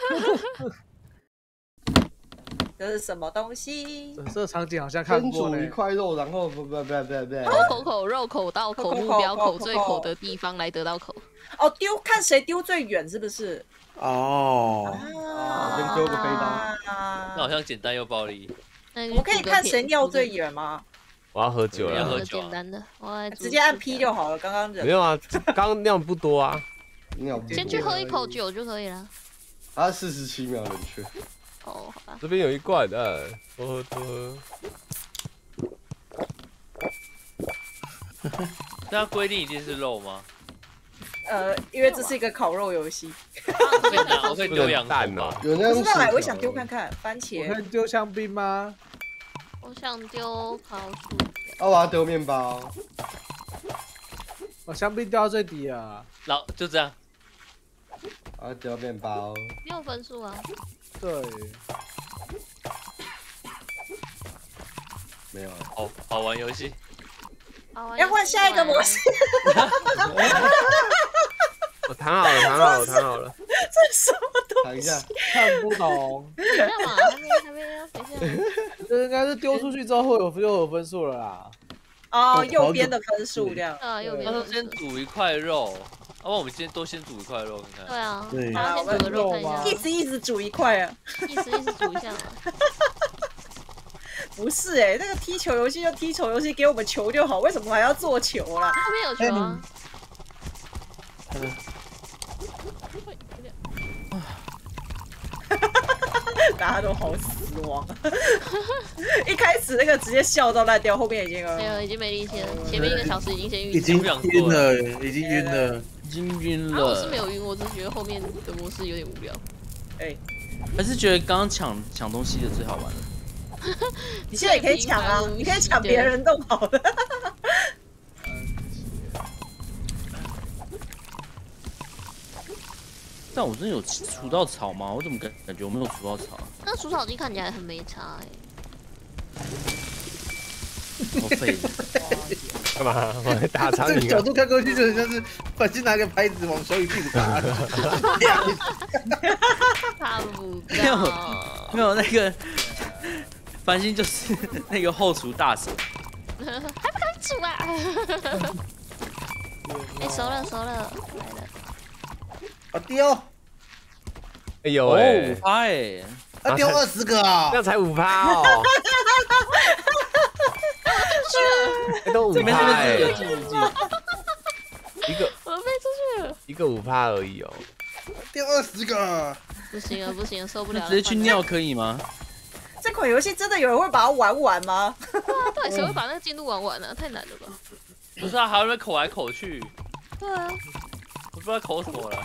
Speaker 4: 这是什么东西？
Speaker 6: 这场景好像看过
Speaker 1: 呢。蒸煮一块肉，然后不。
Speaker 3: 口肉口到口目标口最口的地方来得到口。
Speaker 4: 哦，看谁丢最远是不是？
Speaker 1: 哦。先丢个飞刀。
Speaker 5: 那好像简单又暴力。
Speaker 4: 我可以看谁尿最远吗？
Speaker 7: 我要喝酒了。
Speaker 5: 喝酒。
Speaker 3: 简单的，
Speaker 4: 直接按 P 就好了。刚刚
Speaker 7: 没有啊，刚刚尿不多啊。
Speaker 3: 先去喝一口酒就可以了。
Speaker 1: 他47秒冷却。
Speaker 3: 哦，好吧。
Speaker 7: 这边有一罐，多喝。
Speaker 5: 那规定一定是肉吗？
Speaker 4: 因为这是一个烤肉游戏。
Speaker 5: 我可以丢羊蛋
Speaker 7: 哦。
Speaker 1: 不知
Speaker 4: 道我想丢看看番茄。
Speaker 6: 我可以丢香槟吗？
Speaker 3: 我想丢烤薯。
Speaker 1: 我要丢面包。
Speaker 6: 我香槟掉到最底了。
Speaker 5: 然后就这样。
Speaker 1: 我要丢面包。
Speaker 3: 没有分数啊。
Speaker 6: 对。
Speaker 1: 没有。
Speaker 5: 好玩游戏。
Speaker 4: 要换下一个模式。
Speaker 7: 我弹好了。
Speaker 4: 这是什么东西？
Speaker 1: 弹一下。
Speaker 6: 看不懂。
Speaker 3: 干嘛？还没要等一下。
Speaker 6: 这应该是丢出去之后就有分数了啦。
Speaker 4: 哦，右边的分数这样。
Speaker 3: 右边。
Speaker 5: 他说先煮一块肉，要不然我们先煮一块肉看看。
Speaker 3: 对啊。
Speaker 1: 对。
Speaker 3: 先煮个肉看一下。
Speaker 4: 一直煮一块啊。
Speaker 3: 一直煮一下。
Speaker 4: 不是那个踢球游戏就踢球游戏，给我们球就好，为什么还要做球啦？
Speaker 3: 后面有球啊。
Speaker 4: 大家都好失望。一开始那个直接笑到烂掉，后面已经
Speaker 3: 没有，已经没力气了。前面1个小时已经先
Speaker 8: 已经晕了，已经晕了。
Speaker 3: 我是没有晕，我只是觉得后面的模式有点无聊。
Speaker 2: 还是觉得刚刚抢东西的最好玩了。
Speaker 4: 你现在也可以抢啊，你可以抢别人弄好的。
Speaker 2: 但我真的有除到草吗？我怎么感觉我没有除到草？
Speaker 3: 那除草机看起来很没差
Speaker 2: 好废。
Speaker 7: 干嘛？我在打苍蝇。
Speaker 8: 这个角度看过去就很像是反正拿个拍子往小雨屁股打。
Speaker 3: 差不多。
Speaker 2: 没有那个。繁星就是那个后厨大神，
Speaker 3: 还不赶紧煮啊！熟了，来了。
Speaker 8: 好丢！
Speaker 7: 哎呦
Speaker 2: 5%
Speaker 8: 要丢20个啊！
Speaker 7: 这样才5%哦。都5%一个。
Speaker 3: 我飞出去了。
Speaker 7: 一个5%而已哦。
Speaker 8: 丢20个。
Speaker 3: 不行了，受不了了。
Speaker 2: 直接去尿可以吗？
Speaker 4: 这款游戏真的有人会把它玩完吗？
Speaker 3: 到底谁会把那个进度玩完呢？太难了吧！
Speaker 5: 不是啊，还会口来口去。
Speaker 3: 对啊。
Speaker 5: 我不知道口什么了。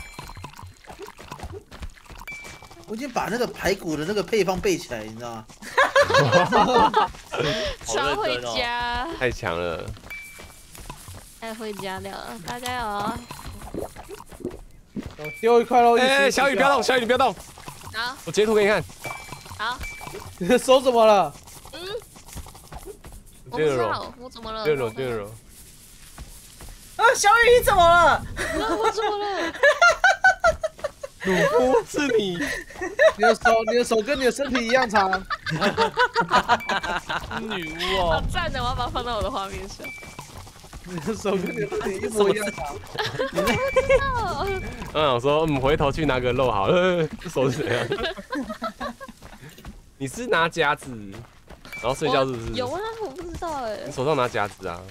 Speaker 8: 我已经把那个排骨的那个配方背起来，你知道吗？
Speaker 3: 超会加。
Speaker 7: 太强了。
Speaker 3: 太会加了，大家有啊！
Speaker 6: 丢一块肉。
Speaker 7: 小雨不要动，小雨你不要动。
Speaker 3: 好。
Speaker 7: 我截图给你看。
Speaker 3: 好。
Speaker 6: 你的手怎么了？
Speaker 3: 我不知道我怎么了。
Speaker 7: 六楼。
Speaker 4: 啊，小雨你怎么了？
Speaker 3: 我怎么了？
Speaker 7: 鲁夫是你，
Speaker 6: 你的手跟你的身体一样长。
Speaker 5: 女巫
Speaker 3: 好
Speaker 5: 哦，
Speaker 3: 赞的，我要把它放到我的画面上。
Speaker 6: 你的手跟你的身体一模一样长。
Speaker 7: 我说回头去拿个肉好了，手是怎样？你是拿夹子，然后睡觉是不是？
Speaker 3: 有啊，我不知道哎。
Speaker 7: 你手上拿夹子啊？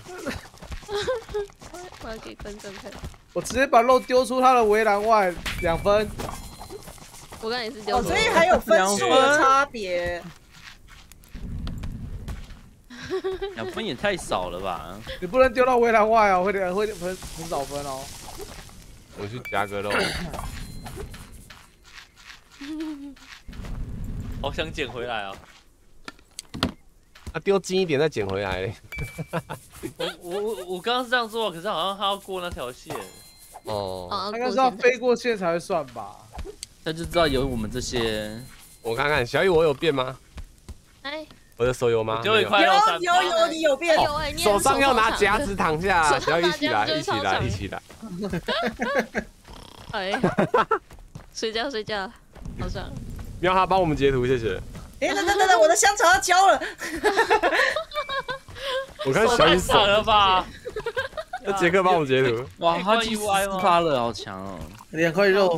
Speaker 3: 我要给观众看。
Speaker 6: 我直接把肉丢出他的围栏外，2分。
Speaker 3: 我刚才也是丢。
Speaker 4: 哦，所以还有分数的差别。
Speaker 2: 2分也太少了吧？
Speaker 6: 你不能丢到围栏外哦，会很少分哦。
Speaker 7: 我去夹个肉。
Speaker 5: 好想捡回来啊！
Speaker 7: 丢近一点再捡回来。
Speaker 5: 我刚刚是这样做，可是好像他要过那条线。
Speaker 7: 哦，
Speaker 6: 应该是要飞过线才会算吧？
Speaker 2: 他就知道有我们这些。
Speaker 7: 我看看小雨，我有变吗？
Speaker 3: 哎，
Speaker 7: 我的手有吗？
Speaker 5: 丢一块肉3
Speaker 4: 有，你有变。
Speaker 3: 有哎，
Speaker 7: 手上要拿夹子躺下，小雨一起来。
Speaker 3: 哎，睡觉，好爽。
Speaker 7: 喵哈帮我们截图，谢谢。
Speaker 4: 哎，等，我的香肠要焦了。
Speaker 7: 我看小雨
Speaker 5: 手了吧？
Speaker 7: 那杰克帮我们截图。
Speaker 2: 哇，他74%了，好强哦
Speaker 6: ！2块肉。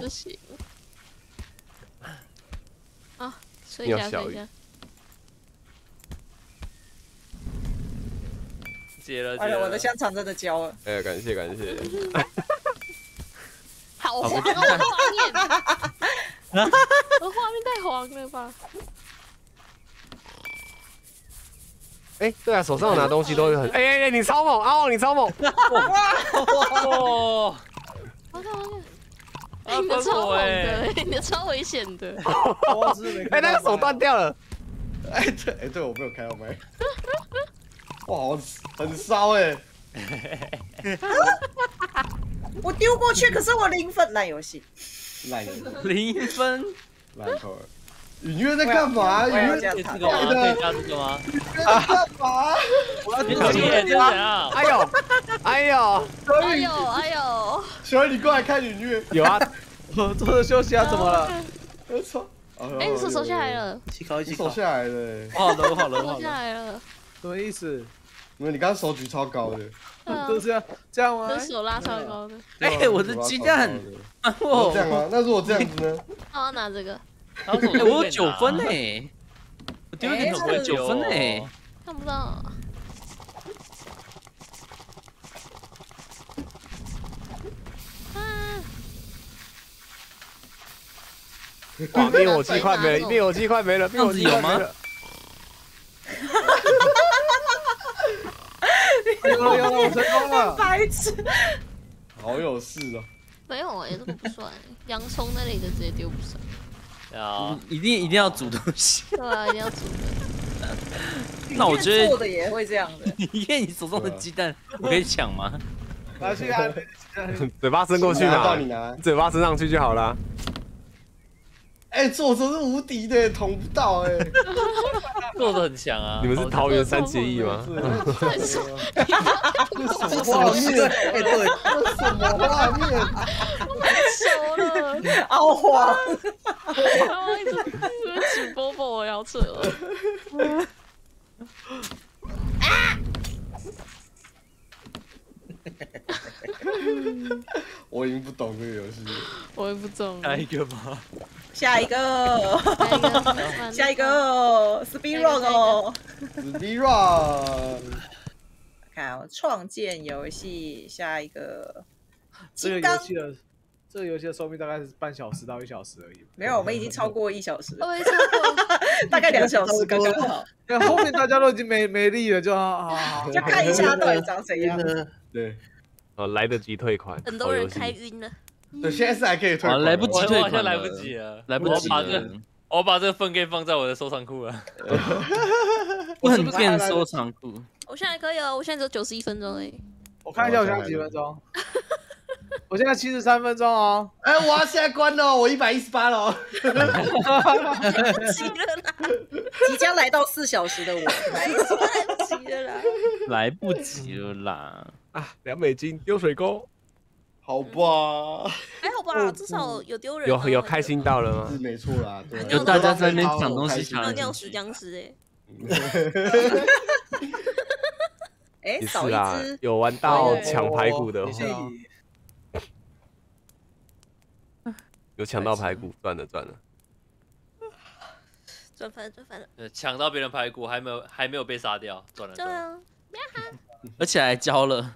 Speaker 3: 啊，睡觉。
Speaker 5: 接了。
Speaker 4: 哎呀，我的香肠真的焦了。
Speaker 7: 哎，感谢。
Speaker 3: 好黄哦，画面。我画面太黄了吧？
Speaker 7: 哎，对啊，手上拿东西都会很……哎，你超猛，阿旺你超猛！
Speaker 5: 哇！
Speaker 3: 你的超猛的，你的超危险的。
Speaker 7: 哎，那个手断掉了。
Speaker 1: 对，我没有开到麦。哇，很烧哎！
Speaker 4: 我丢过去，可是我0分，烂游戏。
Speaker 1: 烂
Speaker 2: 0分，
Speaker 1: 烂透了。允月在干嘛？允月
Speaker 5: 这个吗？可以加这个吗？
Speaker 1: 干嘛？
Speaker 5: 我要这是怎样？
Speaker 7: 哎呦！
Speaker 1: 小雨，你过来看允月。
Speaker 7: 有啊，
Speaker 6: 我坐着休息啊，怎么了？
Speaker 1: 我操！
Speaker 3: 哎，你手收下来了。
Speaker 6: 一起烤。
Speaker 1: 手下来了。
Speaker 2: 好了。
Speaker 3: 收下来了。
Speaker 6: 什么意思？
Speaker 1: 因为你刚刚手举超高的。
Speaker 6: 都是这样吗？
Speaker 3: 手拉超高的。
Speaker 2: 哎，我的鸡蛋！
Speaker 1: 这样吗？那如果这样子呢？
Speaker 3: 我要拿这个。
Speaker 2: 我有9分哎！我丢点手9分哎！
Speaker 3: 看不到。
Speaker 7: 哇，灭火器快没了，灭火器快没了，
Speaker 2: 这样子有吗？
Speaker 6: 有，我成功了！
Speaker 4: 白痴，
Speaker 1: 好有事哦。
Speaker 3: 没有哎，这个不算。洋葱那里的直接丢不上。
Speaker 2: 一定要煮东西。
Speaker 3: 对啊，一定要煮的。
Speaker 2: 那我觉得
Speaker 4: 做的也会这样的。
Speaker 2: 你看你手上的鸡蛋，我可以抢吗？
Speaker 6: 拿去啊！
Speaker 7: 嘴巴伸过去嘛，嘴巴伸上去就好了。
Speaker 1: 哎，作者是无敌的，捅不到哎，
Speaker 5: 做的很强啊！
Speaker 7: 你们是桃园3结1吗？
Speaker 1: 什么画面？哎，对，什么画面？
Speaker 3: 熟了，
Speaker 4: 好黄！
Speaker 3: 然后一直举波波，我要扯了。
Speaker 1: 我已经不懂这个游戏了。
Speaker 3: 我也不懂。
Speaker 5: 下一个吧。
Speaker 4: 下一个 Speed Run 哦
Speaker 1: ，Speed Run。
Speaker 4: 看创建游戏，下一个。
Speaker 6: 这个游戏的寿命大概是半小时到1小时而已。
Speaker 4: 没有，我们已经超过1小时，
Speaker 3: 我也超过，
Speaker 4: 大概2小时刚刚好。
Speaker 6: 后面大家都已经没力了，就好，
Speaker 4: 就看一下到底长怎样。
Speaker 1: 对，
Speaker 7: 来得及退款。
Speaker 3: 很多人开晕了。
Speaker 1: 对，现在是还可以退款。
Speaker 2: 来不及退款，
Speaker 5: 好像来不及了，
Speaker 2: 来不及了。
Speaker 5: 我把这个粪给放在我的收藏库了。
Speaker 2: 粪便收藏库。
Speaker 3: 我现在可以了，我现在只有91分钟而已。
Speaker 6: 我看一下我现在几分钟。我现在73分钟哦。
Speaker 1: 哎，我要现在关了，我118了。
Speaker 3: 急了啦！
Speaker 4: 即将来到4小时的我，
Speaker 3: 及了啦。
Speaker 2: 来不及了啦！
Speaker 7: 啊，2美金丢水沟，
Speaker 1: 好吧，
Speaker 3: 还好吧，至少有丢人啊。
Speaker 7: 有开心到了吗？
Speaker 1: 是没错啦，对。
Speaker 2: 有大家在那边抢东西抢来
Speaker 3: 尿
Speaker 2: 抢去。
Speaker 3: 死僵尸
Speaker 4: 哎，
Speaker 7: 也
Speaker 4: 少一
Speaker 7: 是啊
Speaker 4: 只，，
Speaker 7: 有玩到抢排骨的话，有抢到排骨，赚了。
Speaker 3: 赚翻了。
Speaker 5: 抢到别人排骨，还没有被杀掉，赚了。
Speaker 3: 对啊，
Speaker 2: 而且还交了，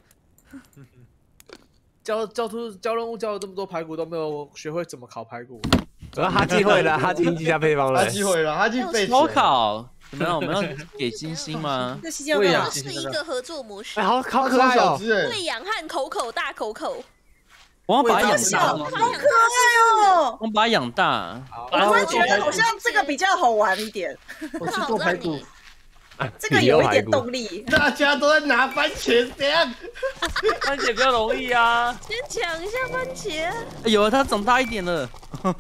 Speaker 6: 交任务交了这么多排骨都没有学会怎么烤排骨。
Speaker 7: 然后哈基会了，哈基记下配方了
Speaker 1: 他。机会了，他去背
Speaker 2: 烧烤怎么样？我们要给星星吗？
Speaker 4: 这期间要干嘛
Speaker 3: 这？是一个合作模式
Speaker 7: 哎，，好可
Speaker 1: 超
Speaker 7: 爱哦！
Speaker 1: 小只哎，
Speaker 3: 喂养和口大口口。
Speaker 2: 我要把它养
Speaker 4: 小，
Speaker 2: 大
Speaker 4: 好，可爱哦！
Speaker 2: 我把它养大。
Speaker 4: 我突然觉得好像这个比较好玩一点，
Speaker 6: 我去做排骨，
Speaker 4: 这个有一点动力。
Speaker 1: 大家都在拿番茄，怎样？
Speaker 5: 番茄比较容易啊。
Speaker 3: 先抢一下番茄。
Speaker 2: 有啊，它长大一点了。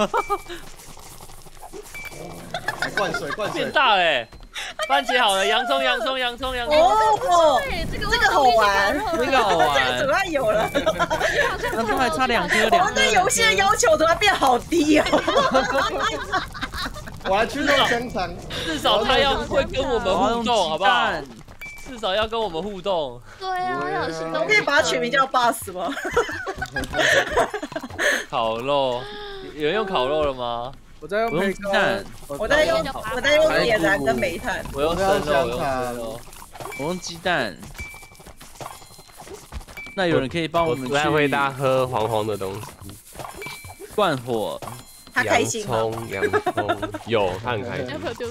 Speaker 1: 灌水，
Speaker 5: 变大哎！番茄好了，洋葱。
Speaker 4: 哦，
Speaker 3: 对，
Speaker 4: 这个好玩，
Speaker 2: 这个好
Speaker 4: 这个
Speaker 2: 玩
Speaker 4: 图，案有了。
Speaker 2: 洋葱还差2颗，
Speaker 4: 我对游戏的要求突然变好低哦。
Speaker 1: 我还去弄香肠，
Speaker 5: 至少他要会跟我们互动，好不好？
Speaker 2: 蛋
Speaker 5: 至少要跟我们互动。
Speaker 3: 对啊，要有新东西。
Speaker 4: 我可以把它取名叫 Boss 吗？
Speaker 5: 烤肉，有人用烤肉了吗？
Speaker 6: 我在用
Speaker 2: 我用
Speaker 6: 培根
Speaker 2: 鸡蛋，
Speaker 4: 我在用点燃跟煤炭。
Speaker 5: 我用生肉，我用生肉。
Speaker 2: 我用鸡蛋。那有人可以帮我们
Speaker 7: 我在回答
Speaker 2: 去
Speaker 7: 喝黄黄的东西。
Speaker 2: 灌火？
Speaker 4: 他开心吗？
Speaker 7: 洋葱，有，他很开心
Speaker 3: 要。不要丢？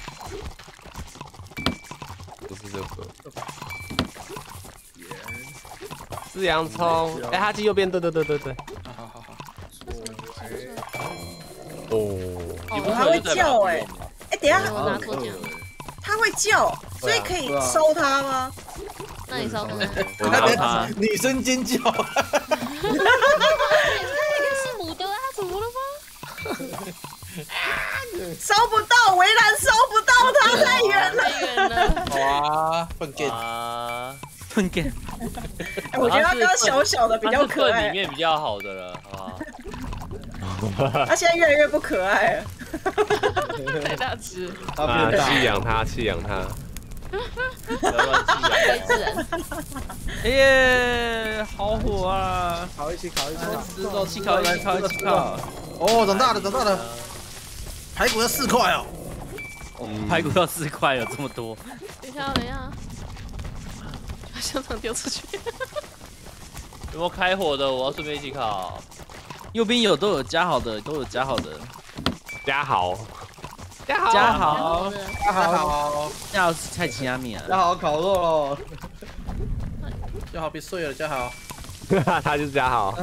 Speaker 7: 不是这个，是洋葱。哎，哈基右边，对。
Speaker 6: 好，
Speaker 7: 哦，
Speaker 4: 它会叫哎，哎，等一下
Speaker 3: 我拿错奖。
Speaker 4: 它会叫，所以可以烧它吗？
Speaker 3: 那你烧看看。
Speaker 2: 我拿它。
Speaker 6: 女生尖叫，
Speaker 3: 那个是母的啊，怎么了吗？
Speaker 4: 烧不到，围栏烧不到它，太远了。
Speaker 3: 太远了。
Speaker 6: 好啊，粪便，
Speaker 5: 啊，
Speaker 2: 分给
Speaker 4: 哎我觉得它刚刚小小的比较可
Speaker 5: 它是粪里
Speaker 4: 爱，
Speaker 5: 面比较好的了，好不好？
Speaker 4: 它现在越来越不可爱了。
Speaker 3: 太大只。
Speaker 1: 他变大，
Speaker 7: 弃养它。
Speaker 5: 不要乱气
Speaker 3: 太
Speaker 5: 啊！
Speaker 3: 自然。
Speaker 2: 哎耶，好火啊！
Speaker 6: 烤一起，
Speaker 2: 吃肉，一起烤。
Speaker 6: 哦，长大了，排骨要4块哦。
Speaker 2: 排骨要4块，有这么多？
Speaker 3: 等一下，把香肠丢出去。
Speaker 5: 有没有开火的？我要顺便一起烤。
Speaker 2: 右边都有加好的，
Speaker 7: 加好，
Speaker 2: 加好是菜奇亚米啊。
Speaker 1: 要好好烤肉喽。
Speaker 6: 加好别碎了，加好。
Speaker 7: 他就是加好。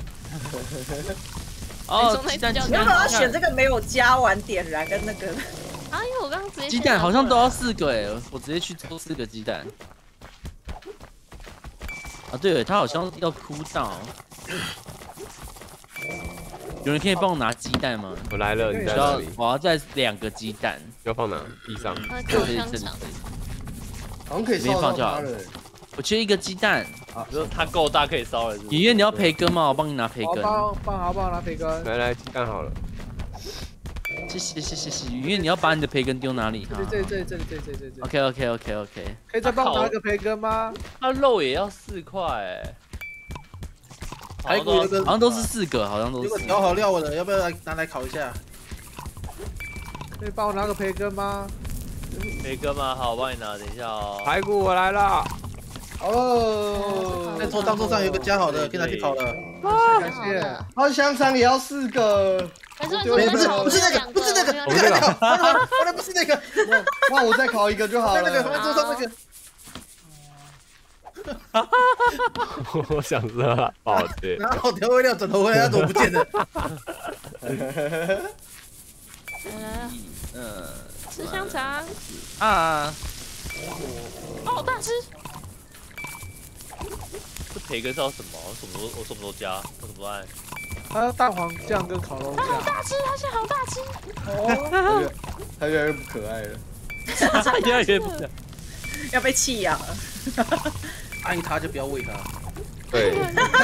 Speaker 2: 哦，鸡蛋，
Speaker 4: 你要不要选这个没有加完点燃跟那个？
Speaker 3: 啊，因为我刚刚直接
Speaker 2: 鸡蛋好像都要4个哎，我直接去抽4个鸡蛋。啊，对，它好像要哭到。有人可以帮我拿鸡蛋吗？
Speaker 7: 我来了，你在哪里？
Speaker 2: 我要再2个鸡蛋。
Speaker 7: 要放哪？地上。
Speaker 3: 烤香肠。
Speaker 1: 好像可以烧到它了。
Speaker 2: 我缺1个鸡蛋。
Speaker 5: 你说它够大可以烧了是不是？
Speaker 2: 圆圆，你要培根吗？我帮你拿培根。
Speaker 6: 帮我拿培根。
Speaker 7: 来，鸡蛋好了。
Speaker 2: 谢谢。圆圆，你要把你的培根丢哪里？
Speaker 6: 这里。
Speaker 2: OK。
Speaker 6: 可以再帮我拿个培根吗？
Speaker 5: 它肉也要4块哎。
Speaker 6: 排骨有个
Speaker 2: 好像都是4个，好像都是。
Speaker 6: 有个调好料的，要不要拿来烤一下？可以帮我拿个培根吗？
Speaker 5: 培根吗？好，我帮你拿，等一下哦。
Speaker 7: 排骨我来了。
Speaker 1: 哦，
Speaker 6: 在当桌上有个加好的，可以拿去烤了。感谢。
Speaker 1: 好，香肠也要4个。
Speaker 3: 还是
Speaker 1: 不
Speaker 6: 是那个，不是那个，不是那个。
Speaker 1: 那我再烤1个就好了。
Speaker 6: 那个桌上那个。
Speaker 7: 我想说，抱歉。
Speaker 6: 然后调味料转头回来，它怎么不见了？
Speaker 3: 吃香肠
Speaker 2: 啊！
Speaker 3: 好大只！
Speaker 5: 这培根是要什么？我什么都加，我什么都按。
Speaker 6: 还有蛋黄酱跟烤肉
Speaker 3: 它好
Speaker 6: 酱。
Speaker 3: 大只，它现在好大只。
Speaker 1: 它越来越不可爱了。
Speaker 2: 越来越不可。
Speaker 4: 要被弃养了。
Speaker 6: 爱他就不要喂他。
Speaker 7: 对，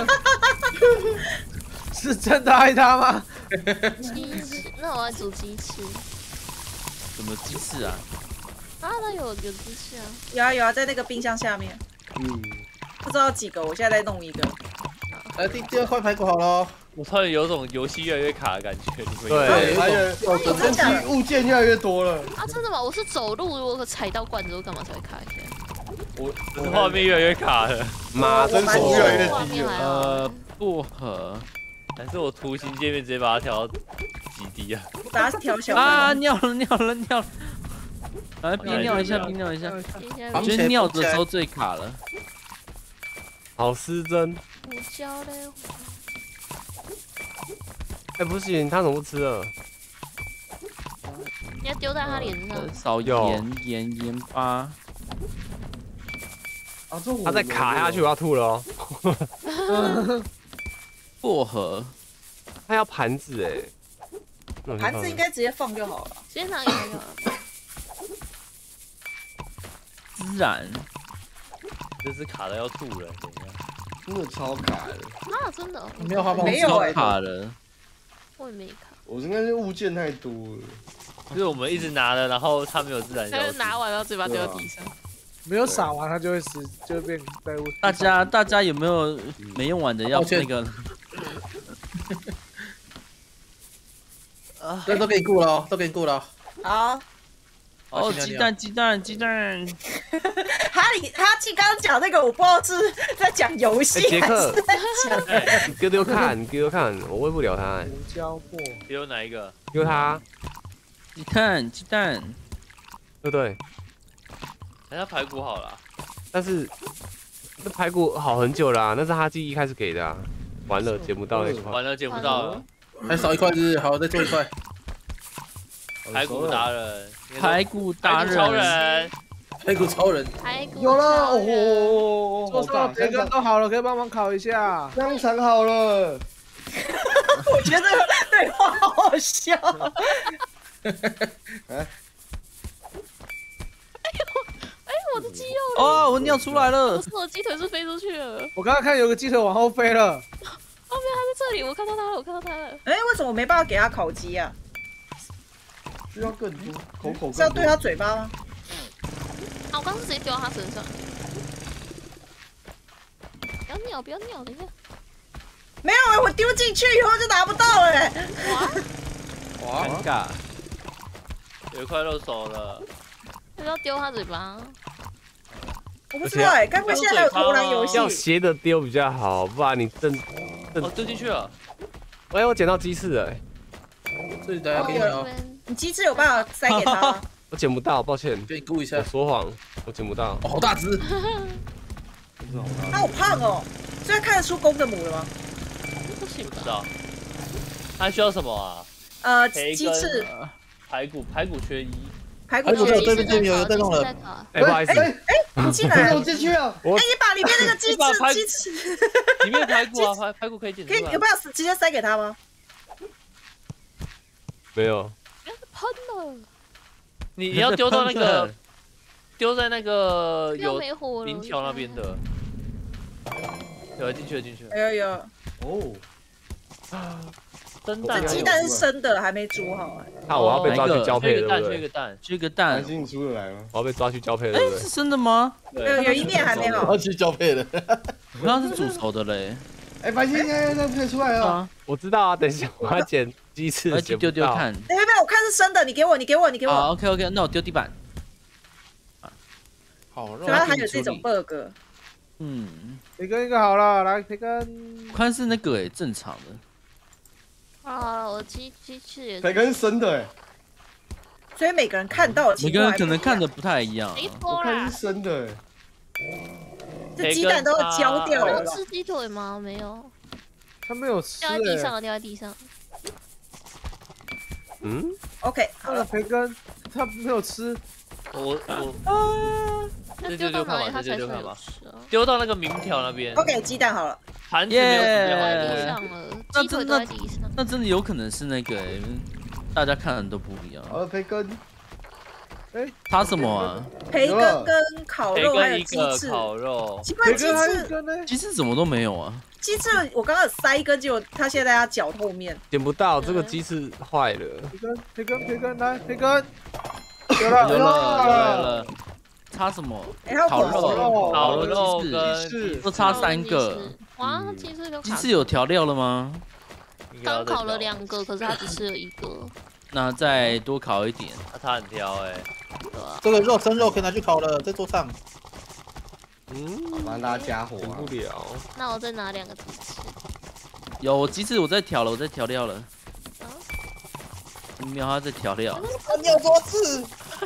Speaker 6: 是真的爱他吗？
Speaker 3: 鸡翅，那我要煮鸡翅。
Speaker 2: 什么鸡翅啊？
Speaker 3: 啊，那有鸡翅啊。
Speaker 4: 有啊有啊，在那个冰箱下面。不知道几个，我现在在弄一个。
Speaker 6: 来，第二块排骨好了。
Speaker 5: 我突然有种游戏越来越卡的感觉，你们
Speaker 7: 对，
Speaker 1: 还有东西物件越来越多了。
Speaker 3: 啊，真的吗？我是走路，如果踩到罐子，我干嘛才会卡一下？
Speaker 5: 我画面越来越卡了。
Speaker 7: 妈，
Speaker 1: 帧数越来越低了。
Speaker 2: 薄荷，
Speaker 5: 还是我图形界面直接把它调到极低啊？
Speaker 4: 我把它调小。
Speaker 2: 啊，尿了！来，憋尿一下。我觉得尿的时候最卡了。
Speaker 7: 好失真。
Speaker 3: 胡椒嘞。
Speaker 7: 哎，不行，他怎么不吃了？
Speaker 3: 你要丢在他脸上。
Speaker 2: 少盐巴。
Speaker 1: 啊，这
Speaker 7: 他再卡下去，我要吐了哦。
Speaker 2: 薄荷，
Speaker 7: 他要盘子哎。
Speaker 4: 盘子应该直接放就好了。
Speaker 3: 直接拿给他就好了。
Speaker 2: 孜然，
Speaker 5: 这是卡的要吐了，等一下。
Speaker 1: 真的超卡的。
Speaker 3: 啊，真的？
Speaker 6: 没有花棒，
Speaker 4: 没有哎，
Speaker 2: 卡了。
Speaker 3: 我也没卡。
Speaker 1: 我应该是物件太多了。
Speaker 5: 就是我们一直拿了，然后他没有自然消失。
Speaker 3: 他就拿完，然后嘴巴丢到地上。
Speaker 6: 没有撒完，它就会死，就会变废物。
Speaker 2: 大家有没有没用完的要那个？
Speaker 6: 这都给你顾了哦，都给你顾了。
Speaker 4: 好。
Speaker 2: 哦，鸡蛋。
Speaker 4: 哈气刚刚讲那个，我不知道是在讲游戏
Speaker 7: 杰克，
Speaker 4: 还是在讲。
Speaker 7: 你丢丢看，我喂不了他。
Speaker 6: 胡椒末。
Speaker 5: 丢哪一个？
Speaker 7: 丢他。
Speaker 2: 鸡蛋，
Speaker 7: 对不对？
Speaker 5: 哎，他排骨好了。
Speaker 7: 但是那排骨好很久啦，那是他记忆开始给的啊。完了，捡不到那块。
Speaker 5: 完了，捡不到了。
Speaker 6: 还少一块是好，再做一块。
Speaker 5: 排骨达人，
Speaker 2: 排骨超人，
Speaker 1: 有了哦，
Speaker 6: 做到培根都好了，可以帮忙烤一下。
Speaker 1: 香肠好了。
Speaker 4: 我觉得对话好好笑。
Speaker 3: 哎，我的鸡肉！
Speaker 2: 哦，我尿出来了。
Speaker 3: 我的鸡腿是飞出去了。
Speaker 6: 我刚刚看有个鸡腿往后飞了。
Speaker 3: 哦，没有，它在这里，我看到它了。
Speaker 4: 哎，为什么我没办法给它烤鸡啊？
Speaker 1: 需要更多，口
Speaker 4: 是要对它嘴巴吗？
Speaker 3: 啊，我刚刚是直接丢到它身上。不要尿，等一下。
Speaker 4: 没有哎，我丢进去以后就拿不到了哎。
Speaker 2: 哇，尴尬。
Speaker 5: 有一块肉熟了。
Speaker 3: 要不要丢它嘴巴？
Speaker 4: 我不知道哎，该不会现在还有投篮游戏？
Speaker 7: 要斜着丢比较好，不然你
Speaker 5: 哦，丢进去了。
Speaker 7: 哎，我捡到鸡翅了。
Speaker 6: 这里大家给你哦。
Speaker 4: 你鸡翅有办法塞给他吗？
Speaker 7: 我捡不到，抱歉。
Speaker 6: 给你估一下。
Speaker 7: 我说谎，我捡不到。
Speaker 6: 哦，好大只。
Speaker 4: 他好胖哦，所以看得出公的母了吗？
Speaker 3: 不行
Speaker 5: 不知道。他需要什么
Speaker 4: 啊？鸡翅。
Speaker 5: 排骨缺一。
Speaker 4: 排骨缺一。
Speaker 6: 对面有在弄了。
Speaker 7: 哎，不好意思。
Speaker 4: 哎，你进来了。
Speaker 1: 我进去了。
Speaker 4: 哎，你把里面那个鸡翅。
Speaker 5: 里面排骨啊，排骨可以捡出来。
Speaker 4: 有办法直接塞给他吗？
Speaker 7: 没有。
Speaker 3: 喷了。
Speaker 5: 你要丢到那个，丢在那个有鳞条那边的。有进去了。
Speaker 4: 有。
Speaker 1: 哦。
Speaker 5: 生蛋。
Speaker 4: 这鸡蛋是生的，还没煮好哎。
Speaker 7: 那我要被抓去交配了，对不对？
Speaker 2: 缺个蛋，
Speaker 1: 进出得来吗？
Speaker 7: 我要被抓去交配了，对不对？
Speaker 2: 是真的吗？
Speaker 4: 有一面还没好。
Speaker 6: 要去交配了。
Speaker 2: 我刚刚是煮熟的嘞。
Speaker 1: 哎，白天那不可以出来了。
Speaker 7: 我知道啊，等一下我要捡鸡翅，
Speaker 2: 我去丢看。
Speaker 4: 没有，我看是生的，你给我。
Speaker 2: 好 ，OK， 那我丢地板。
Speaker 6: 好，
Speaker 4: 主要还有这种 bug。
Speaker 6: 培根一个好了，来培根。
Speaker 2: 我看是那个正常的。
Speaker 3: 啊，我鸡翅也。
Speaker 1: 培根生的
Speaker 4: 所以每个人看到的情况，
Speaker 2: 每个人可能看的不太一样。
Speaker 1: 我看是生的
Speaker 4: 这鸡蛋都要焦掉了。
Speaker 3: 吃鸡腿吗？没有。
Speaker 6: 他没有吃。
Speaker 3: 掉在地上。
Speaker 4: OK，
Speaker 6: 那个培根他没有吃。
Speaker 5: 这丢看吧，丢到那个鸣条那边。
Speaker 4: OK， 鸡蛋好了。
Speaker 5: 盘子没有准备好
Speaker 3: 在地上了，鸡腿都在地上。
Speaker 2: 那真的有可能是那个大家看的都不一样。
Speaker 1: 好了，培根。
Speaker 2: 差什么啊？
Speaker 4: 培根跟烤肉还有
Speaker 5: 一个
Speaker 4: 鸡翅。
Speaker 5: 烤肉，
Speaker 4: 奇怪，鸡翅
Speaker 2: 鸡翅怎么都没有啊？
Speaker 4: 鸡翅我刚刚有塞一根，结果它现在在它脚后面。
Speaker 7: 捡不到，这个鸡翅坏了。
Speaker 6: 培根来，培根。
Speaker 2: 有了。差什么？烤
Speaker 5: 肉跟鸡翅
Speaker 2: 都差3个。
Speaker 3: 哇，鸡翅都
Speaker 2: 鸡翅有调料了吗？
Speaker 3: 刚烤了2个，可是它只吃了1个。
Speaker 2: 那再多烤一点。
Speaker 5: 它很挑哎。
Speaker 8: 这个生肉可以拿去烤了，在桌上。
Speaker 1: 帮大家加火啊！
Speaker 7: 不了。
Speaker 3: 那我再拿2个鸡翅。
Speaker 2: 有鸡翅，我在调了，我在调料了。喵，它在调料。
Speaker 8: 你有多次？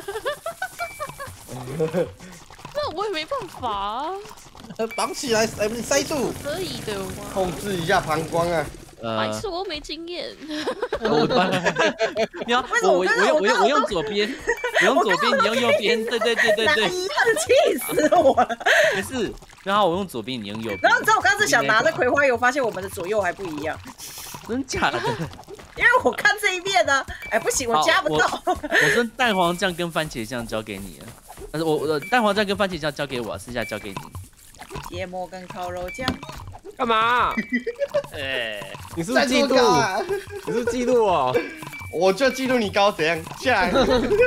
Speaker 3: 那我也没办法啊。
Speaker 8: 绑起来，你塞住。
Speaker 3: 可以的吗？
Speaker 1: 控制一下膀胱啊！
Speaker 3: 白痴，我又没经验。
Speaker 2: 喵，我用左边，我用左边，你用右边，对。
Speaker 4: 气死我了！
Speaker 2: 没事，然后我用左边，你用右边。
Speaker 4: 然后你知道我刚才想拿着葵花油，发现我们的左右还不一样。
Speaker 2: 真假的？
Speaker 4: 因为我看这一遍呢，哎，不行，我加不到。
Speaker 2: 我跟蛋黄酱跟番茄酱交给你了，但是我蛋黄酱跟番茄酱交给我，剩下交给你。
Speaker 4: 芥末跟烤肉酱。
Speaker 7: 干嘛？
Speaker 5: 哎，
Speaker 7: 你是不是嫉妒？你是嫉妒我？
Speaker 1: 我就嫉妒你高，怎样？下来。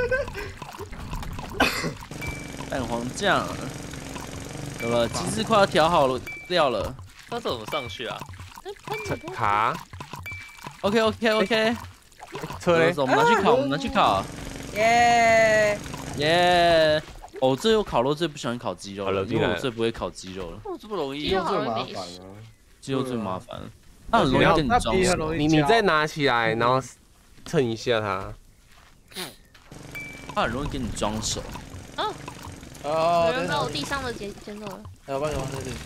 Speaker 2: 蛋黄酱，有了，鸡翅快要调好了料了。
Speaker 5: 它怎么上去啊？
Speaker 7: 卡。
Speaker 2: OK。
Speaker 7: 车嘞？
Speaker 2: 我们拿去烤。耶！哦，这有烤肉，最不喜欢烤鸡肉了，因为我最不会烤鸡肉了。
Speaker 5: 这么容易，
Speaker 1: 鸡肉最麻烦了。
Speaker 2: 鸡肉最麻烦，它很容易跟你装熟。
Speaker 7: 你再拿起来，然后蹭一下它。
Speaker 2: 它很容易跟你装熟。
Speaker 3: 有人把我地上的捡走了。
Speaker 8: 有吧，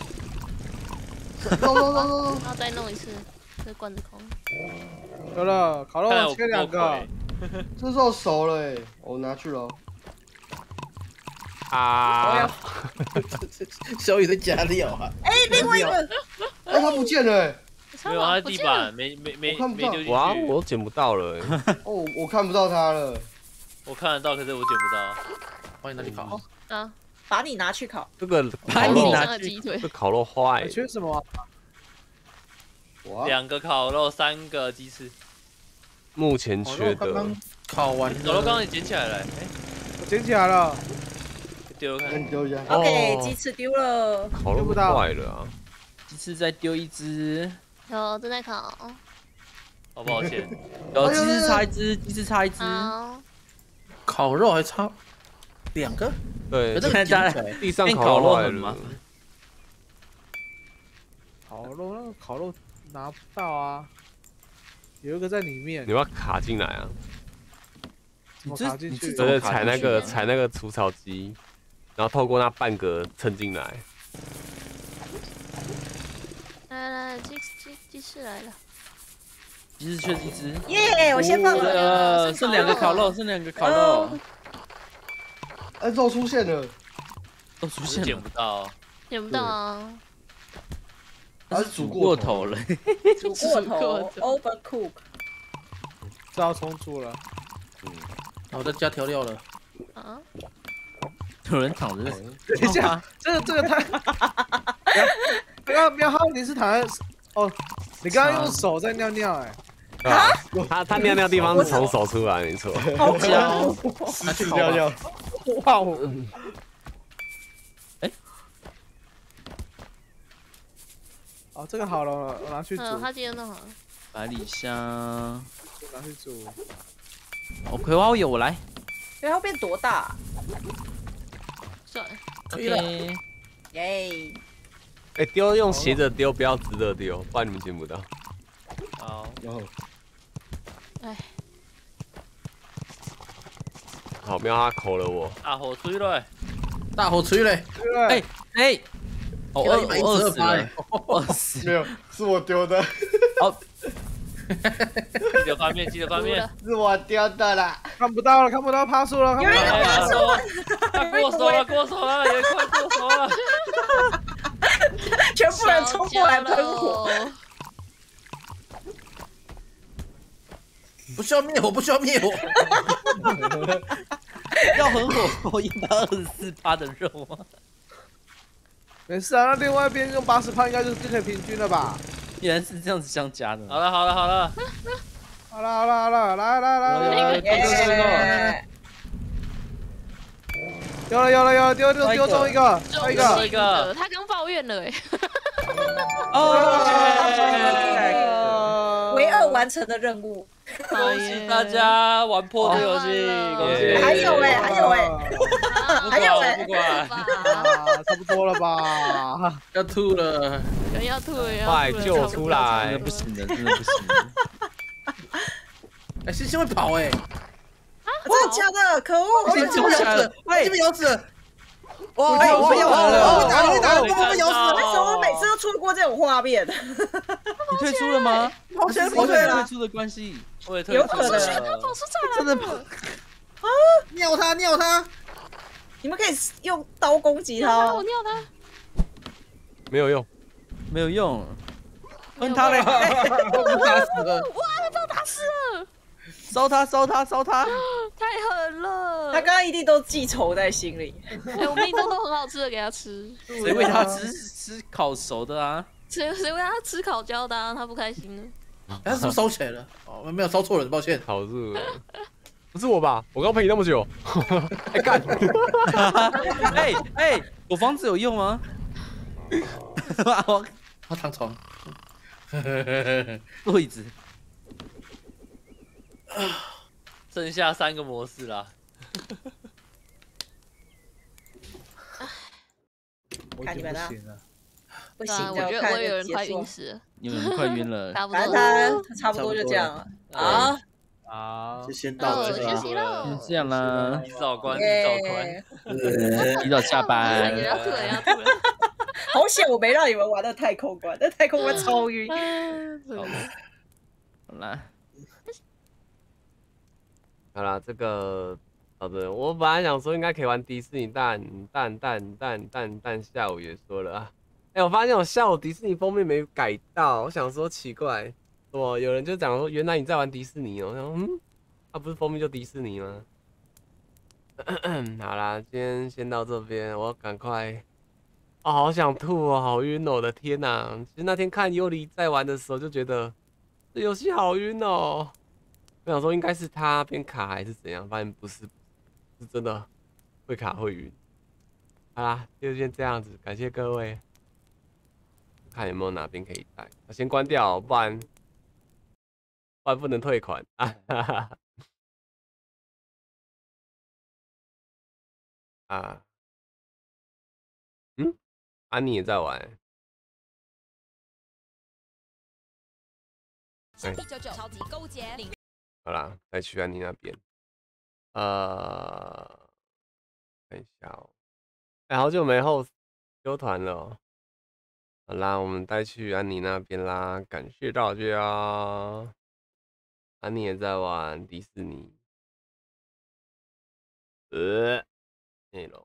Speaker 3: 走。然后再弄一次，这罐子空。
Speaker 6: 有了，烤肉切2个。
Speaker 1: 这肉熟了哎，我拿去了。
Speaker 8: 小雨在加料啊！
Speaker 4: 哎，另外一个，
Speaker 1: 它不见了哎。
Speaker 5: 没有，它在地板，没丢进去。
Speaker 7: 哇，我捡不到了。
Speaker 1: 哦，我看不到它了。
Speaker 5: 我看得到，可是我捡不到。
Speaker 8: 帮你拿去烤。
Speaker 4: 把你拿去烤。
Speaker 7: 这个
Speaker 2: 把你拿去，
Speaker 7: 这烤肉坏。
Speaker 6: 缺什么
Speaker 5: ？2个烤肉，3个鸡翅。
Speaker 7: 目前缺的。
Speaker 8: 烤完。
Speaker 5: 烤肉刚刚也捡起来了。
Speaker 6: 我捡起来了。
Speaker 5: 丢看，
Speaker 1: 丢一下。
Speaker 4: OK， 鸡翅丢了。
Speaker 7: 烤肉坏了啊！
Speaker 2: 鸡翅再丢一只。
Speaker 3: 有，正在烤。
Speaker 5: 好抱歉。
Speaker 2: 有鸡翅差一只。
Speaker 8: 烤肉还差2个。
Speaker 7: 对，
Speaker 2: 现在
Speaker 7: 地上烤肉
Speaker 2: 很麻烦。
Speaker 6: 烤肉拿不到啊，有一个在里面。
Speaker 7: 你要卡进来啊！
Speaker 6: 我卡进去。
Speaker 7: 对，踩那个除草机。然后透过那半格蹭进来。
Speaker 3: 来，鸡翅来了。
Speaker 2: 鸡翅缺一只。
Speaker 4: 耶，我先放了。
Speaker 2: 剩2个烤肉，
Speaker 1: 哎，肉出现了。
Speaker 2: 都出现了。
Speaker 5: 捡不到。
Speaker 3: 捡不到啊。
Speaker 2: 它是煮过头了。
Speaker 4: 煮过头 ，overcook。
Speaker 6: 这要重煮了。
Speaker 8: 我在加调料了。
Speaker 2: 有人躺着。
Speaker 6: 等一下，这个太……刚刚喵哈，你是躺在你刚刚用手在尿尿
Speaker 7: 他尿尿地方是从手出来，没错。
Speaker 4: 好香，
Speaker 1: 是尿尿。
Speaker 6: 哇哦！这个好了，我拿去煮。
Speaker 3: 他今天弄好了。
Speaker 2: 百里香。
Speaker 6: 拿去煮。
Speaker 2: 葵花油我来。
Speaker 4: 葵花变多大？
Speaker 3: 算了，
Speaker 8: 可以了。
Speaker 4: 耶！
Speaker 7: 哎，丢用斜着丢，不要直着丢，不然你们捡不到。
Speaker 5: 好，
Speaker 1: 然后，
Speaker 7: 好，喵他口了我。
Speaker 5: 大火吹了，
Speaker 8: 大火吹嘞！
Speaker 2: 我饿死了，
Speaker 1: 没有，是我丢的。
Speaker 5: 记得翻面，
Speaker 1: 是我丢的啦。
Speaker 6: 看不到，趴树了，
Speaker 4: 有人趴树了，
Speaker 5: 过手了，也快过手了。
Speaker 4: 全部人冲过来喷火。
Speaker 8: 不需要灭火，不需要灭火。
Speaker 2: 要很火124%的肉吗？
Speaker 6: 没事啊，那另外一边用80%应该就可以平均了吧？
Speaker 2: 原来是这样子相加的。
Speaker 5: 好了，
Speaker 6: 来，
Speaker 4: 耶
Speaker 6: 有了，丢中一个，
Speaker 3: 中
Speaker 6: 一个。
Speaker 3: 一个，他刚抱怨了哎。
Speaker 4: 唯2完成的任务。
Speaker 5: 恭喜大家玩破这游戏，恭喜！
Speaker 4: 还有
Speaker 5: 不管，
Speaker 6: 差不多了吧？
Speaker 8: 要吐了，
Speaker 3: 人要吐了，
Speaker 7: 快救出来！
Speaker 2: 真的不行的，真的不行的。
Speaker 8: 哎，星星会跑哎，
Speaker 4: 真的假的？可恶！
Speaker 8: 这边有死，这边有死。哇！
Speaker 6: 我被咬了，
Speaker 8: 被打，被咬死了。
Speaker 4: 为什么每次都错过这种画面？
Speaker 2: 你退出了吗？
Speaker 6: 跑起来
Speaker 2: 退出的关系，
Speaker 5: 我也退出了。
Speaker 3: 跑出来了，
Speaker 2: 真的跑。
Speaker 8: 尿他！
Speaker 4: 你们可以用刀攻击他。
Speaker 3: 我尿他，
Speaker 7: 没有用，
Speaker 2: 没有用。
Speaker 6: 喷他嘞！
Speaker 8: 打死了！
Speaker 3: 哇，他被我打死了！
Speaker 6: 烧他！
Speaker 3: 太狠了！
Speaker 4: 他刚刚一定都记仇在心里。
Speaker 3: 哎，我命中都很好吃的，给他吃。
Speaker 2: 谁喂他吃烤熟的啊？
Speaker 3: 谁喂他吃烤焦的啊？他不开心了。
Speaker 8: 他是不是烧起来了？哦，没有烧错人，抱歉。
Speaker 7: 好热，不是我吧？我刚陪你那么久，哎干！
Speaker 2: 哎，我房子有用吗？
Speaker 8: 他躺床。
Speaker 2: 位置。
Speaker 5: 剩下3个模式啦。
Speaker 4: 看你们啦，不行，
Speaker 3: 我觉得我有人快晕死了，
Speaker 2: 你们快晕了。
Speaker 3: 差不
Speaker 4: 反
Speaker 3: 多。
Speaker 4: 正他差不多就这样了。好，
Speaker 6: 好，
Speaker 8: 就先到这
Speaker 3: 学习
Speaker 8: 了。
Speaker 3: 了。
Speaker 2: 这样啦，
Speaker 5: 提早关，提早关。
Speaker 2: 提早下班。
Speaker 3: 也要吐了。
Speaker 4: 好险我没让你们玩的太空关，那太空关超晕。
Speaker 2: 好啦。
Speaker 7: 好啦，这个好的，我本来想说应该可以玩迪士尼，但下午也说了啊。哎，我发现我下午迪士尼封面没改到，我想说奇怪，有人就讲说原来你在玩迪士尼哦，我想不是封面就迪士尼吗？好啦，今天先到这边，我要赶快。好想吐哦，好晕哦，我的天哪！其实那天看尤里在玩的时候就觉得这游戏好晕哦。我想说应该是他变卡还是怎样，发现不是，是真的会卡会晕。好啦，就先这样子，感谢各位。看有没有哪边可以带，我先关掉，不然不能退款啊！啊，安妮也在玩。
Speaker 9: 199超级勾结领。
Speaker 7: 好啦，再去安妮那边。看一下哦。好久没后休团了哦。好啦，我们带去安妮那边啦，感谢大家。安妮也在玩迪士尼。内容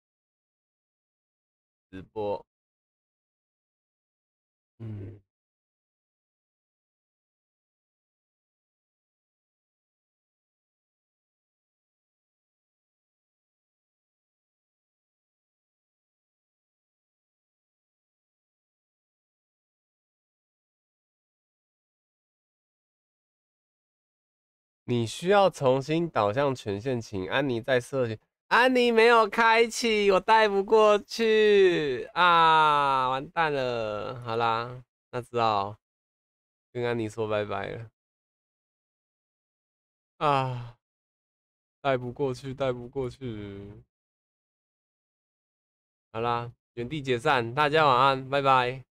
Speaker 7: 直播。你需要重新导向权限，请安妮再设定。安妮没有开启，我带不过去啊！完蛋了。好啦，那只好跟安妮说拜拜了。啊，带不过去，带不过去。好啦，原地解散，大家晚安，拜拜。